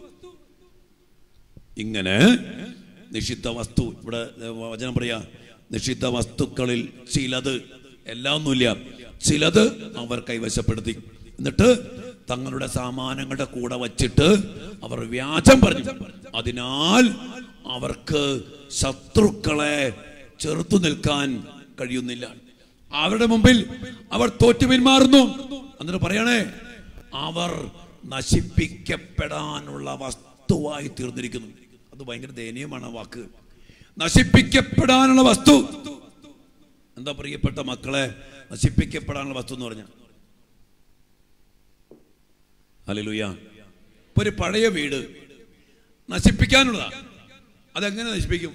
ഇങ്ങനെ നിഷിദ്ധ വസ്തു. ഇവിടെ വചനം പറയാ, നിഷിദ്ധ വസ്തുക്കളിൽ ചിലത്, എല്ലാം ഒന്നുമില്ല, ചിലത് അവർ കൈവശപ്പെടുത്തി. എന്നിട്ട് തങ്ങളുടെ സാമാനങ്ങളുടെ കൂടെ വച്ചിട്ട് അവർ വ്യാജം പറഞ്ഞു. അതിനാൽ അവർക്ക് ശത്രുക്കളെ ചെറുത്തു നിൽക്കാൻ കഴിയുന്നില്ല. അവരുടെ മുമ്പിൽ അവർ തോറ്റു പിന്മാറുന്നു. എന്നിട്ട് പറയണേ, അവർ നശിപ്പിക്കപ്പെടാനുള്ള വസ്തുവായി തീർന്നിരിക്കുന്നു. അത് ഭയങ്കര ദയനീയമാണ് ആ വാക്ക്, നശിപ്പിക്കപ്പെടാനുള്ള വസ്തു. എന്താ പ്രിയപ്പെട്ട മക്കളെ നശിപ്പിക്കപ്പെടാനുള്ള വസ്തു എന്ന് പറഞ്ഞ? ഹല്ലേലൂയ. ഇപ്പൊ ഒരു പഴയ വീട് നശിപ്പിക്കാനുള്ളതാ. അതെങ്ങനെ നശിപ്പിക്കും?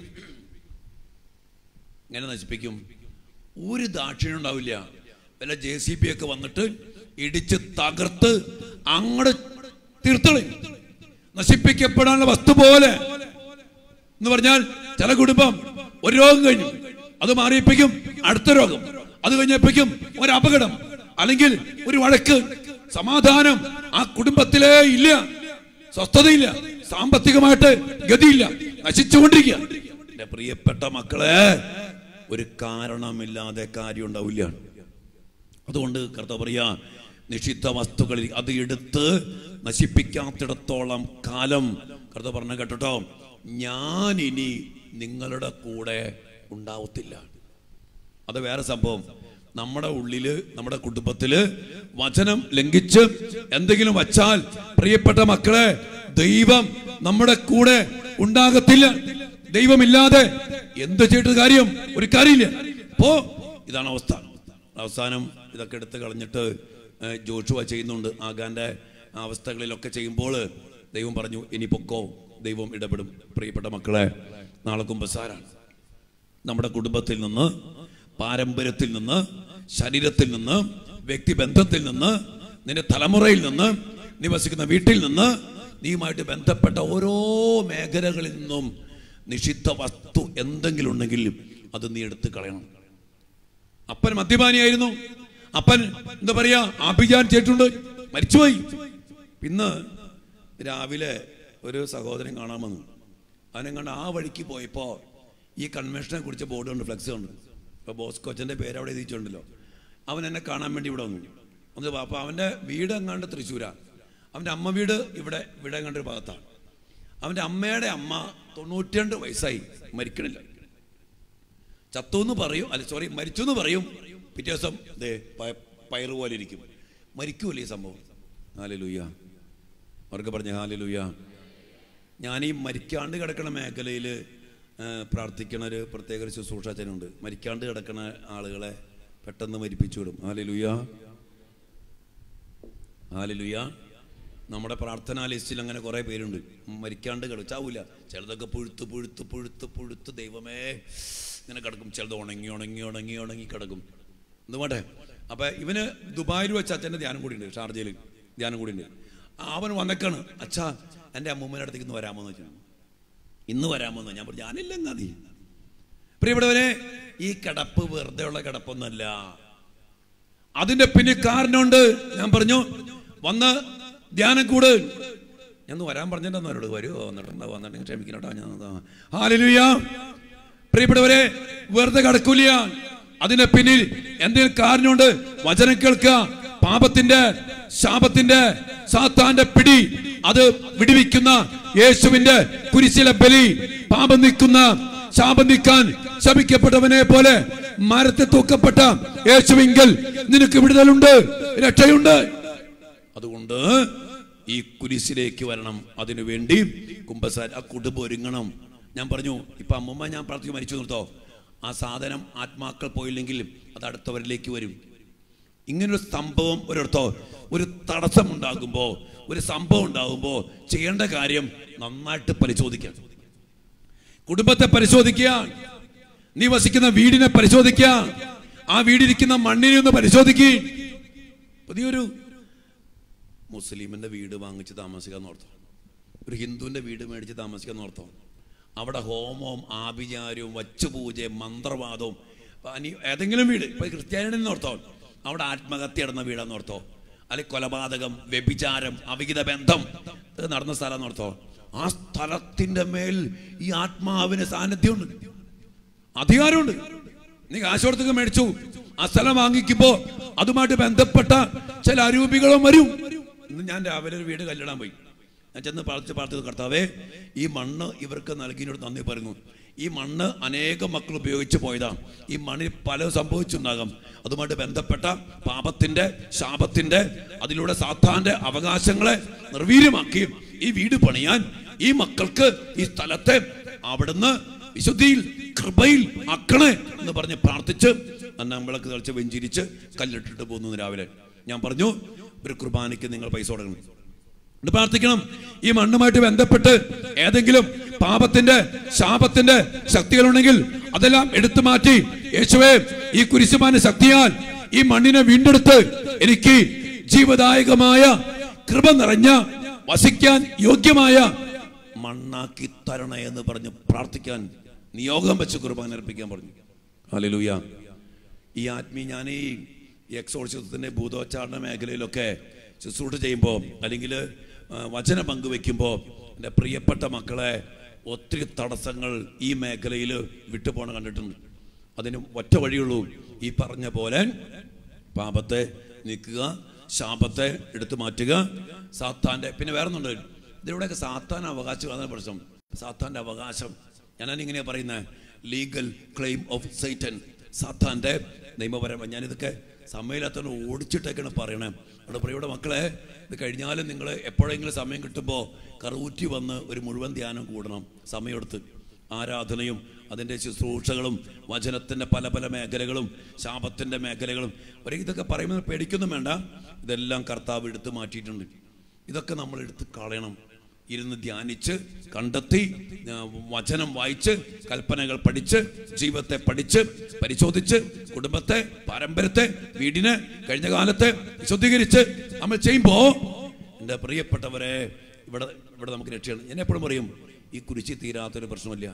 എങ്ങനെ നശിപ്പിക്കും? ഒരു ദാക്ഷിണ്യം ഉണ്ടാവില്ല. വല്ല JCB ഒക്കെ വന്നിട്ട് ഇടിച്ച് തകർത്ത് അങ്ങോട്ട് തീർത്തളയും. നശിപ്പിക്കപ്പെടാനുള്ള വസ്തു പോലെ എന്ന് പറഞ്ഞാൽ, ചില കുടുംബം ഒരു രോഗം കഴിഞ്ഞു, അത് മാറിയപ്പോഴേക്കും അടുത്ത രോഗം, അത് കഴിഞ്ഞപ്പോഴേക്കും ഒരു അപകടം, അല്ലെങ്കിൽ ഒരു വഴക്ക്, സമാധാനം ആ കുടുംബത്തിലേ ഇല്ല, സ്വസ്ഥതയില്ല, സാമ്പത്തികമായിട്ട് ഗതിയില്ല, നശിച്ചുകൊണ്ടിരിക്കുക. എന്റെ പ്രിയപ്പെട്ട മക്കളെ, ഒരു കാരണമില്ലാതെ കാര്യം ഉണ്ടാവില്ല. അതുകൊണ്ട് കർത്താവ് പറയാ, നിഷിദ്ധ വസ്തുക്കളിൽ അത് എടുത്ത് നശിപ്പിക്കാത്തിടത്തോളം കാലം കർത്താവ് പറഞ്ഞ കേട്ടോ, ഞാൻ ഇനി നിങ്ങളുടെ കൂടെ ഉണ്ടാവത്തില്ല. അത് വേറെ സംഭവം. നമ്മുടെ ഉള്ളില്, നമ്മുടെ കുടുംബത്തില് വചനം ലംഘിച്ച് എന്തെങ്കിലും വച്ചാൽ, പ്രിയപ്പെട്ട മക്കളെ, ദൈവം നമ്മുടെ കൂടെ ഉണ്ടാകത്തില്ല. ദൈവമില്ലാതെ എന്ത് ചെയ്തിട്ട് കാര്യം? ഒരു കാര്യമില്ല. അപ്പോ ഇതാണ് അവസ്ഥ. അവസാനം ഇതൊക്കെ എടുത്ത് കളഞ്ഞിട്ട് ജോഷുവ ചെയ്യുന്നുണ്ട്. ആഗാന്റെ അവസ്ഥകളിലൊക്കെ ചെയ്യുമ്പോൾ ദൈവം പറഞ്ഞു, ഇനി പൊക്കോ, ദൈവം ഇടപെടും. പ്രിയപ്പെട്ട മക്കളെ, നാളെ കുമ്പസാരാണ്. നമ്മുടെ കുടുംബത്തിൽ നിന്ന്, പാരമ്പര്യത്തിൽ നിന്ന്, ശരീരത്തിൽ നിന്ന്, വ്യക്തിബന്ധത്തിൽ നിന്ന്, നിന്റെ തലമുറയിൽ നിന്ന്, നീ വസിക്കുന്ന വീട്ടിൽ നിന്ന്, നീയുമായിട്ട് ബന്ധപ്പെട്ട ഓരോ മേഖലകളിൽ നിന്നും നിഷിദ്ധ വസ്തു എന്തെങ്കിലും ഉണ്ടെങ്കിൽ അത് നീ എടുത്ത് കളയണം. അപ്പൻ മദ്യപാനിയായിരുന്നു. അപ്പൻ എന്താ പറയാ, ആഭിചാരം ചെയ്തിട്ടുണ്ട്, മരിച്ചുപോയി. ഇന്ന് രാവിലെ ഒരു സഹോദരൻ കാണാൻ വന്നു. അവനെ കണ്ട് ആ വഴിക്ക് പോയപ്പോൾ ഈ കൺവെൻഷനെ കുറിച്ച് ബോർഡ് ഉണ്ട്, ഫ്ലെക്സ് ഉണ്ട്. Fr.Bosco അച്ഛൻ്റെ പേര് അവിടെ എഴുതിയിട്ടുണ്ടല്ലോ. അവൻ എന്നെ കാണാൻ വേണ്ടി ഇവിടെ വന്നു. അപ്പോൾ അവൻ്റെ വീട് എങ്ങാണ്ട് തൃശ്ശൂരാണ്. അവൻ്റെ അമ്മ വീട് ഇവിടെ എങ്ങാണ്ട് ഒരു ഭാഗത്താണ്. അവൻ്റെ അമ്മയുടെ അമ്മ 92 വയസ്സായി, മരിക്കണില്ല. ചത്തു എന്ന് പറയും, മരിച്ചു എന്ന് പറയും. പിറ്റേ ദിവസം പയറ് പോലെ ഇരിക്കും. മരിക്കൂല്ലേ ഈ സംഭവം? ഹല്ലേലൂയ. അവർക്ക് പറഞ്ഞ ഹല്ലേലൂയ. ഞാൻ ഈ മരിക്കാണ്ട് കിടക്കണ മേഖലയിൽ പ്രാർത്ഥിക്കണ ഒരു പ്രത്യേക ഒരു ശുശ്രൂഷനുണ്ട്. മരിക്കാണ്ട് കിടക്കണ ആളുകളെ പെട്ടെന്ന് മരിപ്പിച്ചു വിടും. ഹല്ലേലൂയ, ഹല്ലേലൂയ. നമ്മുടെ പ്രാർത്ഥനാ ലിസ്റ്റിൽ അങ്ങനെ കുറേ പേരുണ്ട്. മരിക്കാണ്ട് കിടച്ചാവൂല. ചിലതൊക്കെ പുഴുത്ത് ദൈവമേ ഇങ്ങനെ കിടക്കും. ചിലത് ഉണങ്ങി കിടക്കും. എന്തുമാട്ടെ. അപ്പം ഇവന് ദുബായിൽ വെച്ച് അച്ഛൻ്റെ ധ്യാനം കൂടിയുണ്ട്, ഷാർജയിൽ ധ്യാനം കൂടിയുണ്ട്. അവൻ വന്നേക്കാണ്, അച്ഛാ എൻ്റെ അമ്മൂമ്മേൻ്റെ അടുത്തേക്ക് ഇന്ന് വരാമോന്ന് വെച്ചാൽ. ഇന്ന് വരാമോന്ന് ഞാൻ പറഞ്ഞു, ഞാനില്ലെന്നാ നീ. പ്രിയപ്പെട്ടവരെ, ഈ കിടപ്പ് വെറുതെ ഉള്ള കിടപ്പൊന്നുമല്ല. അതിന്റെ പിന്നിൽ കാരണമുണ്ട്. ഞാൻ പറഞ്ഞു, വന്ന് ധ്യാനം കൂട്. ഞാൻ വരാൻ പറഞ്ഞിട്ടുണ്ടോ അവരോട്? വരുമോ? വന്നിട്ടുണ്ടെങ്കിൽ ക്ഷമിക്കണോട്ടോ. ഞാൻ ഹല്ലേലൂയ. പ്രിയപ്പെട്ടവരെ, വെറുതെ കിടക്കൂല. അതിന്റെ പിന്നിൽ എന്തെങ്കിലും കാരണമുണ്ട്. വചനം കേൾക്കുക. പാപത്തിന്റെ, ശാപത്തിന്റെ, സാത്താന്റെ പിടി അത് വിടുവിക്കുന്ന യേശുവിന്റെ കുരിശിലെ ബലി. പാപം നീക്കുന്ന, ശാപം നീക്കാൻ ശപിക്കപ്പെട്ടവനെ പോലെ മരത്തിൽ തൂക്കപ്പെട്ട യേശുവിങ്കൽ നിനക്ക് വിടുതലുണ്ട്, രക്ഷയുണ്ട്. അതുകൊണ്ട് ഈ കുരിശിലേക്ക് വരണം. അതിനുവേണ്ടി കുമ്പസാര, ആ കുടുംബം ഒരുങ്ങണം. ഞാൻ പറഞ്ഞു, ഇപ്പൊ അമ്മമ്മ ഞാൻ പ്രാർത്ഥിക്കും മരിച്ചു നിർത്തോ. ആ സാധനം ആത്മാക്കൾ പോയില്ലെങ്കിൽ അത് അടുത്തവരിലേക്ക് വരും. ഇങ്ങനൊരു സംഭവം ഒരിടത്തോ ഒരു തടസ്സം ഉണ്ടാകുമ്പോൾ, ഒരു സംഭവം ഉണ്ടാകുമ്പോൾ ചെയ്യേണ്ട കാര്യം നന്നായിട്ട് പരിശോധിക്കുക. കുടുംബത്തെ പരിശോധിക്കുക, നീ വസിക്കുന്ന വീടിനെ പരിശോധിക്കുക, ആ വീടിരിക്കുന്ന മണ്ണിനെ ഒന്ന് പരിശോധിക്കുക. പുതിയൊരു മുസ്ലിമിന്റെ വീട് വാങ്ങിച്ച് താമസിക്കാൻ ഓർത്തോ, ഒരു ഹിന്ദുവിന്റെ വീട് മേടിച്ച് താമസിക്കാൻ ഓർത്തോ. അവിടെ ഹോമവും ആഭിചാരവും വച്ചുപൂജയും മന്ത്രവാദവും. ഏതെങ്കിലും വീട്, ഇപ്പൊ ക്രിസ്ത്യാനിയുടെ ഓർത്തോ, അവിടെ ആത്മഹത്യ നടന്ന വീടാന്ന് ഓർത്തോ, അല്ലെങ്കിൽ കൊലപാതകം, വ്യഭിചാരം, അവിഹിത ബന്ധം നടന്ന സ്ഥലം ഓർത്തോ. ആ സ്ഥലത്തിന്റെ മേൽ ഈ ആത്മാവിന് സാന്നിധ്യമുണ്ട്, അധികാരമുണ്ട്. നീ കാശോടത്തൊക്കെ മേടിച്ചു, ആ സ്ഥലം വാങ്ങിക്കുമ്പോ അതുമായിട്ട് ബന്ധപ്പെട്ട ചില അരൂപികളും വരും. ഇന്ന് ഞാൻ രാവിലെ ഒരു വീട് കല്ലിടാൻ പോയി. ഞാൻ ചെന്ന് പ്രാർത്ഥിച്ച് കർത്താവേ, ഈ മണ്ണ് ഇവർക്ക് നൽകിയതിനോട് നന്ദി പറയുന്നു. ഈ മണ്ണ് അനേകം മക്കൾ ഉപയോഗിച്ച് പോയതാണ്. ഈ മണ്ണിൽ പല സംഭവിച്ചുണ്ടാകാം. അതുമായിട്ട് ബന്ധപ്പെട്ട പാപത്തിന്റെ, ശാപത്തിന്റെ, അതിലൂടെ സാത്താന്റെ അവകാശങ്ങളെ നിർവീര്യമാക്കി ഈ വീട് പണിയാൻ ഈ മക്കൾക്ക് ഈ സ്ഥലത്തെ അവിടുന്ന് വിശുദ്ധിയിൽ, കൃപയിൽ ആക്കണേ എന്ന് പറഞ്ഞ് പ്രാർത്ഥിച്ച് നമ്മളൊക്കെ തെളിച്ച് വെഞ്ചിരിച്ച് കല്ലിട്ടിട്ട് പോകുന്നു. രാവിലെ ഞാൻ പറഞ്ഞു, ഒരു കുർബാനയ്ക്ക് നിങ്ങൾ പൈസ കൊടുക്കണം, പ്രാർത്ഥിക്കണം. ഈ മണ്ണുമായിട്ട് ബന്ധപ്പെട്ട് ഏതെങ്കിലും പാപത്തിന്റെ, ശാപത്തിന്റെ ശക്തികളുണ്ടെങ്കിൽ അതെല്ലാം എടുത്തു മാറ്റി, യേശുവേ ഈ കുരിശുമാന്റെ ശക്തിയാൽ ഈ മണ്ണിനെ വീണ്ടെടുത്ത് എനിക്ക് ജീവദായകമായ, കൃപ നിറഞ്ഞ, വസിക്കാൻ യോഗ്യമായ മണ്ണാക്കി തരണേ എന്ന് പറഞ്ഞ് പ്രാർത്ഥിക്കാൻ നിയോഗം വെച്ച് കുർബാന അർപ്പിക്കാൻ പറഞ്ഞു. ഹല്ലേലൂയ. ഈ ഞാൻ ഈ എക്സോർസിസത്തിന്റെ ഭൂതോച്ചാരണ മേഖലയിലൊക്കെ ശുശ്രൂഷ ചെയ്യുമ്പോൾ, അല്ലെങ്കിൽ വചന പങ്കുവെക്കുമ്പോൾ എൻ്റെ പ്രിയപ്പെട്ട മക്കളെ ഒത്തിരി തടസ്സങ്ങൾ ഈ മേഖലയിൽ വിട്ടുപോണ കണ്ടിട്ടുണ്ട്. അതിന് ഒറ്റ വഴിയുള്ളൂ, ഈ പറഞ്ഞ പോലെ പാപത്തെ നീക്കുക, ശാപത്തെ എടുത്തു മാറ്റുക, സാത്താന്റെ. പിന്നെ വേറൊന്നുണ്ട്, ഇതിലൂടെയൊക്കെ സാത്താൻ അവകാശം പ്രശ്നം. സാത്താന്റെ അവകാശം ഞാനിങ്ങനെ പറയുന്നത് ലീഗൽ ക്ലെയിം ഓഫ് സൈറ്റൻ, സാത്താന്റെ നിയമപരമായി. ഞാനിതൊക്കെ സമയമില്ലാത്തവരെ ഓടിച്ചിട്ടൊക്കെയാണ് പറയണേ. അവിടെ പ്രിയയുടെ മക്കളെ, ഇത് കഴിഞ്ഞാലും നിങ്ങൾ എപ്പോഴെങ്കിലും സമയം കിട്ടുമ്പോൾ കറൂറ്റി വന്ന് ഒരു മുഴുവൻ ധ്യാനം കൂടണം. സമയമെടുത്ത് ആരാധനയും അതിൻ്റെ ശുശ്രൂഷകളും വചനത്തിൻ്റെ പല പല മേഖലകളും ശാപത്തിൻ്റെ മേഖലകളും ഇതൊക്കെ പറയുമ്പോൾ പേടിക്കൊന്നും വേണ്ട. ഇതെല്ലാം കർത്താവ് എടുത്ത് മാറ്റിയിട്ടുണ്ട്. ഇതൊക്കെ നമ്മൾ എടുത്ത് കളയണം. ഇരുന്ന് ധ്യാനിച്ച് കണ്ടെത്തി വചനം വായിച്ച് കൽപ്പനകൾ പഠിച്ച് ജീവിതത്തെ പഠിച്ച് പരിശോധിച്ച് കുടുംബത്തെ, പാരമ്പര്യത്തെ, വീടിനെ, കഴിഞ്ഞ കാലത്തെ വിശുദ്ധീകരിച്ച് നമ്മൾ ചെയ്യുമ്പോൾ എൻ്റെ പ്രിയപ്പെട്ടവരെ ഇവിടെ നമുക്ക് രക്ഷയാണ്. ഞാൻ എപ്പോഴും പറയും, ഈ കുരിശി തീരാത്തൊരു പ്രശ്നമില്ല,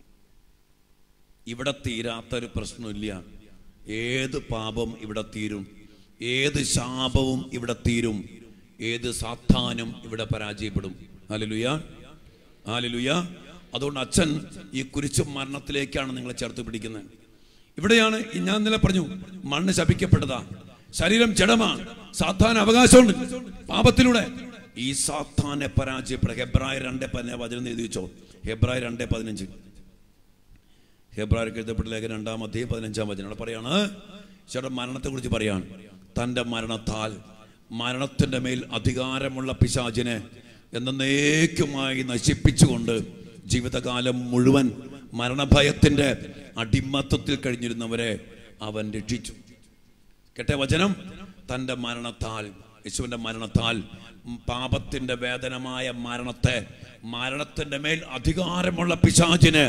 ഇവിടെ തീരാത്തൊരു പ്രശ്നമില്ല. ഏത് പാപം ഇവിടെ തീരും, ഏത് ശാപവും ഇവിടെ തീരും, ഏത് സാത്താനും ഇവിടെ പരാജയപ്പെടും. ഹല്ലേലൂയ, ഹല്ലേലൂയ. അതുകൊണ്ട് അച്ഛൻ ഈ കുരിശ് മരണത്തിലേക്കാണ് നിങ്ങളെ ചേർത്ത് പിടിക്കുന്നത്. ഇവിടെയാണ് ഞാൻ ഇന്നലെ പറഞ്ഞു, മണ്ണ് ശപിക്കപ്പെട്ടതാ, ശരീരം ജഡമാണ്, സാത്താൻ അവകാശമുണ്ട്. പാപത്തിലൂടെ ഈ സാത്താനെ പരാജയപ്പെടുക. ഹെബ്രായർ 2:15 എഴുതി വെച്ചോ. ഹെബ്രായർ 2:15, ഹെബ്രായർക്ക് എഴുതപ്പെട്ട ലേഖനം 2-ാം അധ്യായം 15-ാം വചനം. അവിടെ പറയാണ്, ചേട്ടൻ മരണത്തെ കുറിച്ച് പറയാണ്. തൻ്റെ മരണത്താൽ മരണത്തിൻ്റെ മേൽ അധികാരമുള്ള പിശാചിനെ എന്നേക്കുമായി നശിപ്പിച്ചുകൊണ്ട് ജീവിതകാലം മുഴുവൻ മരണഭയത്തിൻ്റെ അടിമത്തത്തിൽ കഴിഞ്ഞിരുന്നവരെ അവൻ രക്ഷിച്ചു. കേട്ട വചനം, തൻ്റെ മരണത്താൽ, യേശുവിൻ്റെ മരണത്താൽ പാപത്തിൻ്റെ വേദനമായ മരണത്തിൻ്റെ മേൽ അധികാരമുള്ള പിശാചിനെ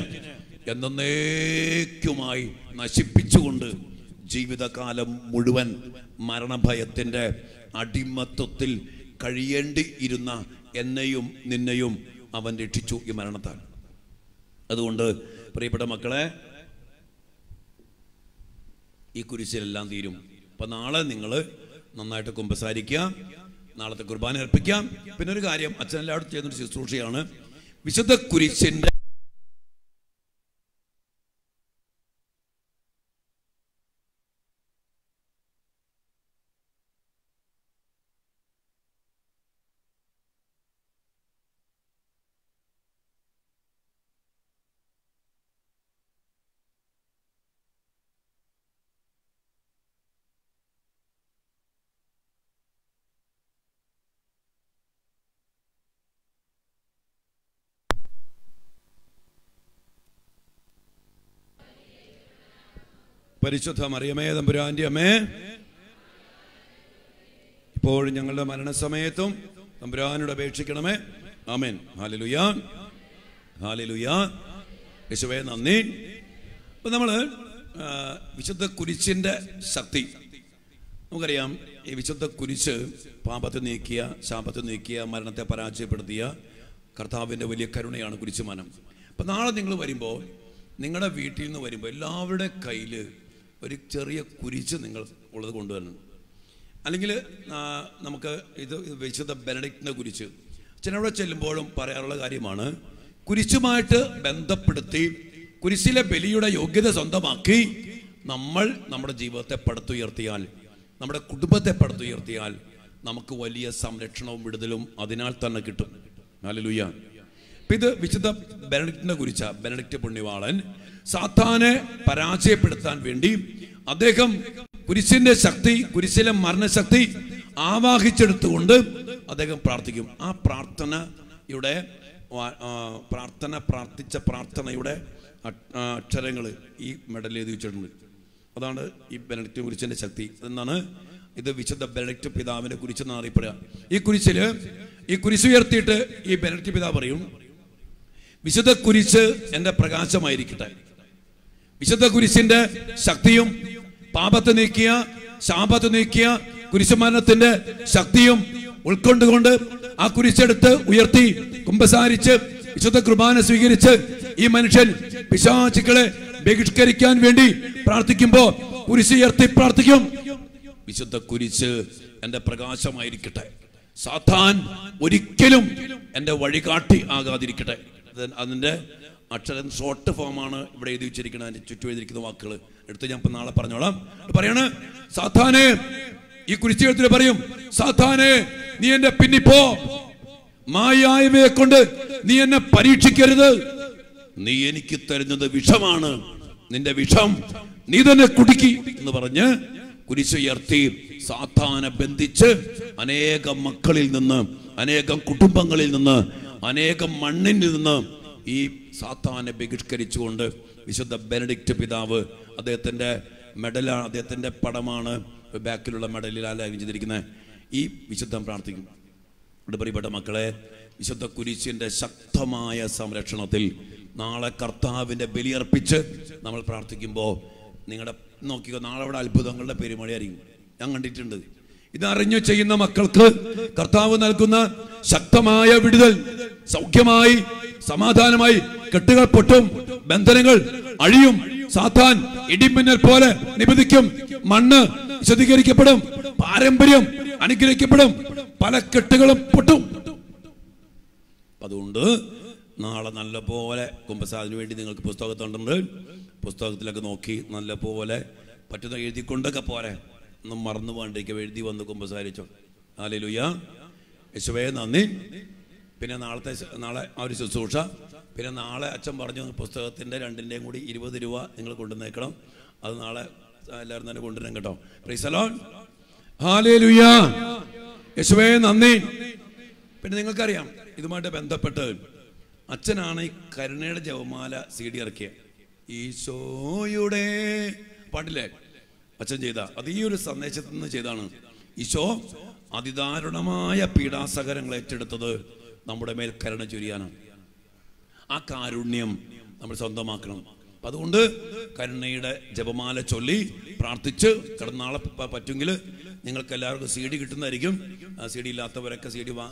എന്നേക്കുമായി നശിപ്പിച്ചുകൊണ്ട് ജീവിതകാലം മുഴുവൻ മരണഭയത്തിൻ്റെ അടിമത്വത്തിൽ കഴിയേണ്ടി ഇരുന്ന എന്നെയും നിന്നെയും അവൻ രക്ഷിച്ചു ഈ മരണത്താൽ. അതുകൊണ്ട് പ്രിയപ്പെട്ട മക്കളെ, ഈ കുരിശിലെല്ലാം തീരും. അപ്പം നാളെ നിങ്ങൾ നന്നായിട്ട് കുമ്പസാരിക്കുക, നാളത്തെ കുർബാന അർപ്പിക്കാം. പിന്നെ ഒരു കാര്യം, അച്ഛനെല്ലാവരും ചെയ്യുന്നൊരു ശുശ്രൂഷയാണ് വിശുദ്ധ കുരിശിൻ്റെ പരിശുദ്ധ മറിയമേ തമ്പുരാന്റെ അമ്മേ, ഇപ്പോഴും ഞങ്ങളുടെ മരണസമയത്തും തമ്പുരാനോട് അപേക്ഷിക്കണമേ. ആമേൻ. ഹല്ലേലൂയ, ഹല്ലേലൂയ. യേശുവേ നന്ദി. അപ്പം നമ്മൾ വിശുദ്ധ കുരിശിൻ്റെ ശക്തി നമുക്കറിയാം. ഈ വിശുദ്ധ കുരിശ് പാപത്തെ നീക്കിയ, ശാപത്തെ നീക്കിയ, മരണത്തെ പരാജയപ്പെടുത്തിയ കർത്താവിൻ്റെ വലിയ കരുണയാണ് കുരിശുമാനം. അപ്പം നാളെ നിങ്ങൾ വരുമ്പോൾ, നിങ്ങളുടെ വീട്ടിൽ നിന്ന് വരുമ്പോൾ എല്ലാവരുടെ കയ്യിൽ ഒരു ചെറിയ കുരിശ് നിങ്ങൾ ഉള്ളത് കൊണ്ടുവരണം. അല്ലെങ്കിൽ നമുക്ക് ഇത് വിശുദ്ധ ബെനഡിക്റ്റിൻ്റെ കുരിശ് ചിലവിടെ ചെല്ലുമ്പോഴും പറയാറുള്ള കാര്യമാണ്. കുരിശുമായിട്ട് ബന്ധപ്പെടുത്തി കുരിശിലെ ബലിയുടെ യോഗ്യത സ്വന്തമാക്കി നമ്മൾ നമ്മുടെ ജീവിതത്തെ പടുത്തുയർത്തിയാൽ, നമ്മുടെ കുടുംബത്തെ പടുത്തുയർത്തിയാൽ നമുക്ക് വലിയ സംരക്ഷണവും വിടുതലും അതിനാൽ തന്നെ കിട്ടും. ഹല്ലേലൂയ. ഇത് വിശുദ്ധ ബെനഡിക്റ്റിനെ കുറിച്ച ബെനഡിക്റ്റ് പുണ്യവാളൻ സാത്താനെ പരാജയപ്പെടുത്താൻ വേണ്ടി അദ്ദേഹം കുരിശിന്റെ ശക്തി, കുരിശിലെ മരണശക്തി ആവാഹിച്ചെടുത്തുകൊണ്ട് അദ്ദേഹം പ്രാർത്ഥിക്കും. ആ പ്രാർത്ഥനയുടെ പ്രാർത്ഥിച്ച പ്രാർത്ഥനയുടെ അക്ഷരങ്ങൾ ഈ മെഡൽ എഴുതി വെച്ചിട്ടുണ്ട്. അതാണ് ഈ ബെനഡിക്റ്റ് കുരിശിന്റെ ശക്തി. എന്നാണ് ഇത് വിശുദ്ധ ബെനഡിക്റ്റ് പിതാവിനെ കുറിച്ചെന്ന് അറിയപ്പെടുക. ഈ കുരിശ് ഉയർത്തിയിട്ട് ഈ ബെനഡിക്റ്റ് പിതാവ് പറയും, വിശുദ്ധ കുരിശ് എൻ്റെ പ്രകാശമായിരിക്കട്ടെ. വിശുദ്ധ കുരിശിന്റെ ശക്തിയും പാപത്തെ നീക്കിയ, ശാപത്തെ നീക്കിയ കുരിശുമരണത്തിന്റെ ശക്തിയും ഉൾക്കൊണ്ടുകൊണ്ട് ആ കുരിശെടുത്ത് ഉയർത്തി കുമ്പസാരിച്ച് വിശുദ്ധ കുർബാന സ്വീകരിച്ച് ഈ മനുഷ്യൻ പിശാചുക്കളെ ബഹിഷ്കരിക്കാൻ വേണ്ടി പ്രാർത്ഥിക്കുമ്പോ കുരിശ് ഉയർത്തി പ്രാർത്ഥിക്കും, വിശുദ്ധ കുരിശ് എൻ്റെ പ്രകാശമായിരിക്കട്ടെ, സാത്താൻ ഒരിക്കലും എൻ്റെ വഴികാട്ടി ആകാതിരിക്കട്ടെ. അതിൻ്റെ അക്ഷരം ഷോർട്ട് ഫോമാണ് ഇവിടെ എഴുതി വെച്ചിരിക്കുന്നത്. അതിന്റെ ചുറ്റും എഴുതിയിരിക്കുന്ന വാക്കുകൾ എടുത്ത് ഞാൻ ഇപ്പം നാളെ പറഞ്ഞോളാം. പറയാണ്, സാത്താനെ, ഈ കുരിശെഴുത്തിൽ പറയും, സാത്താനെ നീ എന്നെ പിന്നിപ്പോ, മായായവയെ കൊണ്ട് നീ എന്നെ പരീക്ഷിക്കരുത്, നീ എനിക്ക് തരുന്നത് വിഷമാണ്, നിന്റെ വിഷം നീ തന്നെ കുടിക്കി എന്ന് പറഞ്ഞ് കുരിശുയർത്തി സാത്താനെ ബന്ധിച്ച് അനേകം മക്കളിൽ നിന്ന്, അനേകം കുടുംബങ്ങളിൽ നിന്ന്, അനേകം മണ്ണിൽ നിന്ന് ഈ സാത്താനെ ബഹിഷ്കരിച്ചുകൊണ്ട് വിശുദ്ധ ബെനഡിക്റ്റ് പിതാവ്, അദ്ദേഹത്തിന്റെ മെഡലാണ്, അദ്ദേഹത്തിന്റെ പടമാണ് ബാക്കിലുള്ള മെഡലിൽ ആലാപനം ചെയ്തിരിക്കുന്നത്. ഈ വിശുദ്ധം പ്രാർത്ഥിക്കും. ഇവിടെ പ്രിയപ്പെട്ട മക്കളെ, വിശുദ്ധ കുരിശിന്റെ ശക്തമായ സംരക്ഷണത്തിൽ നാളെ കർത്താവിന്റെ ബലിയർപ്പിച്ച് നമ്മൾ പ്രാർത്ഥിക്കുമ്പോൾ നിങ്ങളുടെ നോക്കിക്കോ, നാളെ അവിടെ അത്ഭുതങ്ങളുടെ പെരുമഴയായിരിക്കും. ഞാൻ കണ്ടിട്ടുണ്ട്. ഇതറിഞ്ഞു ചെയ്യുന്ന മക്കൾക്ക് കർത്താവ് നൽകുന്ന ശക്തമായ വിടുതൽ, സൗഖ്യമായി സമാധാനമായി കെട്ടുകൾ പൊട്ടും, ബന്ധനങ്ങൾ അഴിയും, സാത്താൻ ഇടിമിന്നൽ പോലെ നിബന്ധിക്കും, മണ്ണ് വിശദീകരിക്കപ്പെടും, പാരമ്പര്യം അനുഗ്രഹിക്കപ്പെടും, പല കെട്ടുകളും പൊട്ടും. അതുകൊണ്ട് നാളെ നല്ല പോലെ കുമ്പസാരത്തിന് വേണ്ടി നിങ്ങൾക്ക് പുസ്തകത്തുണ്ട്. പുസ്തകത്തിലൊക്കെ നോക്കി നല്ല പോലെ പറ്റുന്ന എഴുതിക്കൊണ്ടൊക്കെ പോരെ, ഒന്നും മറന്നു പോകാണ്ടിരിക്കുക, എഴുതി വന്ന് കുമ്പസാരിച്ചോ. ഹല്ലേലൂയ, യേശുവേ നന്ദി. പിന്നെ നാളെ ആ ഒരു ശുശ്രൂഷ. പിന്നെ നാളെ അച്ഛൻ പറഞ്ഞു പുസ്തകത്തിൻ്റെ രണ്ടിൻ്റെയും കൂടി 20 രൂപ നിങ്ങൾ കൊണ്ടുവന്നേക്കണം. അത് നാളെ എല്ലാവരും തന്നെ കൊണ്ടുവരണം കേട്ടോ. പ്രൈസ് ദി ലോർഡ്, ഹല്ലേലൂയ, യേശുവേ നന്ദി. പിന്നെ നിങ്ങൾക്കറിയാം, ഇതുമായിട്ട് ബന്ധപ്പെട്ട് അച്ഛനാണ് ഈ കരുണയുടെ ജപമാല CD ഇറക്കിയത്. ഈശോയുടെ പാട്ടില്ലേ അച്ഛൻ ചെയ്ത അത് ഈ ഒരു സന്ദേശത്തിൽ നിന്ന് ചെയ്താണ്. ഈശോ അതിദാരുണമായ പീഡാസകരങ്ങൾ ഏറ്റെടുത്തത് നമ്മുടെ മേൽ കരുണ ചൊരിയാനാണ്. ആ കാരുണ്യം നമ്മൾ സ്വന്തമാക്കണം. അതുകൊണ്ട് കരുണയുടെ ജപമാല ചൊല്ലി പ്രാർത്ഥിച്ച് കിടന്നാളെ പറ്റുമെങ്കിൽ നിങ്ങൾക്ക് എല്ലാവർക്കും CD കിട്ടുന്നതായിരിക്കും. CD ഇല്ലാത്തവരൊക്കെ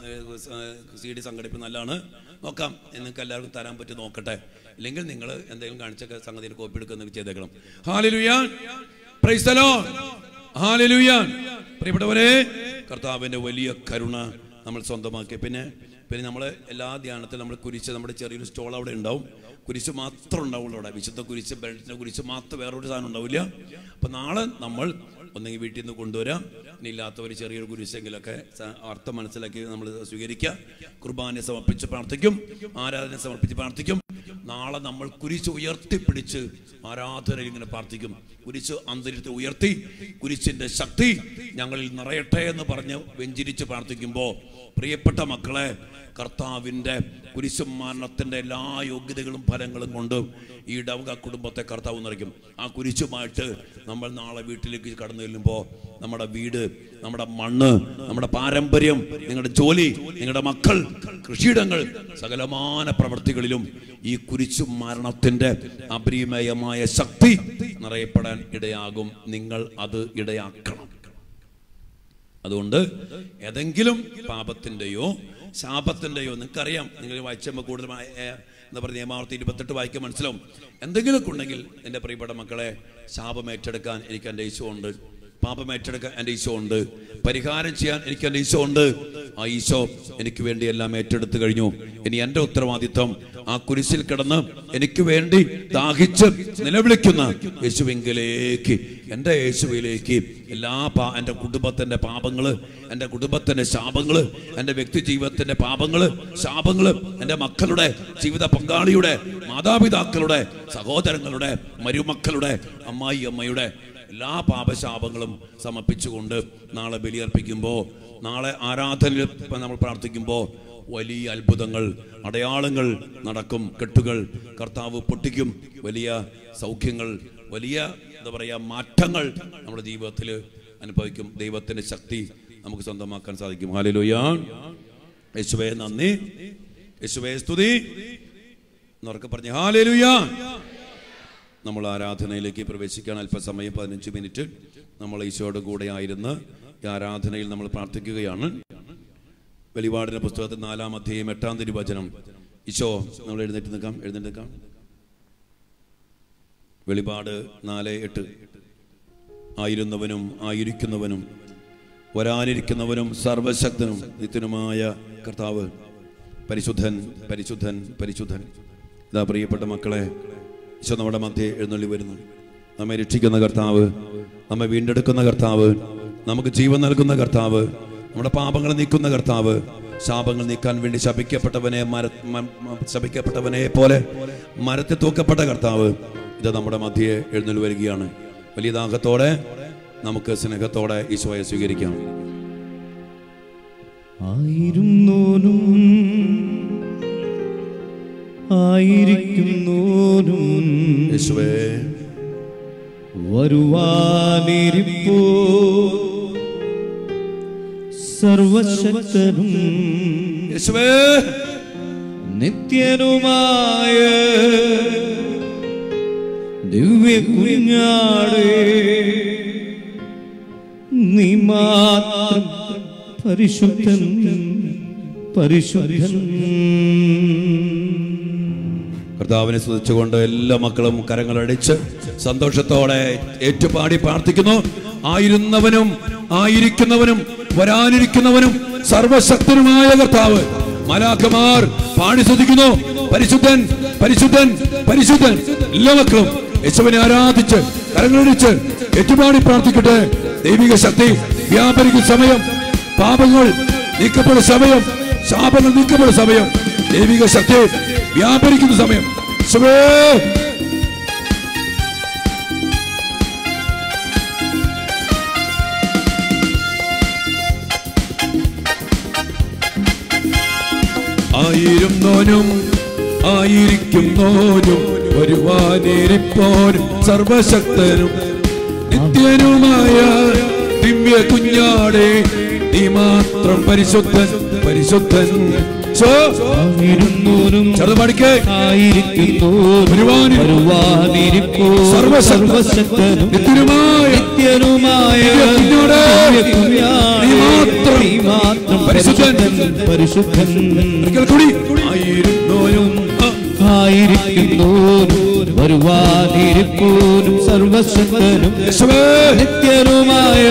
CD സംഘടിപ്പിക്കുന്ന നല്ലതാണ്. നോക്കാം, നിങ്ങൾക്ക് എല്ലാവർക്കും തരാൻ പറ്റി നോക്കട്ടെ. ഇല്ലെങ്കിൽ നിങ്ങൾ എന്തെങ്കിലും കാണിച്ചൊക്കെ സംഗതിയിൽ കോപ്പി എടുക്കുന്നൊക്കെ ചെയ്തേക്കണം. ഹല്ലേലൂയ, പ്രൈസ് ദി ലോർഡ്, ഹല്ലേലൂയ. പ്രിയപ്പെട്ടവരെ, കർത്താവിൻ്റെ വലിയ കരുണ നമ്മൾ സ്വന്തമാക്കി. പിന്നെ നമ്മൾ എല്ലാ ധ്യാനത്തിലും നമ്മൾ കുരിശ്, നമ്മുടെ ചെറിയൊരു സ്റ്റോൾ അവിടെ ഉണ്ടാവും. കുരിശ് മാത്രം ഉണ്ടാവുള്ളൂ അവിടെ. വിശുദ്ധ കുരിശ്, ബെൽറ്റിൻ്റെ കുരിശ് മാത്രം, വേറൊരു സാധനം ഉണ്ടാവില്ല. അപ്പം നാളെ നമ്മൾ ഒന്നെങ്കിൽ വീട്ടിൽ നിന്ന് കൊണ്ടുവരാം, ഇനി ഇല്ലാത്തവർ ചെറിയൊരു കുരിശെങ്കിലൊക്കെ അർത്ഥം മനസ്സിലാക്കി നമ്മൾ സ്വീകരിക്കുക. കുർബാന സമർപ്പിച്ച് പ്രാർത്ഥിക്കും, ആരാധന സമർപ്പിച്ച് പ്രാർത്ഥിക്കും. നാളെ നമ്മൾ കുരിശ് ഉയർത്തിപ്പിടിച്ച് ആരാധനയിൽ ഇങ്ങനെ പ്രാർത്ഥിക്കും. കുരിശ് അന്തരീക്ഷത്തിൽ ഉയർത്തി കുരിശിൻ്റെ ശക്തി ഞങ്ങളിൽ നിറയട്ടെ എന്ന് പറഞ്ഞ് വെഞ്ചിരിച്ച് പ്രാർത്ഥിക്കുമ്പോൾ പ്രിയപ്പെട്ട മക്കളെ, കർത്താവിൻ്റെ കുരിശുമരണത്തിൻ്റെ എല്ലാ യോഗ്യതകളും ഫലങ്ങളും കൊണ്ട് ഈ ഡൗക കുടുംബത്തെ കർത്താവ് നിറയ്ക്കും. ആ കുരിശുമായിട്ട് നമ്മൾ നാളെ വീട്ടിലേക്ക് കടന്നു ചെല്ലുമ്പോൾ നമ്മുടെ വീട്, നമ്മുടെ മണ്ണ്, നമ്മുടെ പാരമ്പര്യം, നിങ്ങളുടെ ജോലി, നിങ്ങളുടെ മക്കൾ, കൃഷിയിടങ്ങൾ, സകലമാന പ്രവൃത്തികളിലും ഈ കുരിശുമരണത്തിൻ്റെ അപരിമേയമായ ശക്തി നിറയപ്പെടാൻ ഇടയാകും. നിങ്ങൾ അത് ഇടയാക്കണം. അതുകൊണ്ട് ഏതെങ്കിലും പാപത്തിൻ്റെയോ ശാപത്തിൻ്റെയോ, നിങ്ങൾക്കറിയാം, നിങ്ങൾ വായിച്ചുമ്പോൾ കൂടുതൽ എന്താ പറയുക, നിയമാവർത്തി 28 വായിക്കാൻ മനസ്സിലാവും. എന്തെങ്കിലുമൊക്കെ ഉണ്ടെങ്കിൽ എൻ്റെ പ്രിയപ്പെട്ട മക്കളെ, ശാപം ഏറ്റെടുക്കാൻ എനിക്ക് എൻ്റെ യേശു ഉണ്ട്. പാപം ഏറ്റെടുക്കാൻ എൻ്റെ ഈശോ ഉണ്ട്, പരിഹാരം ചെയ്യാൻ എനിക്ക് എൻ്റെ ഈശോ ഉണ്ട്. ആ ഈശോ എനിക്ക് വേണ്ടി എല്ലാം ഏറ്റെടുത്ത് കഴിഞ്ഞു. ഇനി എൻ്റെ ഉത്തരവാദിത്വം ആ കുരിശിൽ കിടന്ന് എനിക്ക് വേണ്ടി ദാഹിച്ച് നിലവിളിക്കുന്ന യേശുവിലേക്ക്, എൻ്റെ യേശുവിലേക്ക് എല്ലാ എൻ്റെ കുടുംബത്തിൻ്റെ പാപങ്ങള്, എൻ്റെ കുടുംബത്തിൻ്റെ ശാപങ്ങള്, എൻ്റെ വ്യക്തി ജീവിതത്തിൻ്റെ പാപങ്ങള്, ശാപങ്ങള്, എൻ്റെ മക്കളുടെ, ജീവിത പങ്കാളിയുടെ, മാതാപിതാക്കളുടെ, സഹോദരങ്ങളുടെ, മരുമക്കളുടെ, അമ്മായി അമ്മയുടെ എല്ലാ പാപശാപങ്ങളും സമർപ്പിച്ചുകൊണ്ട് നാളെ ബലിയർപ്പിക്കുമ്പോൾ, നാളെ ആരാധനയിൽ നമ്മൾ പ്രാർത്ഥിക്കുമ്പോൾ വലിയ അത്ഭുതങ്ങൾ, അടയാളങ്ങൾ നടക്കും. കെട്ടുകൾ കർത്താവ് പൊട്ടിക്കും. വലിയ സൗഖ്യങ്ങൾ, വലിയ എന്താ പറയുക മാറ്റങ്ങൾ നമ്മുടെ ജീവിതത്തിൽ അനുഭവിക്കും. ദൈവത്തിൻ്റെ ശക്തി നമുക്ക് സ്വന്തമാക്കാൻ സാധിക്കും. ഹല്ലേലൂയ. യേശുവേ നന്ദി, യേശുവേ സ്തുതി എന്നൊക്കെ പറഞ്ഞ് ഹല്ലേലൂയ. നമ്മൾ ആരാധനയിലേക്ക് പ്രവേശിക്കാൻ അല്പസമയം 15 മിനിറ്റ് നമ്മൾ ഈശോയുടെ കൂടെ ആയിരുന്ന് ഈ ആരാധനയിൽ നമ്മൾ പ്രാർത്ഥിക്കുകയാണ്. വെളിപാടിന്റെ പുസ്തകത്തിൽ 4-ാം അധ്യായം 8-ാം തിരുവചനം. ഈശോ, നമ്മൾ എഴുന്നേറ്റ് നിൽക്കാം. വെളിപാട് 4:8. ആയിരുന്നവനും ആയിരിക്കുന്നവനും വരാനിരിക്കുന്നവനും സർവശക്തനും നിത്യനുമായ കർത്താവ് പരിശുദ്ധൻ, പരിശുദ്ധൻ, പരിശുദ്ധൻ. ഇതാ പ്രിയപ്പെട്ട മക്കളെ, ഈശോ നമ്മുടെ മധ്യേ എഴുന്നള്ളി വരുന്നു. നമ്മെ രക്ഷിക്കുന്ന കർത്താവ്, നമ്മെ വീണ്ടെടുക്കുന്ന കർത്താവ്, നമുക്ക് ജീവൻ നൽകുന്ന കർത്താവ്, നമ്മുടെ പാപങ്ങൾ നീക്കുന്ന കർത്താവ്, ശാപങ്ങൾ നീക്കാൻ വേണ്ടി ശപിക്കപ്പെട്ടവനെ പോലെ മരത്തിൽ തൂക്കപ്പെട്ട കർത്താവ് ഇത് നമ്മുടെ മധ്യേ എഴുന്നള്ളി വരികയാണ്. വലിയ ദാഹത്തോടെ നമുക്ക് സ്നേഹത്തോടെ ഈശോയെ സ്വീകരിക്കാം. ആയിരുന്നോനും ആയിരിക്കുന്നോനും യേശുവേ, വരുവാനിരിപ്പോ സർവശക്തനും യേശുവേ, നിത്യനുമായ ദിവ്യ കുഞ്ഞാടേ, നീ മാത്രം പരിശുദ്ധൻ, പരിശുദ്ധൻ. കർത്താവിനെ സ്തുതിച്ചുകൊണ്ട് എല്ലാ മക്കളും കരങ്ങളടിച്ച് സന്തോഷത്തോടെ ഏറ്റുപാടി പ്രാർത്ഥിക്കുന്നു. ആയിരുന്നവനും ആയിരിക്കുന്നവനും വരാനിരിക്കുന്നവനും സർവശക്തനുമായ കർത്താവ്. മലാഖമാർ പാടി സ്തുതിക്കുന്നു, പരിശുദ്ധൻ, പരിശുദ്ധൻ, പരിശുദ്ധൻ. എല്ലാ മക്കളും യേശുവിനെ ആരാധിച്ച് കരങ്ങളടിച്ച് ഏറ്റുപാടി പ്രാർത്ഥിക്കട്ടെ. ദൈവിക ശക്തി വ്യാപരിക്കുന്ന സമയം, പാപങ്ങൾ നീക്കപ്പെടുന്ന സമയം, ശാപങ്ങൾ നീക്കപ്പെടുന്ന സമയം, ദൈവിക ശക്തി വ്യാപരിക്കുന്ന സമയം. ആയിരുന്നോനും ആയിരിക്കുന്നോനും വരുവാനിരിപ്പോനും സർവശക്തനും നിത്യനുമായ ദിവ്യ കുഞ്ഞാടേ, നീ മാത്രം പരിശുദ്ധൻ, പരിശുദ്ധൻ. ചെറുപടിക്ക് സർവശക്തനും നിത്യനുമായ മാത്രം പരിശുദ്ധൻ, പരിശുദ്ധൻ. ആയിരിക്കുന്നോനും വരുവാനിരിപ്പോനും സർവശക്തനും നിത്യനുമായ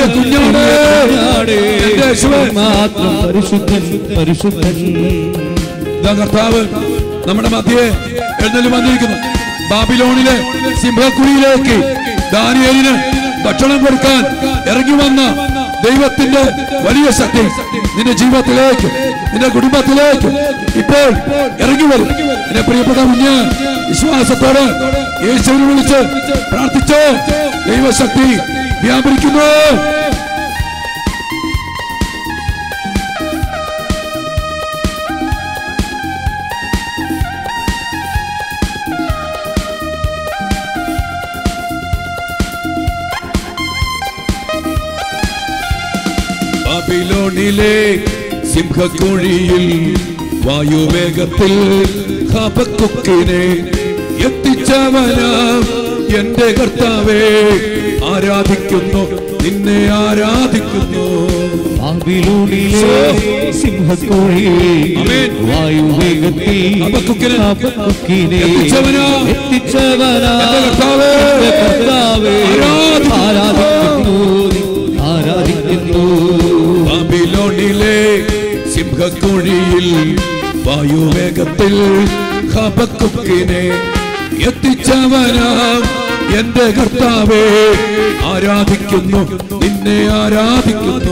മാത്രം പരിശുദ്ധൻ, പരിശുദ്ധൻ. കർത്താവ് നമ്മുടെ മധ്യേ എഴുന്നള്ളി വന്നിരിക്കുന്നു. ബാബിലോണിലെ സിംഹക്കുഴിയിലേക്ക് ദാനിയേലിന് ഭക്ഷണം കൊടുക്കാൻ ഇറങ്ങി വന്ന ദൈവത്തിന്റെ വലിയ ശക്തി നിന്റെ ജീവിതത്തിലേക്ക്, നിന്റെ കുടുംബത്തിലേക്ക് ഇപ്പോൾ ഇറങ്ങി വരും. എന്റെ പ്രിയപ്പെട്ട കുഞ്ഞ്, വിശ്വാസത്തോടെ യേശുവിനെ വിളിച്ച് പ്രാർത്ഥിച്ചോ. ദൈവശക്തി വ്യാപരിക്കുന്നു. ബാബിലോണിലെ സിംഹക്കുഴിയിൽ വായുവേഗത്തിൽ ഹബക്കുക്കിനെ എത്തിച്ചവനാം എന്റെ കർത്താവേ, ആരാധിക്കുന്നു, നിന്നെ ആരാധിക്കുന്നു. ബാബിലോണിലെ സിംഹക്കുഴിയിൽ വായുവേഗത്തിൽ ഹബക്കുക്കിനെ എത്തിച്ചവനാം എന്റെ കർത്താവേ, ആരാധിക്കുന്നു, സിംഹക്കുഴിയിൽ വായുവേഗത്തിൽ ഹബക്കുക്കിനെ എത്തിച്ചവനാം എന്റെ കർത്താവേ, ആരാധിക്കുന്നു, നിന്നെ ആരാധിക്കുന്നു.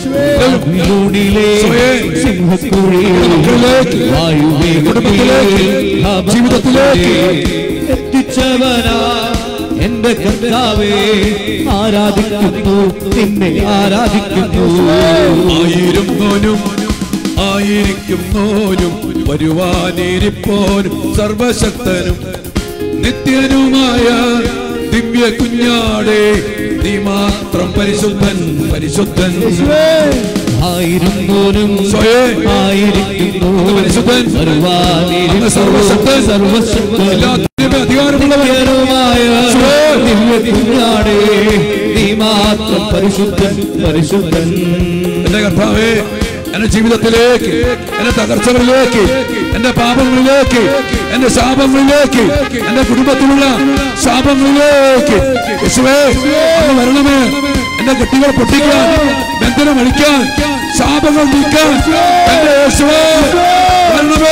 ജീവിതത്തിലേക്ക് എത്തിച്ചവനാ എന്റെ കർത്താവേ, ആരാധിക്കുന്നു, നിന്നെ ആരാധിക്കുന്നു. ആയിരുന്നോനും ആയിരിക്കുന്നോനും വരുവാനിരിപ്പോനും സർവശക്തനും നിത്യനുമായ ദിവ്യ കുഞ്ഞാടേ, നീ മാത്രം പരിശുദ്ധൻ, പരിശുദ്ധൻ. ആയിരുന്നോനും പരിശുദ്ധൻ, സർവശക്തൻ, എല്ലാത്തിനും അധികാരമുള്ളവനുമായ ദിവ്യ കുഞ്ഞാടേ, നീ മാത്രം പരിശുദ്ധൻ, പരിശുദ്ധൻ. എന്റെ കർത്താവേ, എന്റെ ജീവിതത്തിലേക്ക്, എന്റെ തകർച്ചകളിലേക്ക്, എന്റെ പാപങ്ങളിലേക്ക്, എന്റെ ശാപങ്ങളിലേക്ക്, എന്റെ കുടുംബത്തിലുള്ള ശാപങ്ങളിലേക്ക് യേശുവേ അങ്ങ് വരണമേ. എന്റെ കെട്ടുകൾ പൊട്ടിക്കാൻ, ബന്ധനം അഴിക്കാൻ, ശാപങ്ങൾ നീക്കാൻ എന്റെ യേശുവേ വരണമേ.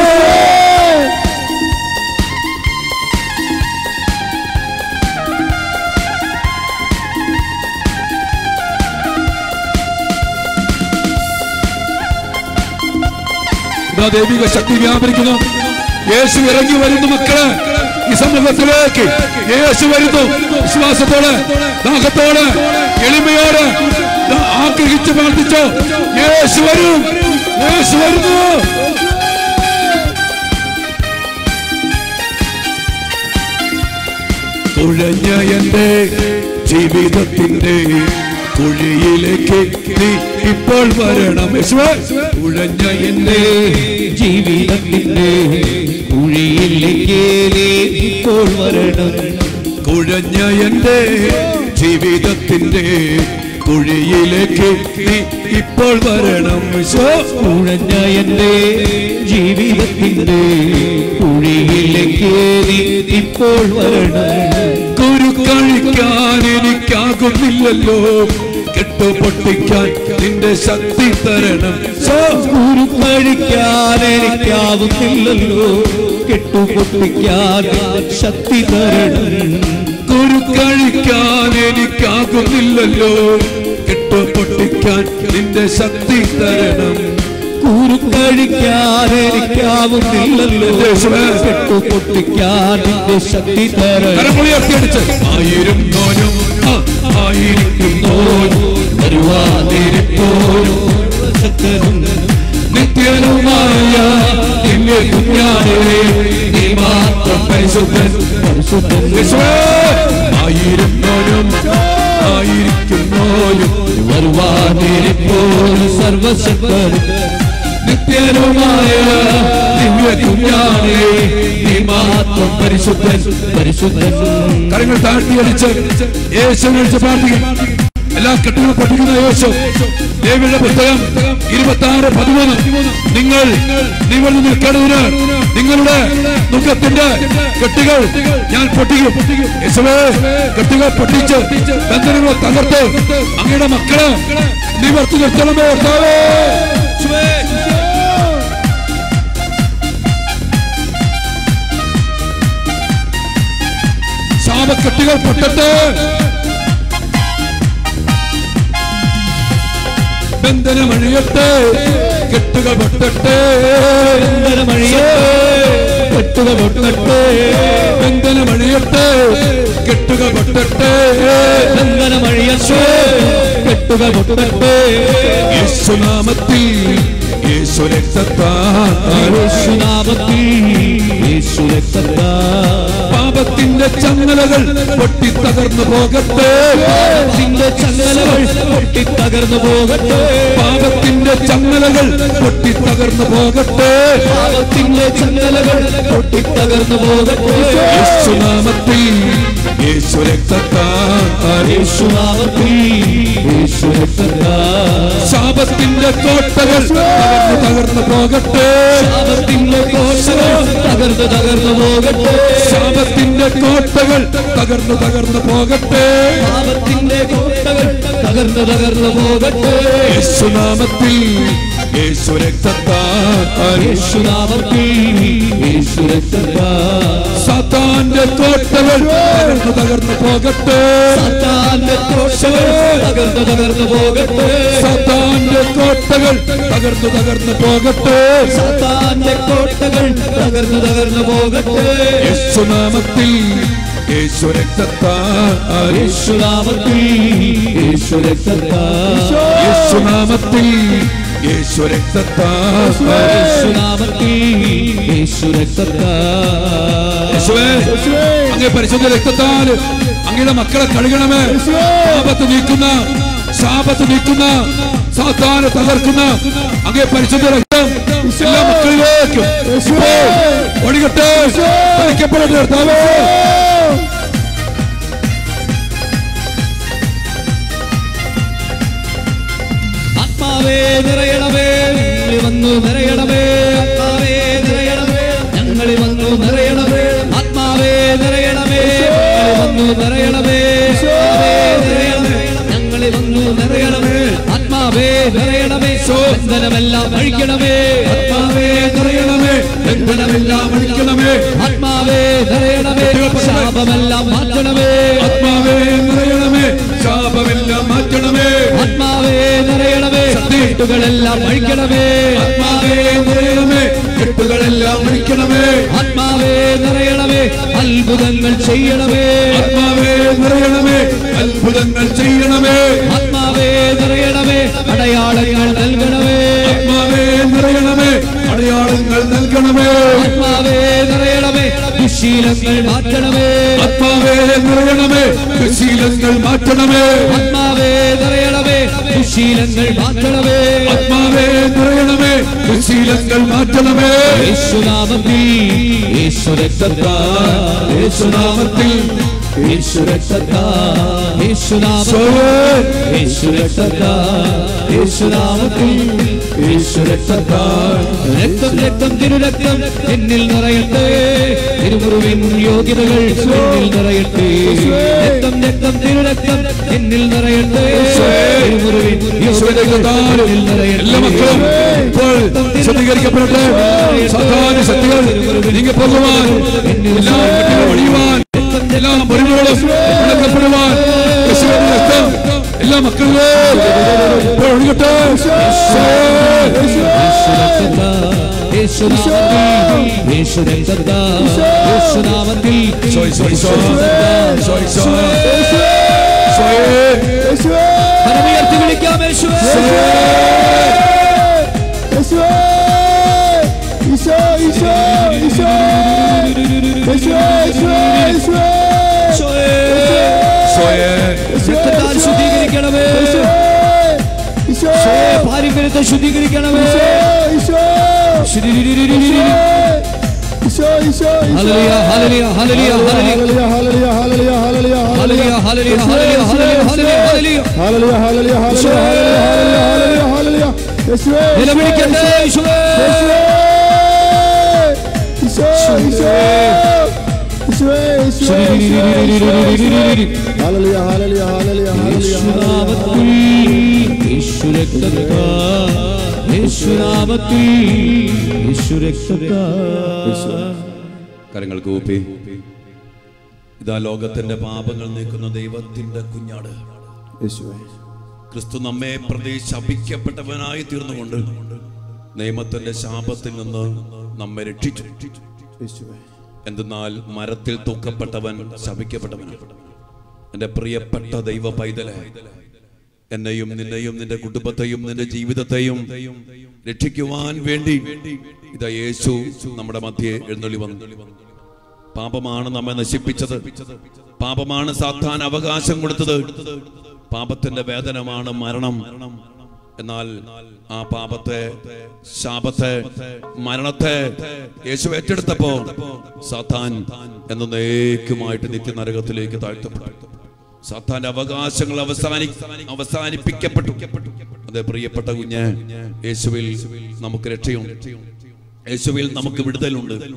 ദൈവിക ശക്തി വ്യാപരിക്കുന്നു. യേശു ഇറങ്ങി വരുന്നു മക്കളെ, ഈ സമൂഹത്തിലേക്ക് യേശു വരുന്നു. വിശ്വാസത്തോടെ, ദാഹത്തോടെ, എളിമയോടെ ആഗ്രഹിച്ച് പ്രാർത്ഥിച്ചോ. യേശു വരും, യേശു വരുന്നു. തുഴഞ്ഞ എന്റെ ജീവിതത്തിന്റെ കുഴിയിലേക്ക് നീ ഇപ്പോൾ വരണം. തുഴഞ്ഞ എന്റെ ജീവിതത്തിന്റെ കുഴിയിലേക്ക് നീ ഇപ്പോൾ വരണം. കുഴഞ്ഞ എന്റെ ജീവിതത്തിന്റെ കുഴിയിലേക്ക് നീ ഇപ്പോൾ വരണം. കുഴഞ്ഞ എന്റെ ജീവിതത്തിന്റെ കുഴിയിലേക്ക് നീ ഇപ്പോൾ വരണം. കുരു കഴിക്കാൻ എനിക്കാകുന്നില്ലല്ലോ, കെട്ടുപൊട്ടിക്കാൻ നിന്റെ ശക്തി തരണം. കുരു കഴിക്കാൻ എനിക്കാവുന്നില്ലല്ലോ, കെട്ടുപൊട്ടിക്കാൻ ശക്തി തരണം. കുരു കഴിക്കാൻ എനിക്കാകുന്നില്ലല്ലോ, കെട്ടുപൊട്ടിക്കാൻ നിന്റെ ശക്തി തരണം. കുരു കഴിക്കാൻ എനിക്കാവുന്നില്ലല്ലോ, കെട്ടുപൊട്ടിക്കാൻ നിന്റെ ശക്തി തരണം. ആയിരുന്നോനും ആയിരിക്കുന്നോനും വരുവാനിരിപ്പോനും നിത്യനുമായ ദിവ്യ കുഞ്ഞാടേ, നീ മാത്രം പരിശുദ്ധൻ, പരിശുദ്ധൻ. ആയിരുന്നോനും ആയിരിക്കുന്നോനും വരുവാനിരിപ്പോനും സർവശക്തൻ നിത്യനുമായ ദിവ്യ കുഞ്ഞാടേ, നീ മാത്രം പരിശുദ്ധൻ, പരിശുദ്ധൻ. കരങ്ങൾ താഴ്ത്തിയടിച്ച് യേശുവിനെ വിളിച്ച് പ്രാർത്ഥിക്കും. എല്ലാ കെട്ടുകളും പൊട്ടിക്കുന്ന യേശു. ലേവ്യരുടെ പുസ്തകം 26:13. നിങ്ങൾ നിവർന്നു നിൽക്കേണ്ടതിന് നിങ്ങളുടെ ദുഃഖത്തിന്റെ കെട്ടുകൾ ഞാൻ പൊട്ടിക്കും. യേശുവേ, കെട്ടുകൾ പൊട്ടിച്ച് ബന്ധനങ്ങൾ തകർത്ത് അങ്ങയുടെ മക്കളെ നിവർത്തി നിർത്തണമേ കർത്താവേ. ശാപക്കെട്ടുകൾ പൊട്ടട്ടെ, ബന്ധനമഴിയട്ടെ, കെട്ടുകൾ പൊട്ടട്ടെ, കെട്ടുകൾ പൊട്ടട്ടെ, ബന്ധനമഴിയട്ടെ, കെട്ടുകൾ പൊട്ടട്ടെ, ബന്ധനമഴിയട്ടെ, കെട്ടുകൾ പൊട്ടട്ടെ. യേശുനാമത്തിൽ, യേശു രക്തത്താൽ, യേശുനാമത്തിൽ, യേശു രക്തത്താൽ പാപത്തിന്റെ ചങ്ങലകൾ പൊട്ടിത്തകർന്നു പോകട്ടെ, പാപത്തിന്റെ ചങ്ങലകൾ പൊട്ടിത്തകർന്നു പോകട്ടെ, പാപത്തിന്റെ ചങ്ങലകൾ പൊട്ടിത്തകർന്നു പോകട്ടെ, പാപത്തിന്റെ ചങ്ങലകൾ പൊട്ടിത്തകർന്നു പോകട്ടെ. യേശുനാമത്തിൽ, യേശു രക്തത്താൽ, യേശുനാമത്തിൽ, യേശു രക്തത്താൽ ശാപത്തിന്റെ കോട്ടകൾ തകർന്നു പോകട്ടെ, ശാപത്തിന്റെ കോട്ടകൾ തകർന്നു പോകട്ടെ, ശാപത്തിന്റെ കോട്ടകൾ തകർന്നു പോകട്ടെ, പാപത്തിന്റെ കോട്ടകൾ തകർന്നു പോകട്ടെ. യേശുനാമത്തിൽ, യേശു രക്തത്താൽ യേശു രക്തത്താൽ സാത്താന്റെ കോട്ടകൾ തകർന്നു പോകട്ടെ സാത്താന്റെ കോട്ടകൾ തകർന്നു പോകട്ടെ സാത്താന്റെ കോട്ടകൾ തകർന്നു പോകട്ടെ സാത്താന്റെ കോട്ടകൾ തകർന്നു പോകട്ടെ യേശുനാമത്തിൽ യേശു രക്തത്താൽ യേശുനാമത്തിൽ യേശുനാമത്തിൽ യേശു രക്തത്താൽ യേശുവേ അങ്ങേ പരിശുദ്ധ രക്തത്താൽ അങ്ങയുടെ മക്കളെ കഴുകണമേ ശാപത്ത് നീക്കുന്ന സാത്താനെ തകർക്കുന്ന അങ്ങേ പരിശുദ്ധ രക്തം എല്ലാ മക്കളിലേക്കും ഒഴുകട്ടെ കർത്താവേ ആത്മാവേ നിറയണമേ വന്നു നിറയണമേ ആത്മാവേ നിറയണമേ ഞങ്ങളിൽ വന്നു നിറയണമേ ആത്മാവേ നിറയണമേ വന്നു നിറയണമേ ഞങ്ങളിൽ വന്നു നിറയണമേ ആത്മാവേ നിറയണമേ ബന്ധനമെല്ലാം അഴിക്കണമേ ആത്മാവേ നിറയണമേ ബന്ധനമെല്ലാം അഴിക്കണമേ ആത്മാവേ നിറയണമേ ശാപമെല്ലാം മാറ്റണമേ ആത്മാവേ നിറയണമേ ശാപമെല്ലാം മാറ്റണമേ ആത്മാവേ നിറയണമേ കെട്ടുകളെല്ലാം അഴിക്കണമേ ആത്മാവേ നിറയണമേ കെട്ടുകളെല്ലാം അഴിക്കണമേ ആത്മാവേ നിറയണമേ അത്ഭുതങ്ങൾ ചെയ്യണമേ ആത്മാവേ നിറയണമേ അത്ഭുതങ്ങൾ ചെയ്യണമേ ആത്മാവേ നിറയണമേ അടയാളങ്ങൾ നൽകണമേ ആത്മാവേ നിറയണമേ അടയാളങ്ങൾ നൽകണമേ ആത്മാവേ നിറയണമേ ദുശീലങ്ങൾ മാറ്റണമേ ആത്മാവേ നിറയണമേ ദുശീലങ്ങൾ മാറ്റണമേ ആത്മാവേ നിറയണമേ ദുശീലങ്ങൾ മാറ്റണമേ ആത്മാവേ നിറയണമേ ദുശീലങ്ങൾ മാറ്റണമേ യേശുനാമത്തിൽ യേശു രക്തത്താൽ യേശുനാമത്തിൽ യേശു രക്തത്താൽ യേശു രക്തത്താൽ യേശുനാമത്തിൽ യേശു രക്തത്താൽ രക്തം രക്തം തിരുരക്തം എന്നിൽ നിറയട്ടെ തിരുമുറിവിൻ യോഗ്യതകൾ എന്നിൽ നിറയട്ടെ രക്തം രക്തം തിരുരക്തം എന്നിൽ നിറയട്ടെ തിരുമുറിവിൻ യോഗ്യതകൾ എന്നിൽ നിറയട്ടെ ശുദ്ധീകരിക്കപ്പെടട്ടെ സാധാരണ ശക്തികൾ നീങ്ങി പോകുവാൻ എല്ലാം ഒഴിയുവാൻ എല്ലാ മുറിവുകളും വിളക്കപ്പെടുവാൻ എല്ലാ മക്കളിലും ഒഴുകട്ടെ കരമുയർത്തി വിളിക്കാം ശുദ്ധീകരിക്കണമേ പാരമ്പര്യത്തെ ശുദ്ധീകരിക്കണമേ ഹല്ലേലൂയ ഹല്ലേലൂയ ഹല്ലേലൂയ ഹല്ലേലൂയ ഹല്ലേലൂയ ഹല്ലേലൂയ ഹല്ലേലൂയ ഹല്ലേലൂയ ഹല്ലേലൂയ ഹല്ലേലൂയ ഹല്ലേലൂയ ഹല്ലേലൂയ യേശുവേ നിലവിളിക്കട്ടെ യേശുവേ യേശുവേ ഹല്ലേലൂയ ഹല്ലേലൂയ ഹല്ലേലൂയ യേശുനാമത്തിൽ യേശു രക്തത്താൽ യേശുനാമത്തിൽ യേശു രക്തത്താൽ കരങ്ങൾ കൂപ്പി ഇതാ ലോകത്തിന്റെ പാപങ്ങൾ നീക്കുന്ന ദൈവത്തിന്റെ കുഞ്ഞാട് യേശുവേ ക്രിസ്തു നമ്മെ പ്രതി ശപിക്കപ്പെട്ടവനായി തീർന്നുകൊണ്ട് നിയമത്തിന്റെ ശാപത്തിൽ നിന്ന് നമ്മെ രക്ഷിച്ചു. എന്തെന്നാൽ മരത്തിൽ തൂക്കപ്പെട്ടവൻ ശപിക്കപ്പെട്ടവനാണ്. എന്റെ പ്രിയപ്പെട്ട ദൈവ പൈതലെ, എന്നെയും നിന്നെയും നിന്റെ കുടുംബത്തെയും നിന്റെ ജീവിതത്തെയും രക്ഷിക്കുവാൻ വേണ്ടി ഇതാ യേശു നമ്മുടെ മധ്യേ എഴുന്നള്ളി വന്നു. പാപമാണ് നമ്മെ നശിപ്പിച്ചത്, പാപമാണ് സാത്താൻ അവകാശം കൊടുത്തത്, പാപത്തിന്റെ വേദനമാണ് മരണം. എന്നാൽ ആ പാപത്തെ, ശാപത്തെ, മരണത്തെ യേശു ഏറ്റെടുത്തപ്പോ സാത്താൻ എന്നേക്കുമായിട്ട് നിത്യനരകത്തിലേക്ക് താഴ്ത്തപ്പെട്ടു. സാത്താന്റെ അവകാശങ്ങൾ അവസാനിപ്പിക്കപ്പെട്ടു. അതെ പ്രിയപ്പെട്ട കുഞ്ഞ്, യേശുവിൽ നമുക്ക് രക്ഷയുണ്ട്, യേശുവിൽ നമുക്ക് വിടുതലുണ്ട്,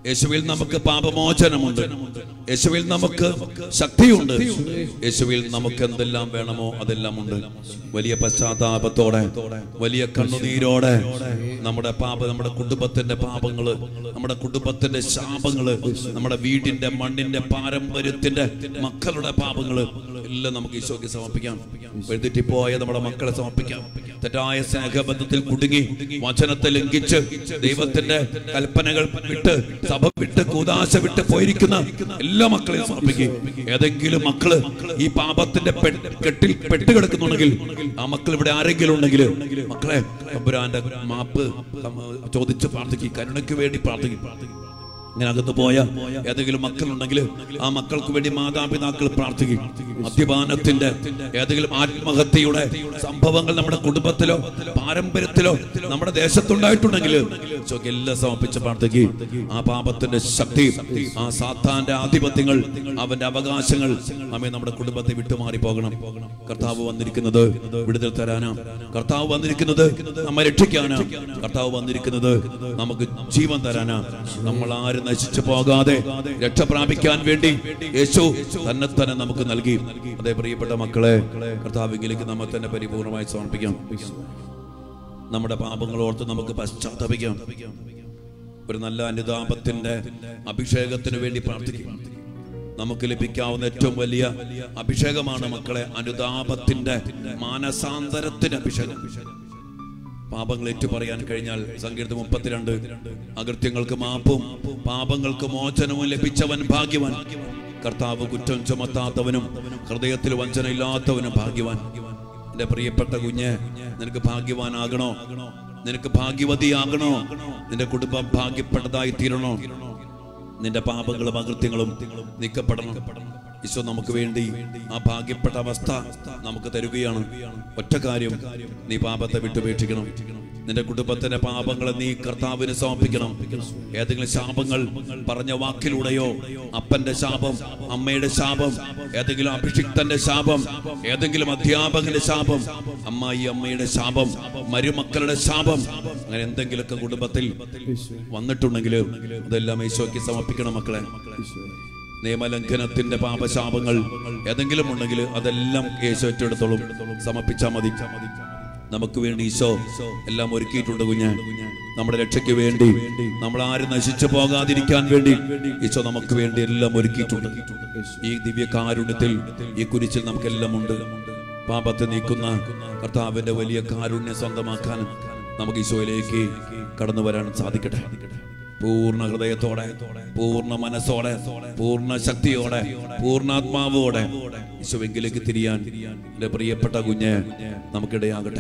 യേശുവിൽ നമുക്ക് പാപമോചനമുണ്ട്. യേശുവിൽ നമുക്ക് ശക്തിയുണ്ട്. യേശുവിൽ നമുക്ക് എന്തെല്ലാം വേണമോ അതെല്ലാം ഉണ്ട്. വലിയ പശ്ചാത്താപത്തോടെ, വലിയ കണ്ണുനീരോടെ നമ്മുടെ നമ്മുടെ കുടുംബത്തിന്റെ പാപങ്ങള്, നമ്മുടെ കുടുംബത്തിന്റെ ശാപങ്ങള്, നമ്മുടെ വീടിന്റെ മണ്ണിന്റെ പാരമ്പര്യത്തിന്റെ മക്കളുടെ പാപങ്ങള് എല്ലാം നമുക്ക് ഈശോയ്ക്ക് സമർപ്പിക്കാം. എഴുതിപ്പോയ നമ്മുടെ മക്കളെ സമർപ്പിക്കാം. തെറ്റായ സ്നേഹബന്ധത്തിൽ കുടുങ്ങി, വചനത്തെ ലംഘിച്ച്, ദൈവത്തിന്റെ കൽപ്പനകൾ വിട്ട്, സഭ വിട്ട്, കൂദാശ വിട്ട് പോയിരിക്കുന്ന എല്ലാ മക്കളെയും സമർപ്പിക്കും. ഏതെങ്കിലും മക്കള് ഈ പാപത്തിന്റെ കെട്ടിൽ പെട്ടുകിടക്കുന്നുണ്ടെങ്കിൽ, ആ മക്കൾ ഇവിടെ ആരെങ്കിലും ഉണ്ടെങ്കിൽ മക്കളെ തമ്പുരാന്റെ മാപ്പ് ചോദിച്ച് പ്രാർത്ഥിക്കും. കരുണയ്ക്ക് വേണ്ടി പ്രാർത്ഥിക്കും. ഇങ്ങനെ അകത്ത് പോയ ഏതെങ്കിലും മക്കളുണ്ടെങ്കിൽ ആ മക്കൾക്ക് വേണ്ടി മാതാപിതാക്കൾ പ്രാർത്ഥിക്കും. മദ്യപാനത്തിന്റെ ഏതെങ്കിലും ആത്മഹത്യയുടെ സംഭവങ്ങൾ നമ്മുടെ കുടുംബത്തിലോ പാരമ്പര്യത്തിലോ നമ്മുടെ ദേശത്തുണ്ടായിട്ടുണ്ടെങ്കിൽ എല്ലാം സമർപ്പിച്ച് പ്രാർത്ഥിക്കും. ആ പാപത്തിന്റെ ശക്തി, ആ സാത്താന്റെ ആധിപത്യങ്ങൾ, അവന്റെ അവകാശങ്ങൾ നമ്മെ നമ്മുടെ കുടുംബത്തെ വിട്ടുമാറി പോകണം. കർത്താവ് വന്നിരിക്കുന്നത് വിടുതൽ തരാനാ. കർത്താവ് വന്നിരിക്കുന്നത് നമ്മെ രക്ഷിക്കാനാ. കർത്താവ് വന്നിരിക്കുന്നത് നമുക്ക് ജീവൻ തരാനാ. നമ്മൾ ആരും നശിച്ചു പോകാതെ രക്ഷ പ്രാപിക്കാൻ വേണ്ടി യേശു തന്നെ നമുക്ക് നൽകി. അതേ പ്രിയപ്പെട്ട മക്കളെ, കർത്താവിലേക്ക് നമ്മെ തന്നെ പരിപൂർണമായി സമർപ്പിക്കാം. നമ്മുടെ പാപങ്ങൾ ഓർത്ത് നമുക്ക് പശ്ചാത്തപിക്കാം. ഒരു നല്ല അനുതാപത്തിന്റെ അഭിഷേകത്തിന് വേണ്ടി പ്രാർത്ഥിക്കും. നമുക്ക് ലഭിക്കാവുന്ന ഏറ്റവും വലിയ അഭിഷേകമാണ് മക്കളെ അനുതാപത്തിന്റെ, മാനസാന്തരത്തിന്റെ അഭിഷേകം. പാപങ്ങൾ ഏറ്റു പറയാൻ കഴിഞ്ഞാൽ സങ്കീർത്തനം 32, അകൃത്യങ്ങൾക്ക് മാപ്പും പാപങ്ങൾക്ക് മോചനവും ലഭിച്ചവൻ ഭാഗ്യവാൻ. കർത്താവ് കുറ്റം ചുമത്താത്തവനും ഹൃദയത്തിൽ വഞ്ചനയില്ലാത്തവനും ഭാഗ്യവാൻ. എന്റെ പ്രിയപ്പെട്ട കുഞ്ഞ്, നിനക്ക് ഭാഗ്യവാനാകണോ? നിനക്ക് ഭാഗ്യവതിയാകണോ? നിന്റെ കുടുംബം ഭാഗ്യപ്പെട്ടതായി തീരണോ? നിന്റെ പാപങ്ങളും അകൃത്യങ്ങളും നീക്കപ്പെടണം. ഈശോ നമുക്ക് വേണ്ടി ആ ഭാഗ്യപ്പെട്ട അവസ്ഥ നമുക്ക് തരുകയാണ്. ഒറ്റ കാര്യം, നീ പാപത്തെ വിട്ടുപേക്ഷിക്കണം. നിന്റെ കുടുംബത്തിന്റെ പാപങ്ങളെ നീ കർത്താവിന് സമർപ്പിക്കണം. ഏതെങ്കിലും ശാപങ്ങൾ പറഞ്ഞ വാക്കിലൂടെയോ, അപ്പന്റെ ശാപം, അമ്മയുടെ ശാപം, ഏതെങ്കിലും അഭിഷിക്തന്റെ ശാപം, ഏതെങ്കിലും അധ്യാപകന്റെ ശാപം, അമ്മയുടെ ശാപം, മരുമക്കളുടെ ശാപം, അങ്ങനെ എന്തെങ്കിലുമൊക്കെ കുടുംബത്തിൽ വന്നിട്ടുണ്ടെങ്കിൽ അതെല്ലാം ഈശോയ്ക്ക് സമർപ്പിക്കണം മക്കളെ. നിയമലംഘനത്തിന്റെ പാപശാപങ്ങൾ ഏതെങ്കിലും ഉണ്ടെങ്കിൽ അതെല്ലാം യേശു ഏറ്റെടുത്തോളും. സമർപ്പിച്ചാൽ മതി. നമുക്ക് വേണ്ടി ഈശോ എല്ലാം ഒരുക്കിയിട്ടുണ്ട് കുഞ്ഞ്. നമ്മുടെ രക്ഷയ്ക്ക് വേണ്ടി, നമ്മൾ ആരും നശിച്ചു പോകാതിരിക്കാൻ വേണ്ടി ഈശോ നമുക്ക് വേണ്ടി എല്ലാം ഒരുക്കിയിട്ടുണ്ട്. ഈ ദിവ്യകാരുണ്യത്തിൽ, ഈ കുരിശിൽ നമുക്കെല്ലാം ഉണ്ട്. പാപത്തെ നീക്കുന്ന കർത്താവിന്റെ വലിയ കാരുണ്യം സ്വന്തമാക്കാനും നമുക്ക് ഈശോയിലേക്ക് കടന്നു വരാൻ സാധിക്കട്ടെ. പൂർണ്ണ ഹൃദയത്തോടെ, പൂർണ്ണ മനസ്സോടെ, പൂർണ്ണ ശക്തിയോടെ, പൂർണ്ണാത്മാവോടെ ഈശോവിലേക്ക് തിരിയാൻ എന്റെ പ്രിയപ്പെട്ട കുഞ്ഞ് നമുക്കിടയാകട്ടെ.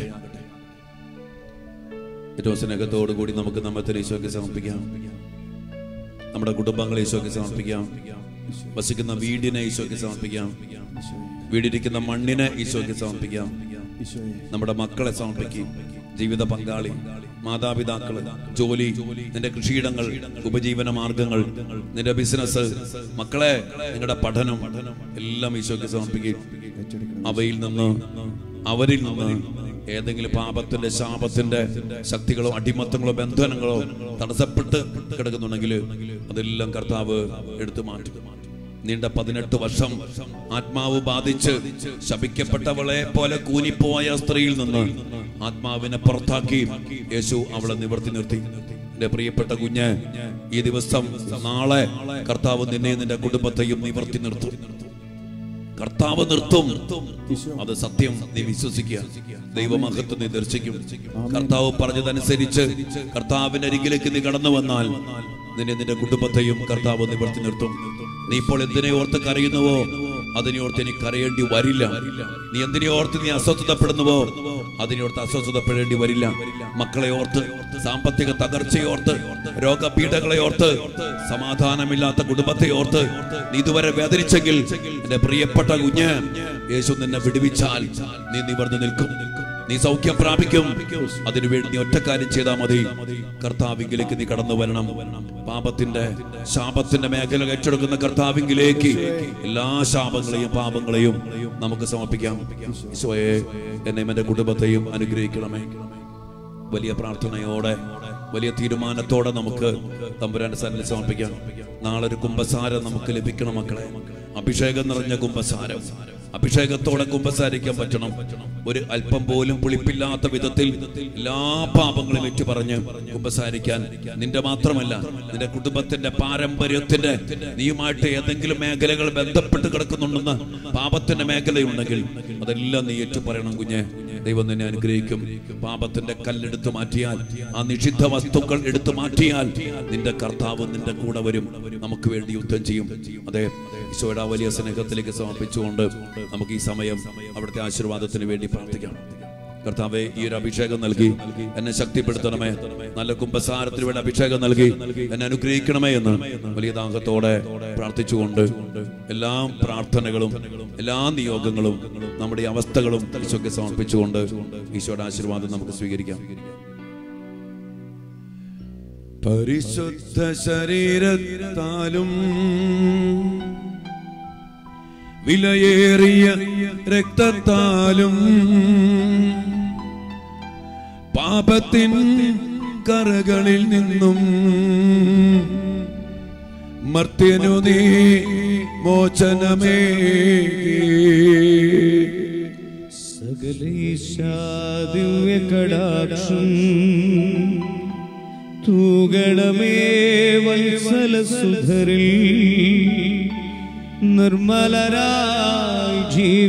ഏറ്റവും സ്നേഹത്തോടു കൂടി നമുക്ക് നമ്മെ ഈശോയ്ക്ക് സമർപ്പിക്കാം. നമ്മുടെ കുടുംബങ്ങളെ ഈശോയ്ക്ക് സമർപ്പിക്കാം. വസിക്കുന്ന വീടിനെ ഈശോയ്ക്ക് സമർപ്പിക്കാം. വീടിരിക്കുന്ന മണ്ണിനെ ഈശോയ്ക്ക് സമർപ്പിക്കാം. നമ്മുടെ മക്കളെ സമർപ്പിക്കും. ജീവിത പങ്കാളി, മാതാപിതാക്കള്, ജോലി, നിന്റെ കൃഷിയിടങ്ങൾ, ഉപജീവന മാർഗങ്ങൾ, നിന്റെ ബിസിനസ്, മക്കളെ, നിങ്ങളുടെ പഠനം എല്ലാം ഈശോയ്ക്ക് സമർപ്പിക്കും. അവരിൽ നിന്ന് ഏതെങ്കിലും പാപത്തിന്റെ, ശാപത്തിന്റെ ശക്തികളോ അടിമത്തങ്ങളോ ബന്ധനങ്ങളോ തടസ്സപ്പെട്ട് കിടക്കുന്നുണ്ടെങ്കിൽ അതെല്ലാം കർത്താവ് എടുത്തു മാറ്റും. നീണ്ട 18 വർഷം ആത്മാവ് ബാധിച്ച് ശപിക്കപ്പെട്ടവളെ പോലെ കൂനിപ്പോയ സ്ത്രീയിൽ നിന്ന് ആത്മാവിനെ പുറത്താക്കി യേശു അവളെ നിവർത്തി നിർത്തി. എന്റെ പ്രിയപ്പെട്ട കുഞ്ഞ്, ഈ ദിവസം, നാളെ കർത്താവ് നിന്നെ, നിന്റെ കുടുംബത്തെയും നിവർത്തി നിർത്തും. കർത്താവ് നിർത്തും. അത് സത്യം. നീ വിശ്വസിക്കുക. ദൈവമഹത്വം നീ ദർശിക്കും. കർത്താവ് പറഞ്ഞതനുസരിച്ച് കർത്താവിന്റെ അരികിലേക്ക് നീ കടന്നു വന്നാൽ നിന്നെ, നിന്റെ കുടുംബത്തെയും കർത്താവ് നിവർത്തി നിർത്തും. നീ ഇപ്പോൾ എന്തിനെ ഓർത്ത് കരയുന്നുവോ അതിനെ ഓർത്ത് എനിക്ക് കരയേണ്ടി വരില്ല. നീ എന്തിനെ ഓർത്ത് നീ അസ്വസ്ഥതപ്പെടുന്നുവോ അതിനെ ഓർത്ത് അസ്വസ്ഥതപ്പെടേണ്ടി വരില്ല. മക്കളെ ഓർത്ത്, സാമ്പത്തിക തകർച്ചയോർത്ത്, രോഗപീഠകളെ ഓർത്ത്, സമാധാനമില്ലാത്ത കുടുംബത്തെ ഓർത്ത് നീ ഇതുവരെ വേദനിച്ചെങ്കിൽ എന്റെ പ്രിയപ്പെട്ട കുഞ്ഞ്, യേശു നിന്നെ വിടുവിച്ചാൽ നീ നിവർന്നു നിൽക്കും. നീ സൗഖ്യം പ്രാപിക്കും. അതിനുവേണ്ടി നീ ഒറ്റ കാര്യം ചെയ്താൽ മതി. കർത്താവിലേക്ക് നീ കടന്നു വരണം. പാപത്തിന്റെ, ശാപത്തിന്റെ മേഖല ഏറ്റെടുക്കുന്ന കർത്താവിലേക്ക് എല്ലാ ശാപങ്ങളെയും പാപങ്ങളെയും നമുക്ക് സമർപ്പിക്കാം. ഈശോയെ, എന്നെയും എന്റെ കുടുംബത്തെയും അനുഗ്രഹിക്കണമേ. വലിയ പ്രാർത്ഥനയോടെ വലിയ തീരുമാനത്തോടെ നമുക്ക് തമ്പുരാന്റെ സന്നിധിയിൽ സമർപ്പിക്കാം. നാളെ ഒരു കുമ്പസാരം നമുക്ക് ലഭിക്കണം മക്കളെ. അഭിഷേകം നിറഞ്ഞ കുമ്പസാരം, അഭിഷേകത്തോടെ കുമ്പസാരിക്കാൻ പറ്റണം. ഒരു അല്പം പോലും പുളിപ്പില്ലാത്ത വിധത്തിൽ എല്ലാ പാപങ്ങളും ഏറ്റുപറഞ്ഞ് കുമ്പസാരിക്കാൻ നിന്റെ മാത്രമല്ല, നിന്റെ കുടുംബത്തിന്റെ പാരമ്പര്യത്തിന്റെ നീയുമായിട്ട് ഏതെങ്കിലും മേഖലകൾ ബന്ധപ്പെട്ട് കിടക്കുന്നുണ്ടെന്ന് പാപത്തിന്റെ മേഖലയുണ്ടെങ്കിൽ അതെല്ലാം നീ ഏറ്റുപറയണം കുഞ്ഞെ. ദൈവം നിന്നെ അനുഗ്രഹിക്കും. പാപത്തിന്റെ കല്ലെടുത്തു മാറ്റിയാൽ, ആ നിഷിദ്ധ വസ്തുക്കൾ എടുത്തു മാറ്റിയാൽ നിന്റെ കർത്താവ് നിന്റെ കൂടെ വരും, നമുക്ക് വേണ്ടി യുദ്ധം ചെയ്യും. അതെ, ഈശോയുടെ വലിയ സ്നേഹത്തിലേക്ക് സമർപ്പിച്ചുകൊണ്ട് നമുക്ക് ഈ സമയം അവിടുത്തെ ആശീർവാദത്തിന് വേണ്ടി പ്രാർത്ഥിക്കാം. കർത്താവേ, ഈ ഒരു അഭിഷേകം നൽകി എന്നെ ശക്തിപ്പെടുത്തണമേ, നല്ല കുമ്പസാരത്തിന് വേണ്ടി അഭിഷേകം നൽകി എന്നെ അനുഗ്രഹിക്കണമേ എന്ന് വലിയ ദാഹത്തോടെ പ്രാർത്ഥിച്ചുകൊണ്ട് എല്ലാ പ്രാർത്ഥനകളും എല്ലാ നിയോഗങ്ങളും നമ്മുടെ ഈ അവസ്ഥകളും ഈശോയ്ക്ക് സമർപ്പിച്ചുകൊണ്ട് ഈശോയുടെ ആശീർവാദം നമുക്ക് സ്വീകരിക്കാം. പരിശുദ്ധ ശരീരത്താലും വിലയേറിയ രക്തത്താലും പാപത്തിൻ കറകളിൽ നിന്നും മർത്യനു നീ മോചനമേ. സകലേശാദിവ്യ കടാക്ഷം തൂഗണമേ വത്സല സുധരിൽ നിർമ്മലരായി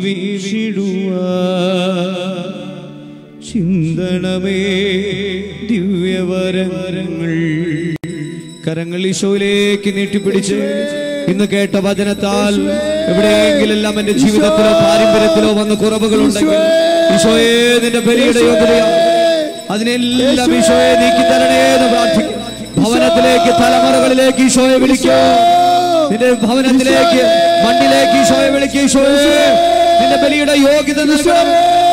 ജീവിച്ചിടുവാൻ ചിന്തണമേ ദിവ്യവരങ്ങൾ. കരങ്ങൾ ഈശോയിലേക്ക് നീട്ടിപ്പിടിച്ച് ഇന്ന് കേട്ട വചനത്താൽ എവിടെയെങ്കിലും എന്റെ ജീവിതത്തിലോ പാരമ്പര്യത്തിലോ വന്ന കുറവുകളുണ്ടെങ്കിൽ ഈശോയെ നിന്റെ ബലിയുടെ യോഗ്യതയാണ്, അതിനെല്ലാം ഈശോയെ നീക്കി തരണേ എന്ന് പ്രാർത്ഥിക്കും. ഭവനത്തിലേക്ക്, തലമുറകളിലേക്ക് ഈശോയെ വിളിക്കൂ. നിന്റെ ഭവനത്തിലേക്ക്, മണ്ണിലേക്ക് ഈശോയെ വിളിക്കുക. ഈശോയെ നിന്റെ ബലിയുടെ യോഗ്യത നൽകണം.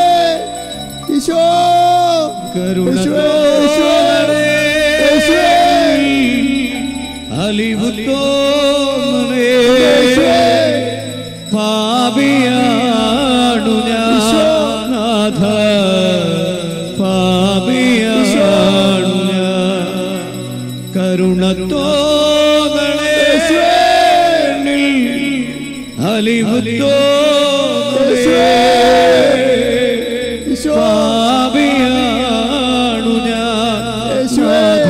പാപിയാണു ഞാൻ നാഥ, പാപിയാണു ഞാൻ, കരുണത്തോന്നണേ അലിവുത്തോന്നണേ. പാപിയാണു ഞാൻ നാഥ,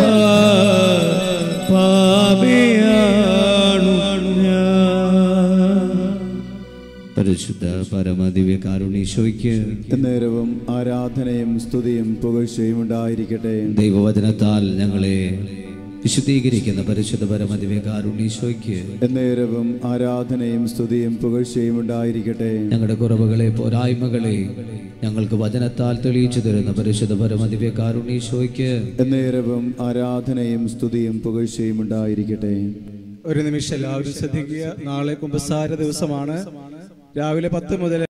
പാപിയാണു ഞാൻ. പരിശുദ്ധ പരമദിവ്യ കാരുണ്യീശോയ്ക്ക് നേരവും ആരാധനയും സ്തുതിയും പുകഴ്ചയും ഉണ്ടായിരിക്കട്ടെ. ദൈവവചനത്താൽ ഞങ്ങളെ വിശുദ്ധീകരിക്കുന്ന പരിശുദ്ധ പരമദിവ്യ കാരുണ്യീശോയ്ക്ക് നേരവും ആരാധനയും സ്തുതിയും പുകഴ്ചയും ഉണ്ടായിരിക്കട്ടെ. ഞങ്ങളുടെ കുറവുകളെ, പോരായ്മകളെ ഞങ്ങൾക്ക് വചനത്താൽ തെളിയിച്ചു തരുന്ന പരിശുദ്ധ പരമദിവ്യ കാരുണ്യീശോയ്ക്ക് നേരവും ആരാധനയും സ്തുതിയും പുകഴ്ചയും ഉണ്ടായിരിക്കട്ടെ. ഒരു നിമിഷം എല്ലാവരും ശ്രദ്ധിക്കുക. നാളെ കുമ്പസാര ദിവസമാണ്. രാവിലെ 10 മുതൽ